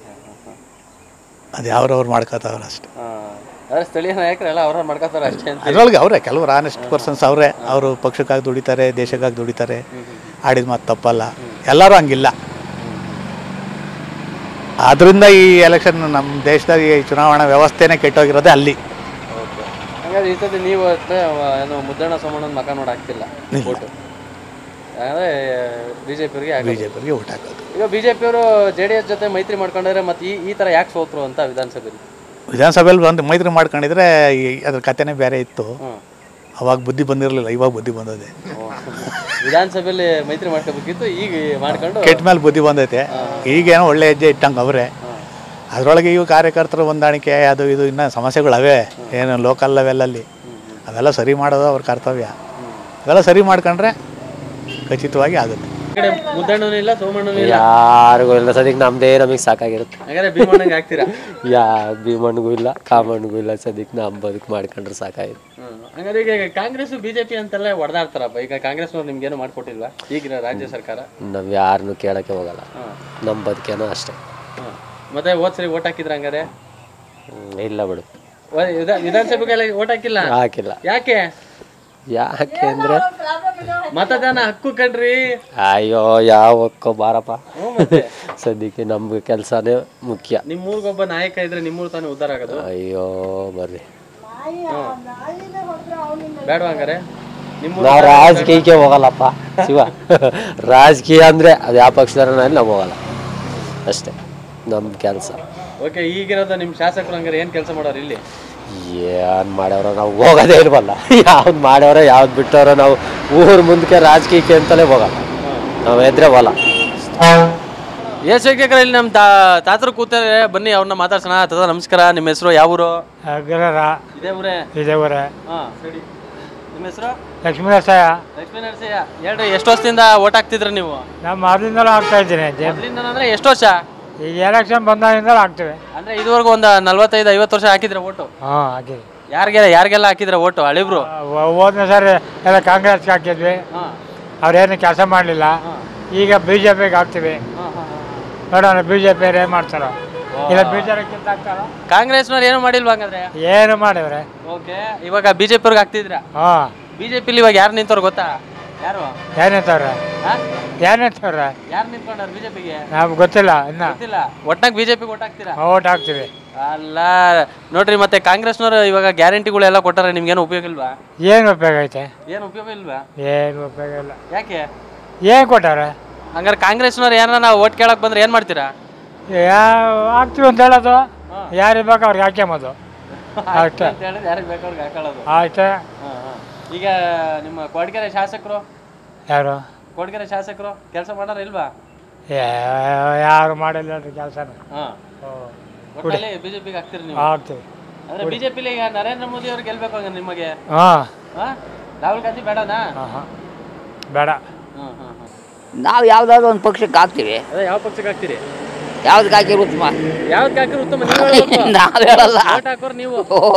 ಅದು ಯಾವ್ರವ್ರು ಮಾಡ್ಕೋತಾವ್ರೆ ಅಷ್ಟೇ. ಸ್ಥಳೀಯ ನಾಯಕರೆಲ್ಲ ಅವ್ರ ಮಾಡ್ಕೋತಾರೆ ಅಷ್ಟೇ. ಅದರೊಳಗೆ ಅವರೇ ಕೆಲವರು ಆನೆಸ್ಟ್ ಪರ್ಸನ್ಸ್ ಅವರೇ. ಅವರು ಪಕ್ಷಕ್ಕಾಗಿ ದುಡಿತಾರೆ, ದೇಶಕ್ಕಾಗಿ ದುಡಿತಾರೆ. ಆಡಿದ ಮಾತು ತಪ್ಪಲ್ಲ, ಎಲ್ಲರೂ ಹಂಗಿಲ್ಲ. ಆದ್ದರಿಂದ ಈ ಎಲೆಕ್ಷನ್ ನಮ್ಮ ದೇಶದಾಗ ಈ ಚುನಾವಣಾ ವ್ಯವಸ್ಥೆನೇ ಕೆಟ್ಟೋಗಿರೋದೇ ಅಲ್ಲಿ. ಹಾಗಾದ್ರೆ ಈ ಸತಿ ನೀವು ಏನು ಮುದ್ದಣ್ಣ ಸೋಮಣ್ಣನ ಮಕ ನೋಡಿ ಹಾಕ್ತಿಲ್ಲ ಓಟು? ಅಂದರೆ ಬಿಜೆಪಿಯವರಿಗೆ ಬಿಜೆಪಿಯವರಿಗೆ ಓಟ್ ಹಾಕೋದು. ಈಗ ಬಿಜೆಪಿಯವರು ಜೆ ಡಿ ಎಸ್ ಜೊತೆ ಮೈತ್ರಿ ಮಾಡ್ಕೊಂಡ್ರೆ ಮತ್ತೆ ಈ ಈ ಥರ ಯಾಕೆ ಸೋತ್ರು ಅಂತ ವಿಧಾನಸಭೆಯಲ್ಲಿ? ವಿಧಾನಸಭೆಯಲ್ಲಿ ಬಂದು ಮೈತ್ರಿ ಮಾಡ್ಕೊಂಡಿದ್ರೆ ಅದ್ರ ಕಥೆನೇ ಬೇರೆ ಇತ್ತು. ಅವಾಗ ಬುದ್ಧಿ ಬಂದಿರಲಿಲ್ಲ, ಇವಾಗ ಬುದ್ಧಿ ಬಂದದೆ. ವಿಧಾನಸಭೆಯಲ್ಲಿ ಮೈತ್ರಿ ಮಾಡ್ಕೋಬೇಕಿತ್ತು, ಈಗ ಮಾಡ್ಕೊಂಡು ಕೆಟ್ಟ ಮೇಲೆ ಬುದ್ಧಿ ಬಂದೈತೆ. ಈಗೇನೋ ಒಳ್ಳೆ ಹೆಜ್ಜೆ ಇಟ್ಟಂಗೆ ಅವರೇ. ಅದರೊಳಗೆ ಇವು ಕಾರ್ಯಕರ್ತರ ಹೊಂದಾಣಿಕೆ ಅದು ಇದು ಇನ್ನೂ ಸಮಸ್ಯೆಗಳವೆ, ಏನು ಲೋಕಲ್ ಲೆವೆಲಲ್ಲಿ ಅವೆಲ್ಲ ಸರಿ ಮಾಡೋದು ಅವ್ರ ಕರ್ತವ್ಯ. ಅವೆಲ್ಲ ಸರಿ ಮಾಡ್ಕೊಂಡ್ರೆ ಖಚಿತವಾಗಿ ಆಗುತ್ತೆ. ಈ ಕಡೆ ಮುದ್ದಣ್ಣನೂ ಇಲ್ಲ ಸೋಮಣ್ಣನೂ ಇಲ್ಲ ಯಾರಿಗೂ ಇಲ್ಲ ಸದ್ಯಕ್ಕೆ ನಮ್ದೇ ನಮಗೆ ಸಾಕಾಗಿರುತ್ತೆ. ಹಾಗಾದ್ರೆ ಭೀಮಣ್ಣಂಗೆ ಹಾಕ್ತೀರಾ? ಯಾ ಭೀಮಣ್ಣಗೂ ಇಲ್ಲ ಕಾಮಣ್ಣಗೂ ಇಲ್ಲ ಸದ್ಯಕ್ಕೆ ನಾವು ಬದುಕು ಮಾಡ್ಕೊಂಡ್ರೆ ಸಾಕಾಗಿದೆ. ಹಂಗಾದ್ರೆ ಈಗ ಕಾಂಗ್ರೆಸ್ ಬಿಜೆಪಿ ಅಂತೆಲ್ಲ ಹೊಡೆದಾಡ್ತಾರಪ್ಪ. ಈಗ ಕಾಂಗ್ರೆಸ್ನವ್ರು ನಿಮ್ಗೇನು ಮಾಡ್ಕೊಟ್ಟಿಲ್ವಾ ಈಗಿನ ರಾಜ್ಯ ಸರ್ಕಾರ? ನಾವು ಯಾರನ್ನು ಕೇಳಕ್ಕೆ ಹೋಗಲ್ಲ, ನಮ್ಮ ಬದುಕೇನೋ ಅಷ್ಟೇ. ಮತ್ತೆ ಹೋದ್ ಸರಿ ಓಟ್ ಹಾಕಿದ್ರ ಹಂಗಾರೆ? ಇಲ್ಲ ಬಿಡು, ವಿಧಾನಸಭೆಗೆಲ್ಲ ಓಟ್ ಹಾಕಿಲ್ಲ. ಹಾಕಿಲ್ಲ. ಯಾಕೆ? ಯಾಕೆ ಅಂದ್ರೆ ಮತದಾನ ಹಕ್ಕು ಕಣ್ರಿ. ಅಯ್ಯೋ ಯಾವ ಹಕ್ಕೋ ಬಾರಪ್ಪ, ಸದ್ಯಕ್ಕೆ ನಮ್ಗೆ ಕೆಲಸನೇ ಮುಖ್ಯ. ನಿಮ್ಮೂರ್ಗೊಬ್ಬ ನಾಯಕ ಇದ್ರೆ ನಿಮ್ಮೂರ್ ತಾನೇ ಉದ್ಧಾರ ಆಗೋದು. ಅಯ್ಯೋ ಬರ್ರಿ, ಬೇಡ ಹಂಗಾರೆ ನಾವು ರಾಜಕೀಯಕ್ಕೆ ಹೋಗಲ್ಲಪ್ಪ ಶಿವ. ರಾಜಕೀಯ ಅಂದ್ರೆ ಅದು ಯಾವ ಪಕ್ಷದಲ್ಲಿ ನಾವು ಹೋಗಲ್ಲ ಅಷ್ಟೇ, ನಮ್ಮ ಕೆಲಸ. ಓಕೆ, ಈಗಿರೋದು ನಿಮ್ಮ ಶಾಸಕರು ಹಂಗಾರೆ ಏನು ಕೆಲಸ ಮಾಡೋರು ಇಲ್ಲಿ? ಏನು ಮಾಡ್ಯಾವ್ರ ನಾವು ಹೋಗೋದೇ ಇಲ್ವಲ್ಲ. ಯಾವ್ದು ಮಾಡ್ಯಾವ್ರ ಯಾವ್ದು ಬಿಟ್ಟವ್ರ ನಾವು ಊರು ಮುಂದಕ್ಕೆ ರಾಜಕೀಯಕ್ಕೆ ಅಂತಲೇ ಹೋಗಲ್ಲ, ನಾವು ಎದ್ರೆ ಹೋಗಲ್ಲ. ಎಸ್ ವೀಕ್ಷಕರ, ಇಲ್ಲಿ ನಮ್ಮ ತಾ ತಾತರು ಕೂತಾರೆ, ಬನ್ನಿ ಅವ್ರನ್ನ ಮಾತಾಡ್ಸೋಣ. ತಾತ ನಮಸ್ಕಾರ, ನಿಮ್ಮ ಹೆಸರು ಯಾವ ಊರು? ಇದೇ ಊರೇ? ಇದೇ ಊರೇ. ಹಾಂ ಸರಿ, ನಿಮ್ಮ ಹೆಸರು? ಲಕ್ಷ್ಮೀ ನರಸಯ್ಯ. ಲಕ್ಷ್ಮೀ ನರಸಯ್ಯ, ಹೇಳ್ರಿ ಎಷ್ಟು ವರ್ಷದಿಂದ ಓಟ್ ಹಾಕ್ತಿದ್ರಿ ನೀವು? ನಾವು ಮೊದಲಿಂದಲೂ ಆಗ್ತಾ ಇದ್ದೀನಿ. ಮೊದಲಿಂದ ಅಂದ್ರೆ ಎಷ್ಟು ವರ್ಷ? ಈಗ ಎಲೆಕ್ಷನ್ ಬಂದಾಗಿಂದಲೂ ಆಗ್ತೇವೆ. ಅಂದ್ರೆ ಇದುವರೆಗೂ ಒಂದು ನಲ್ವತ್ತೈದು ಐವತ್ತು ವರ್ಷ ಹಾಕಿದ್ರೆ ಓಟು? ಹಾಂ ಹಾಕಿದ್ವಿ. ಯಾರಿಗೆಲ್ಲ ಯಾರಿಗೆಲ್ಲ ಹಾಕಿದ್ರೆ ಓಟು ಹಳಿಬ್ರು? ಹೋದ್ನ ಸರಿ ಎಲ್ಲ ಕಾಂಗ್ರೆಸ್ಗೆ ಹಾಕಿದ್ವಿ, ಅವ್ರೇನು ಕೆಲಸ ಮಾಡಲಿಲ್ಲ. ಈಗ ಬಿ ಜೆ ಪಿಗೆ ಹಾಕ್ತೀವಿ, ನೋಡೋಣ ಬಿ ಜೆ ಪಿ ಏನು ಮಾಡ್ತಾರೋ ಇಲ್ಲ ಬಿ ಜೆ ಪಿ ಹಾಕ್ತಾರ. ಕಾಂಗ್ರೆಸ್ನವ್ರು ಏನು ಮಾಡಿಲ್ವಾ ಹಂಗಾದ್ರೆ? ಏನು ಮಾಡಿವ್ರೆ. ಓಕೆ, ಇವಾಗ ಬಿ ಜೆ ಪಿಯವ್ರಿಗೆ ಹಾಕ್ತಿದ್ರ? ಹಾಂ. ಬಿ ಜೆ ಪಿಲಿ ಇವಾಗ ಯಾರು ನಿಂತವ್ರು ಗೊತ್ತಾ? ಯಾರು ಯಾರು ನಿಂತವ್ರ? ಯಾರು ನಿಂತವ್ರ? ಯಾರು ನಿಂತ್ಕೊಂಡವ್ರು ಬಿಜೆಪಿಗೆ? ನಮ್ಗೆ ಗೊತ್ತಿಲ್ಲ ಇನ್ನ. ಗೊತ್ತಿಲ್ಲ. ಒಟ್ನಾಗ ಬಿಜೆಪಿಗೆ ಓಟ್ ಹಾಕ್ತೀರಾ? ಓಟ್ ಹಾಕ್ತೀವಿ. ಅಲ್ಲ ನೋಡ್ರಿ, ಮತ್ತೆ ಕಾಂಗ್ರೆಸ್ನವರು ಇವಾಗ ಗ್ಯಾರಂಟಿಗಳೆಲ್ಲ ಕೊಟ್ಟಾರೆ, ನಿಮ್ಗೇನು ಉಪಯೋಗ ಇಲ್ವಾ? ಏನು ಉಪಯೋಗ ಐತೆ? ಏನು ಉಪಯೋಗ ಇಲ್ವಾ? ಏನು ಉಪಯೋಗ ಇಲ್ಲ. ಯಾಕೆ? ಏನು ಕೊಟ್ಟಾರೆ? ಹಂಗಾರೆ ಕಾಂಗ್ರೆಸ್ನವ್ರು ಏನಾರ ನಾವು ಓಟ್ ಕೇಳಕ್ ಬಂದ್ರೆ ಏನು ಮಾಡ್ತೀರಾ? ಯಾವ ಹಾಕ್ತೀವಿ ಅಂತ ಹೇಳೋದು, ಯಾರಿಗೆ ಬೇಕು ಅವ್ರಿಗೆ ಹಾಕ್ಯಂಬೋದು ಅಷ್ಟೇ. ಯಾರಿಗೆ ಬೇಕು ಅವ್ರಿಗೆ ಹಾಕೊಳ್ಳೋದು ಅಷ್ಟೇ. ಈಗ ನಿಮ್ಮ ಕೊಡಗೆರೆ ಶಾಸಕರು ಯಾರು? ಕೊಡಗೆರೆ ಶಾಸಕರು ಕೆಲಸ ಮಾಡಾರ ಇಲ್ವಾ? ಯಾರು ಮಾಡಿಲ್ಲ ಕೆಲಸನ. ಒಟ್ಟಲ್ಲಿ ಬಿಜೆಪಿಗೆ ಹಾಕ್ತೀರಿ ನೀವು? ಹಾಕ್ತೀವಿ. ಅಂದ್ರೆ ಬಿಜೆಪಿಲಿ ಈಗ ನರೇಂದ್ರ ಮೋದಿ ಅವ್ರು ಗೆಲ್ಬೇಕು ಹಂಗ ನಿಮಗೆ? ಹಾಂ. ರಾಹುಲ್ ಗಾಂಧಿ ಬೇಡನಾ? ಬೇಡ. ನಾವು ಯಾವ್ದಾದ್ರು ಒಂದು ಪಕ್ಷಕ್ಕೆ ಹಾಕ್ತೀವಿ. ಅದೇ ಯಾವ ಪಕ್ಷಕ್ಕೆ ಹಾಕ್ತೀರಿ? ಯಾವ್ದಕ್ಕೆ ಹಾಕಿರು ಉತ್ತಮ? ಯಾವ್ದಕ್ಕೆ ಹಾಕಿರು ಉತ್ತಮ ನೀವು ಹೇಳ್ಬೇಕು. ನಾವು ಹೇಳಲ್ಲ. ಓಟ್ ಹಾಕೋರು ನೀವು.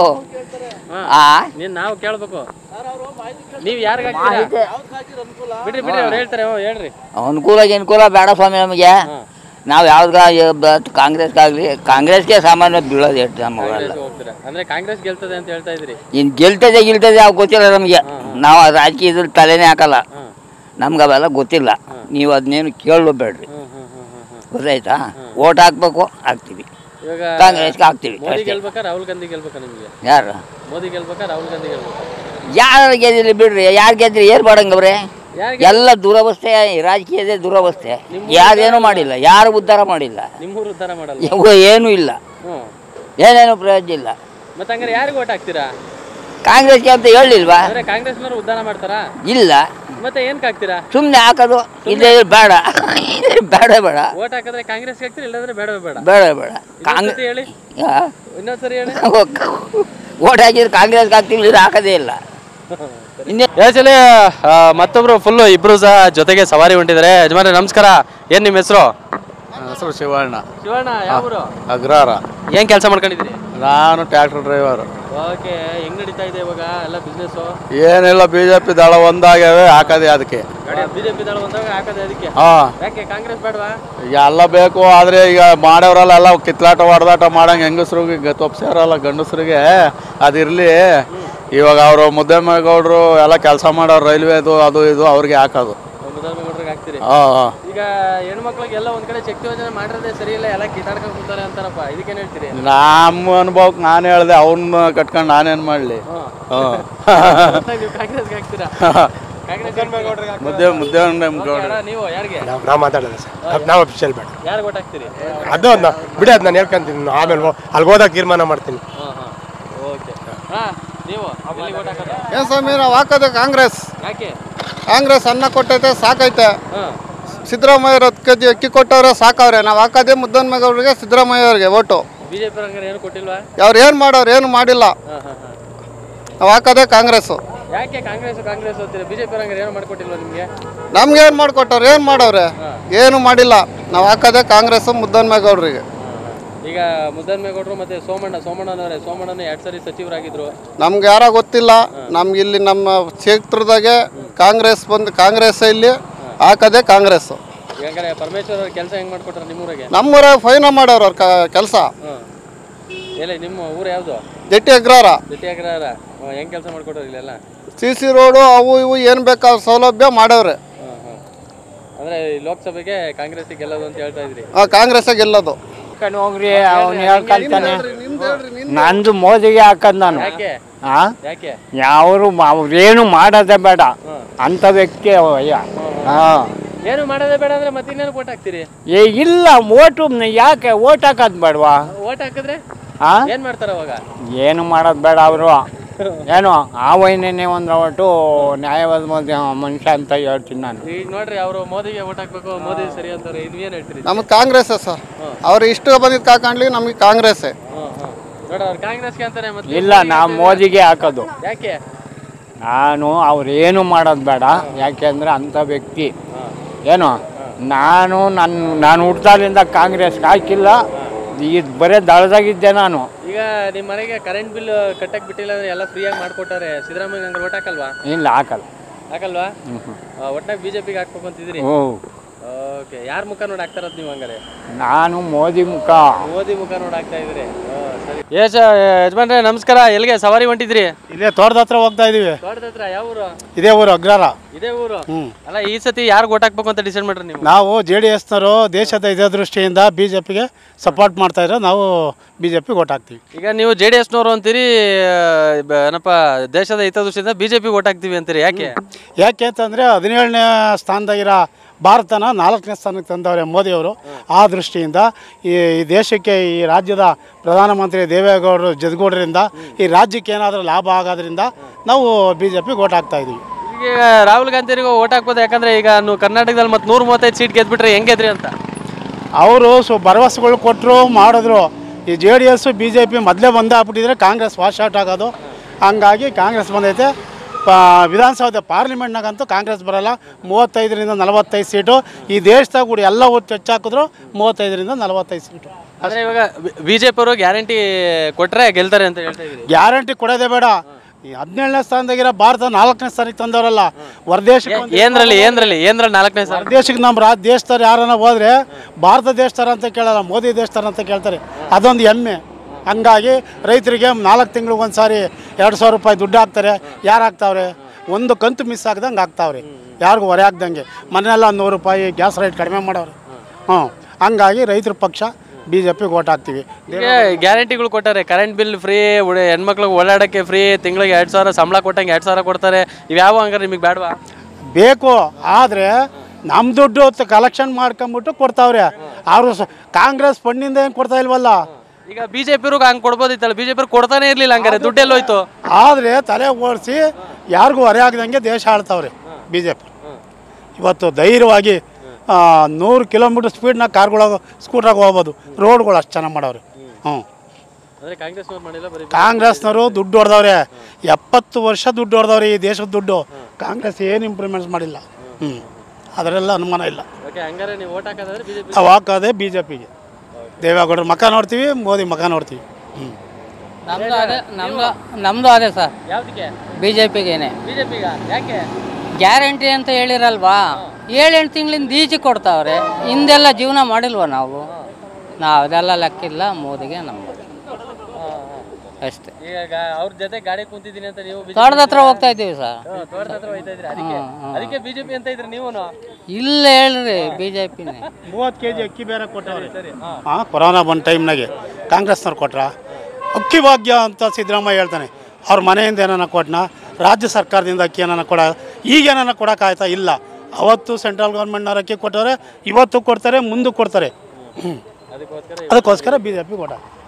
ಆ ನೀನ್ ನಾವು ಕೇಳ್ಬೇಕು. ನೀವು ಯಾರಿಗೆ ಹಾಕ್ತೀರಾ? ಬಿಡ್ರಿ ಬಿಡ್ರಿ, ಅವ್ರು ಹೇಳ್ತಾರೆ. ಹೇಳ್ರಿ. ಅನುಕೂಲ ಅನುಕೂಲ ಬೇಡ ಸ್ವಾಮಿ ನಮಗೆ. ನಾವು ಯಾವ್ದು ಕಾಂಗ್ರೆಸ್ಗಾಗ್ಲಿ, ಕಾಂಗ್ರೆಸ್ಗೆ ಸಾಮಾನ್ಯ ಬೀಳೋದು ಎಷ್ಟು ನಮಗೆಲ್ಲ. ಅಂದ್ರೆ ಕಾಂಗ್ರೆಸ್ ಗೆಲ್ತದೆ ಅಂತ ಹೇಳ್ತಾ ಇದ್ರಿ? ಇನ್ನು ಗೆಲ್ತದೆ ಗಿಲ್ತದೆ ಯಾವ ಗೊತ್ತಿಲ್ಲ ನಮಗೆ. ನಾವು ರಾಜಕೀಯದಲ್ಲಿ ತಲೆನೇ ಹಾಕಲ್ಲ, ನಮ್ಗೆ ಅವೆಲ್ಲ ಗೊತ್ತಿಲ್ಲ. ನೀವು ಅದನ್ನೇನು ಕೇಳಬೇಡ್ರಿ, ಗೊತ್ತಾಯ್ತಾ? ಓಟ್ ಹಾಕ್ಬೇಕು, ಹಾಕ್ತೀವಿ. ಕಾಂಗ್ರೆಸ್ಗೆ ಹಾಕ್ತೀವಿ. ಮೋದಿ ಗೆಲ್ಬೇಕಾ ರಾಹುಲ್ ಗಾಂಧಿ ಗೆಲ್ಬೇಕಾ ನಿಮಗೆ? ಯಾರು? ಮೋದಿ ಗೆಲ್ಬೇಕಾ ರಾಹುಲ್ ಗಾಂಧಿ ಗೆಲ್ಬೇಕಾ? ಯಾರು ಗೆದ್ದಿಲ್ಲ ಬಿಡ್ರಿ, ಯಾರು ಗೆದ್ರಿ ಏನು ಮಾಡಂಗವ್ರೆ? ಎಲ್ಲ ದುರವಸ್ಥೆ, ರಾಜಕೀಯದೇ ದುರವಸ್ಥೆ. ಯಾರೇನು ಮಾಡಿಲ್ಲ, ಯಾರು ಉದ್ಧಾರ ಮಾಡಿಲ್ಲ. ನಿಮ್ಮೂರು ಉದ್ಧಾರ ಮಾಡಲ್ಲ, ಏನೂ ಇಲ್ಲ, ಏನೇನು ಪ್ರಯೋಜನ ಇಲ್ಲ. ಮತ್ತೆ ಹಂಗಾರೆ ಯಾರಿಗೆ ಓಟ್ ಹಾಕ್ತೀರಾ? ಕಾಂಗ್ರೆಸ್ಗೆ ಅಂತ ಹೇಳಿಲ್ವಾ? ಕಾಂಗ್ರೆಸ್ನವರು ಉದ್ಧಾರ ಮಾಡ್ತಾರಾ? ಇಲ್ಲ. ಮತ್ತೆ ಏನಕ್ಕೆ ಹಾಕ್ತೀರಾ? ಸುಮ್ಮನೆ ಹಾಕೋದು, ಇಲ್ಲೇ ಬೇಡ ಬೇಡ ಬೇಡ. ಓಟ್ ಹಾಕಿದ್ರೆ ಕಾಂಗ್ರೆಸ್ಗೆ ಹಾಕ್ತೀರಿ, ಇಲ್ಲಾಂದ್ರೆ ಬೇಡ ಬೇಡ ಬೇಡ ಬೇಡ. ಕಾಂಗ್ರೆಸ್ ಹೇಳಿ, ಇನ್ನೊಂದ್ಸರಿ ಹೇಳಿ. ಓಟ್ ಹಾಕಿದ್ರೆ ಕಾಂಗ್ರೆಸ್ಗೆ ಹಾಕ್ತಿಲ್ಲ, ಇದು ಹಾಕೋದೇ ಇಲ್ಲ. ಹೇಳಿ, ಮತ್ತೊಬ್ರು ಫುಲ್ ಇಬ್ರು ಸಹ ಜೊತೆಗೆ ಸವಾರಿ ಹೊಂಟಿದ್ದಾರೆ. ಯಜಮಾನ್ರೆ ನಮಸ್ಕಾರ, ಏನ್ ನಿಮ್ಮ ಹೆಸರು? ಹೆಸರು ಶಿವಣ್ಣ. ಶಿವಣ್ಣ, ಯಾವ ಊರು? ಅಗ್ರಹಾರ. ಏನ್ ಕೆಲಸ ಮಾಡ್ಕೊಂಡಿದ್ದೀರಿ? ನಾನು ಟ್ರ್ಯಾಕ್ಟರ್ ಡ್ರೈವರ್. ಓಕೆ, ಹೆಂಗ್ ನಡೀತಾ ಇದೆ ಇವಾಗ ಎಲ್ಲ ಬಿಸ್ನೆಸ್? ಏನಿಲ್ಲ, ಬಿಜೆಪಿ ದಳ ಒಂದಾಗ್ಯಾವೆ, ಹಾಕದೆ ಅದಕ್ಕೆ. ಬಿಜೆಪಿ ದಳ ಒಂದಾಗ ಹಾಕದೆ ಅದಕ್ಕೆ. ಹಾ, ಯಾಕೆ ಕಾಂಗ್ರೆಸ್ ಬೇಡವಾ? ಎಲ್ಲ ಬೇಕು, ಆದ್ರೆ ಈಗ ಮಾಡೋರೆಲ್ಲ ಎಲ್ಲ ಕಿತ್ಲಾಟ ಹೊಡೆದಾಟ ಮಾಡಂಗೆ ಹೆಂಗಸ್ರಿಗೆ ತಪ್ಸ್ಯಾರಲ್ಲ, ಗಂಡಸ್ರಿಗೆ ಅದಿರ್ಲಿ. ಇವಾಗ ಅವರು ಮುದ್ದಮ್ಮೇಗೌಡರು ಎಲ್ಲ ಕೆಲಸ ಮಾಡೋರು, ರೈಲ್ವೆದು ಅದು ಇದು ಅವ್ರಿಗೆ ಹಾಕೋದು. ಈಗ ಹೆಣ್ಮಕ್ಳಿಗೆ ಎಲ್ಲ ಒಂದ್ ಕಡೆ ಶಕ್ತಿ ಯೋಜನೆ ಮಾಡಿರೋದೇ ಸರಿ ಇಲ್ಲ, ಎಲ್ಲ ಕಿತ್ತಾಡ್ಕೊಂಡು ಕೂತಾರೆ ಅಂತಾರಪ್ಪ, ಇದಕ್ಕೇನ್ ಹೇಳ್ತೀರಿ? ನಮ್ಮ ಅನುಭವಕ್ಕೆ ನಾನು ಹೇಳ್ದೆ, ಅವ್ನ ಕಟ್ಕೊಂಡು ನಾನೇನ್ ಮಾಡ್ಲಿ. ಕಾಂಗ್ರೆಸ್ಗೆ ಹಾಕ್ತೀರಾ? ಮುದ್ದೆ ಮುದ್ದೆ ನೀವು ಯಾರಿಗೆ? ನಾವು ಮಾತಾಡೋದು ಸರ್, ನಾವು ಅಫಿಷಿಯಲ್ ಬೇಡ. ಯಾರಿಗೆ ಓಟ್ ಹಾಕ್ತೀರಿ? ಅದು ಬಿಡಿ, ಅದು ನಾನು ಹೇಳ್ಕೊಂತೀನಿ, ಆಮೇಲೆ ಅಲ್ಲಿ ಹೋದಾಗ ತೀರ್ಮಾನ ಮಾಡ್ತೀನಿ. ನೀವು ಓಟ್ ಹಾಕೋದು? ಏನ್ ಸ್ವಾಮಿ, ನಾವು ಹಾಕೋದು ಕಾಂಗ್ರೆಸ್. ಯಾಕೆ? ಕಾಂಗ್ರೆಸ್ ಅನ್ನ ಕೊಟ್ಟೈತೆ, ಸಾಕೈತೆ. ಸಿದ್ದರಾಮಯ್ಯ ಹತ್ತು ಕೆಜಿ ಅಕ್ಕಿ ಕೊಟ್ಟವ್ರೆ, ಸಾಕವ್ರೆ. ನಾವು ಹಾಕೋದೇ ಮುದ್ದನ್ಮೇಗೌಡರಿಗೆ, ಸಿದ್ದರಾಮಯ್ಯ ಅವ್ರಿಗೆ ಓಟು. ಬಿಜೆಪಿ ಏನು ಕೊಟ್ಟಿಲ್ವಾ? ಅವ್ರು ಏನು ಮಾಡೋರು, ಏನು ಮಾಡಿಲ್ಲ. ನಾವು ಹಾಕೋದೇ ಕಾಂಗ್ರೆಸ್. ಯಾಕೆ ಕಾಂಗ್ರೆಸ್ ಕಾಂಗ್ರೆಸ್ ಅಂತೀರಾ? ಬಿಜೆಪಿ ಅವ್ರು ಏನು ಮಾಡ್ಕೊಟ್ಟಿಲ್ವಾ ನಿಮಗೆ? ನಮ್ಗೆ ಏನು ಮಾಡ್ಕೊಟ್ಟವ್ರು? ಏನು ಮಾಡವ್ರೆ? ಏನು ಮಾಡಿಲ್ಲ. ನಾವು ಹಾಕೋದೇ ಕಾಂಗ್ರೆಸ್ ಮುದ್ದನ್ಮೇಗೌಡರಿಗೆ. ಈಗ ಮುದ್ದನ್ಮೇಗೌಡರು ಮತ್ತೆ ಸೋಮಣ್ಣ ಸೋಮಣ್ಣನವರೇ ಸೋಮಣ್ಣನ ಎರಡು ಸರಿ ಸಚಿವರಾಗಿದ್ರು. ನಮ್ಗೆ ಯಾರೋ ಗೊತ್ತಿಲ್ಲ. ನಮ್ಗೆ ಇಲ್ಲಿ ನಮ್ಮ ಕ್ಷೇತ್ರದಾಗೆ ಕಾಂಗ್ರೆಸ್ ಬಂದು ಕಾಂಗ್ರೆಸ್ ಇಲ್ಲಿ ಹಾಕೋದೇ ಕಾಂಗ್ರೆಸ್. ಹಂಗಾರೆ ಪರಮೇಶ್ವರ್ ಅವ್ರ ಕೆಲಸ ಹೆಂಗ್ ಮಾಡ್ಕೊಟ್ರ ನಿಮ್ಮೂರಿಗೆ? ನಮ್ಮೂರ ಫೈನ ಮಾಡೋರು ಅವ್ರ ಕೆಲಸ. ಎಲ್ಲ ನಿಮ್ಮ ಊರು ಯಾವುದು? ಜಟ್ಟಿ ಅಗ್ರಹಾರ. ಜಟ್ಟಿ ಅಗ್ರಹಾರ ಹೆಂಗ್ ಕೆಲಸ ಮಾಡ್ಕೊಟ್ರು ಇಲ್ಲೆಲ್ಲ? ಸಿ ಸಿ ರೋಡು ಅವು ಇವು ಏನು ಬೇಕಾದ ಸೌಲಭ್ಯ ಮಾಡವ್ರೆ. ಅಂದ್ರೆ ಲೋಕಸಭೆಗೆ ಕಾಂಗ್ರೆಸ್ ಗೆಲ್ಲೋದು ಅಂತ ಹೇಳ್ತಾ ಇದ್ರಿ? ಹಾಂ, ಕಾಂಗ್ರೆಸ್ ಗೆಲ್ಲೋದು. ಹೋಗ್ರಿ ಅವ್ನು ಹೇಳ್ಕೊಳ್ತಾನೆ. ನಂದು ಮೋದಿಗೆ ಹಾಕದ್ ನಾನು. ಹಾ, ಯಾರು ಅವ್ರೇನು ಮಾಡೋದೇ ಬೇಡ ಅಂತ ವ್ಯಕ್ತಿ ಅಯ್ಯ. ಹಾ, ಏನು ಮಾಡೋದೇ ಬೇಡ ಅಂದ್ರೆ ಮತ್ತೆ ಇನ್ನೇನು ಓಟ್ ಹಾಕ್ತೀರಿ? ಏ ಇಲ್ಲ, ಓಟು ಯಾಕೆ ಓಟ್ ಹಾಕೋದ್ ಬೇಡವಾ? ಓಟ್ ಹಾಕಿದ್ರೆ ಹಾ, ಏನ್ ಮಾಡ್ತಾರ ಅವಾಗ? ಏನು ಮಾಡೋದ್ ಬೇಡ ಅವರು. ಏನು ಆ ವೈನೇ ಒಂದು ಒಟ್ಟು ನ್ಯಾಯವಾದ ಮನುಷ್ಯ ಅಂತ ಹೇಳ್ತೀನಿ ನಾನು. ಈಗ ನೋಡ್ರಿ, ಅವರು ಮೋದಿಗೆ ಓಟ್ ಹಾಕ್ಬೇಕು, ಮೋದಿ ಸರಿ ಅಂತಾರೆ. ನೀವೇನ್ ಹೇಳ್ತೀರಿ? ನಮ್ಗೆ ಕಾಂಗ್ರೆಸ್ ಸರ್. ಅವ್ರು ಇಷ್ಟು ಬಂದಿದ್ದು ಕಾಕಂಡ್ಲಿ ನಮ್ಗೆ ಕಾಂಗ್ರೆಸ್. ನೋಡ್ರಿ, ಅವ್ರು ಕಾಂಗ್ರೆಸ್ಗೆ ಅಂತಾರೆ. ಮತ್ತೆ ಇಲ್ಲ, ನಾವು ಮೋದಿಗೆ ಹಾಕೋದು. ಯಾಕೆ? ನಾನು ಅವ್ರೇನು ಮಾಡೋದು ಬೇಡ. ಯಾಕೆಂದ್ರೆ ಅಂಥ ವ್ಯಕ್ತಿ ಏನು, ನಾನು ನನ್ನ ನಾನು ಹುಟ್ಟಾಲಿಂದ ಕಾಂಗ್ರೆಸ್ಗೆ ಹಾಕಿಲ್ಲ. ಇದು ಬರೇ ದಳದಾಗಿದ್ದೆ ನಾನು. ಈಗ ನಿಮ್ಮ ಮನೆಗೆ ಕರೆಂಟ್ ಬಿಲ್ ಕಟ್ಟಕ್ ಬಿಟ್ಟಿಲ್ಲ ಅಂದ್ರೆ ಎಲ್ಲ ಫ್ರೀಯಾಗಿ ಮಾಡ್ಕೊಟ್ಟಾರೆ. ಸಿದ್ದರಾಮಯ್ಯ ಹಂಗೆ ಓಟ್ ಹಾಕಲ್ವಾ? ಇಲ್ಲ, ಹಾಕಲ್ಲ. ಹಾಕಲ್ವಾ? ಒಟ್ಟಾಗಿ ಬಿಜೆಪಿಗೆ ಹಾಕ್ಬೇಕು ಅಂತಿದ್ರಿ? ಓಕೆ, ಯಾರ ಮುಖ ನೋಡಿ ಹಾಕ್ತಾರದ್ ನೀವು ಹಂಗಾರೆ? ನಾನು ಮೋದಿ ಮುಖ ಮೋದಿ ಮುಖ ನೋಡಿ ಹಾಕ್ತಾ ಇದ್ರಿ. ಸರಿ. ಏಸ ಯಜಮಾನ್ರೆ ನಮಸ್ಕಾರ. ಎಲ್ಲಿಗೆ ಸವಾರಿ ಹೊಂಟಿದ್ರಿ? ಇದೇ ತೋಟದ ಹತ್ರ ಹೋಗ್ತಾ ಇದೀವಿ. ತೋಟದ ಹತ್ರ? ಯಾವ ಊರು? ಇದೇ ಊರು, ಅಗ್ರಹಾರ. ಇದೇ ಊರು? ಅಲ್ಲ, ಈ ಸತಿ ಯಾರು ಓಟ್ ಹಾಕ್ಬೇಕು ಅಂತ ಡಿಸೈಡ್ ಮಾಡ್ರಿ ನೀವು? ನಾವು ಜೆ ಡಿ ಎಸ್ನವರು ದೇಶದ ಹಿತದೃಷ್ಟಿಯಿಂದ ಬಿಜೆಪಿಗೆ ಸಪೋರ್ಟ್ ಮಾಡ್ತಾ ಇರೋ ನಾವು ಬಿಜೆಪಿ ಓಟ್ ಹಾಕ್ತೀವಿ. ಈಗ ನೀವು ಜೆ ಡಿ ಎಸ್ನವರು ಅಂತೀರಿ, ಏನಪ್ಪ ದೇಶದ ಹಿತದೃಷ್ಟಿಯಿಂದ ಬಿಜೆಪಿ ಓಟ್ ಹಾಕ್ತೀವಿ ಅಂತೀರಿ. ಯಾಕೆ? ಯಾಕೆ ಅಂತಂದರೆ ಹದಿನೇಳನೇ ಸ್ಥಾನದಾಗಿರೋ ಭಾರತನ ನಾಲ್ಕನೇ ಸ್ಥಾನಕ್ಕೆ ತಂದವರೆ ಮೋದಿಯವರು. ಆ ದೃಷ್ಟಿಯಿಂದ ಈ ದೇಶಕ್ಕೆ, ಈ ರಾಜ್ಯದ ಪ್ರಧಾನಮಂತ್ರಿ ದೇವೇಗೌಡರು ಜಗಗೌಡರಿಂದ ಈ ರಾಜ್ಯಕ್ಕೆ ಏನಾದರೂ ಲಾಭ ಆಗೋದ್ರಿಂದ ನಾವು ಬಿ ಜೆ ಪಿಗೆ ಓಟ್ ಹಾಕ್ತಾ ಇದ್ದೀವಿ. ಈಗ ರಾಹುಲ್ ಗಾಂಧಿಗೂ ಓಟ್ ಹಾಕ್ಬೋದು. ಯಾಕಂದರೆ ಈಗ ನೀವು ಕರ್ನಾಟಕದಲ್ಲಿ ಮತ್ತೆ ನೂರ ಮೂವತ್ತೈದು ಸೀಟ್ ಗೆದ್ಬಿಟ್ರೆ ಹೆಂಗೆದ್ರಿ ಅಂತ ಅವರು ಸೊ ಭರವಸೆಗಳು ಕೊಟ್ಟರು, ಮಾಡಿದ್ರು. ಈ J D S B J P ಮೊದಲೇ ಬಂದು ಹಾಕ್ಬಿಟ್ಟಿದ್ರೆ ಕಾಂಗ್ರೆಸ್ ವಾಶ್ ಔಟ್ ಆಗೋದು. ಹಂಗಾಗಿ ಕಾಂಗ್ರೆಸ್ ಬಂದೈತೆ. ಪ ವಿಧಾನಸೌಧ ಪಾರ್ಲಿಮೆಂಟ್ನಾಗಂತೂ ಕಾಂಗ್ರೆಸ್ ಬರೋಲ್ಲ. ಮೂವತ್ತೈದರಿಂದ ನಲವತ್ತೈದು ಸೀಟು. ಈ ದೇಶದಾಗ ಕೂಡ ಎಲ್ಲ ಒಟ್ಟು ಹೆಚ್ಚಾಕಿದ್ರು ಮೂವತ್ತೈದರಿಂದ ನಲವತ್ತೈದು ಸೀಟು. ಆದರೆ ಇವಾಗ ಬಿ ಜೆ ಪಿ ಅವರು ಗ್ಯಾರಂಟಿ ಕೊಟ್ಟರೆ ಗೆಲ್ತಾರೆ ಅಂತ ಹೇಳ್ತಾ ಇದ್ದೀವಿ. ಗ್ಯಾರಂಟಿ ಕೊಡೋದೇ ಬೇಡ. ಈ ಹದಿನೇಳನೇ ಸ್ಥಾನದಾಗಿರೋ ಭಾರತ ನಾಲ್ಕನೇ ಸ್ಥಾನಕ್ಕೆ ತಂದವರಲ್ಲ. ಹೊರದೇಶಕ್ಕೆ ಏನ್ರಲ್ಲಿ ಏನ್ರಲ್ಲಿ ಏನ್ರಲ್ಲಿ ನಾಲ್ಕನೇ ಸ್ಥಾನ? ಹೊರದೇಶಕ್ಕೆ ನಮ್ಮ ರಾ ದೇಶದವ್ರು ಯಾರನ್ನ ಹೋದ್ರೆ ಭಾರತ ದೇಶದವ್ರು ಅಂತ ಕೇಳಲ್ಲ, ಮೋದಿ ದೇಶದವ್ರು ಅಂತ ಕೇಳ್ತಾರೆ. ಅದೊಂದು ಹೆಮ್ಮೆ. ಹಂಗಾಗಿ ರೈತರಿಗೆ ನಾಲ್ಕು ತಿಂಗಳಿಗೆ ಒಂದು ಸಾರಿ ಎರಡು ಸಾವಿರ ರೂಪಾಯಿ ದುಡ್ಡು ಹಾಕ್ತಾರೆ. ಯಾರು ಹಾಕ್ತಾವ್ರೆ? ಒಂದು ಕಂತು ಮಿಸ್ ಆಗ್ದಂಗೆ ಹಾಕ್ತಾವ್ರೆ, ಯಾರಿಗೂ ಹೊರೆ ಆಗ್ದಂಗೆ. ಮನೆಯೆಲ್ಲ ನೂರು ರೂಪಾಯಿ ಗ್ಯಾಸ್ ರೇಟ್ ಕಡಿಮೆ ಮಾಡವ್ರೆ. ಹ್ಞೂ, ಹಂಗಾಗಿ ರೈತರ ಪಕ್ಷ ಬಿ ಜೆ ಪಿಗೆ ಓಟ್ ಹಾಕ್ತೀವಿ. ಗ್ಯಾರಂಟಿಗಳು ಕೊಟ್ಟಾರೆ. ಕರೆಂಟ್ ಬಿಲ್ ಫ್ರೀ, ಹೆಣ್ಮಕ್ಳಿಗೆ ಓಡಾಡೋಕ್ಕೆ ಫ್ರೀ, ತಿಂಗಳಿಗೆ ಎರಡು ಸಾವಿರ ಸಂಬಳ ಕೊಟ್ಟಂಗೆ ಎರಡು ಸಾವಿರ ಕೊಡ್ತಾರೆ. ಇವ್ಯಾವ ಹಂಗಾರೆ ನಿಮಗೆ ಬೇಡವಾ? ಬೇಕು, ಆದರೆ ನಮ್ಮ ದುಡ್ಡು ಕಲೆಕ್ಷನ್ ಮಾಡ್ಕೊಂಬಿಟ್ಟು ಕೊಡ್ತಾವ್ರೆ. ಅವರು ಕಾಂಗ್ರೆಸ್ ಫಂಡಿಂದ ಏನು ಕೊಡ್ತಾ ಇಲ್ವಲ್ಲ. ಈಗ ಬಿಜೆಪಿಯವ್ರಿಗೆ ಹಂಗೆ ಕೊಡ್ಬೋದಿತ್ತಲ್ಲ, ಬಿಜೆಪಿ ಕೊಡ್ತಾನೆ ಇರಲಿಲ್ಲ. ಹಂಗಾರೆ ದುಡ್ಡೆಲ್ಲೋಯ್ತು. ಆದರೆ ತಲೆ ಓಡಿಸಿ ಯಾರಿಗೂ ಹೊರೆ ಆಗದಂಗೆ ದೇಶ ಆಳ್ತಾವ್ರೆ ಬಿ ಜೆ ಪಿ. ಇವತ್ತು ಧೈರ್ಯವಾಗಿ ನೂರು ಕಿಲೋಮೀಟ್ರ್ ಸ್ಪೀಡ್ನಾಗ ಕಾರ್ಗಳಾಗ ಸ್ಕೂಟ್ರಾಗ ಹೋಗ್ಬೋದು. ರೋಡ್ಗಳು ಅಷ್ಟು ಚೆನ್ನಾಗಿ ಮಾಡವ್ರೆ. ಹ್ಞೂ, ಕಾಂಗ್ರೆಸ್ನವರು ದುಡ್ಡು ಹೊಡೆದವ್ರೆ. ಎಪ್ಪತ್ತು ವರ್ಷ ದುಡ್ಡು ಹೊಡೆದವ್ರೆ ಈ ದೇಶದ ದುಡ್ಡು. ಕಾಂಗ್ರೆಸ್ ಏನು ಇಂಪ್ರೂವ್ಮೆಂಟ್ಸ್ ಮಾಡಿಲ್ಲ. ಹ್ಞೂ, ಅದರೆಲ್ಲ ಅನುಮಾನ ಇಲ್ಲ. ನಾವು ಹಾಕೋದೇ ಬಿ ಜೆ ಪಿಗೆ. ದೇವೇಗೌಡರ ಮಕ ನೋಡ್ತೀವಿ, ಮೋದಿ ಮಕ ನೋಡ್ತೀವಿ. ಹ್ಞೂ, ನಮ್ದು ಅದೇ ನಮ್ದು ನಮ್ಮದು ಅದೇ ಸರ್. ಯಾವುದಕ್ಕೆ? ಬಿ ಜೆ ಪಿಗೇನೆ. ಬಿ ಜೆ ಪಿಗ? ಯಾಕೆ? ಗ್ಯಾರಂಟಿ ಅಂತ ಹೇಳಿರಲ್ವಾ, ಏಳೆಂಟು ತಿಂಗಳಿಂದ ಈಚೆ ಕೊಡ್ತಾವ್ರೆ. ಹಿಂದೆಲ್ಲ ಜೀವನ ಮಾಡಿಲ್ವ ನಾವು? ನಾವು ಅದೆಲ್ಲ ಲೆಕ್ಕಿಲ್ಲ. ಮೋದಿಗೆ ನಮ್ದು ಅಷ್ಟೇ. ಈಗ ಅವ್ರ ಜೊತೆ ಗಾಡಿ ಕುಂತಿದ್ದೀನಿ ಅಂತ ನೀವು ತೋಟದ ಹತ್ರ ಹೋಗ್ತಾ ಇದ್ದೀವಿ ಸರ್. ತೋಟದ ಹತ್ರ ಹೋಗ್ತಾ ಇದ್ರಿ, ಅದಕ್ಕೆ ಅದಕ್ಕೆ ಬಿಜೆಪಿ ಅಂತ ಇದ್ರಿ ನೀವು? ಇಲ್ಲ ಹೇಳ್ರಿ, ಬಿ ಜೆ ಪಿನೇ. ಮೂವತ್ತು ಕೆ ಜಿ ಅಕ್ಕಿ ಬೇರೆ ಕೊಟ್ಟವ್ರೆ. ಹಾಂ, ಕೊರೋನಾ ಬಂದ ಟೈಮ್ನಾಗೆ ಕಾಂಗ್ರೆಸ್ನವ್ರು ಕೊಟ್ರ ಅಕ್ಕಿ ಭಾಗ್ಯ ಅಂತ ಸಿದ್ದರಾಮಯ್ಯ ಹೇಳ್ತಾನೆ. ಅವ್ರ ಮನೆಯಿಂದ ಏನಾನ ಕೊಟ್ಟನ, ರಾಜ್ಯ ಸರ್ಕಾರದಿಂದ ಅಕ್ಕಿ ಏನಾನ ಕೊಡ, ಈಗ ಏನಾನ ಕೊಡೋಕ್ಕಾಯ್ತಾ? ಇಲ್ಲ. ಅವತ್ತು ಸೆಂಟ್ರಲ್ ಗೌರ್ಮೆಂಟ್ನವ್ರು ಅಕ್ಕಿ ಕೊಟ್ಟವ್ರೆ, ಇವತ್ತು ಕೊಡ್ತಾರೆ, ಮುಂದೆ ಕೊಡ್ತಾರೆ. ಹ್ಞೂ, ಅದಕ್ಕೋಸ್ಕರ ಬಿ ಜೆ ಪಿ ಕೊಟ್ಟ.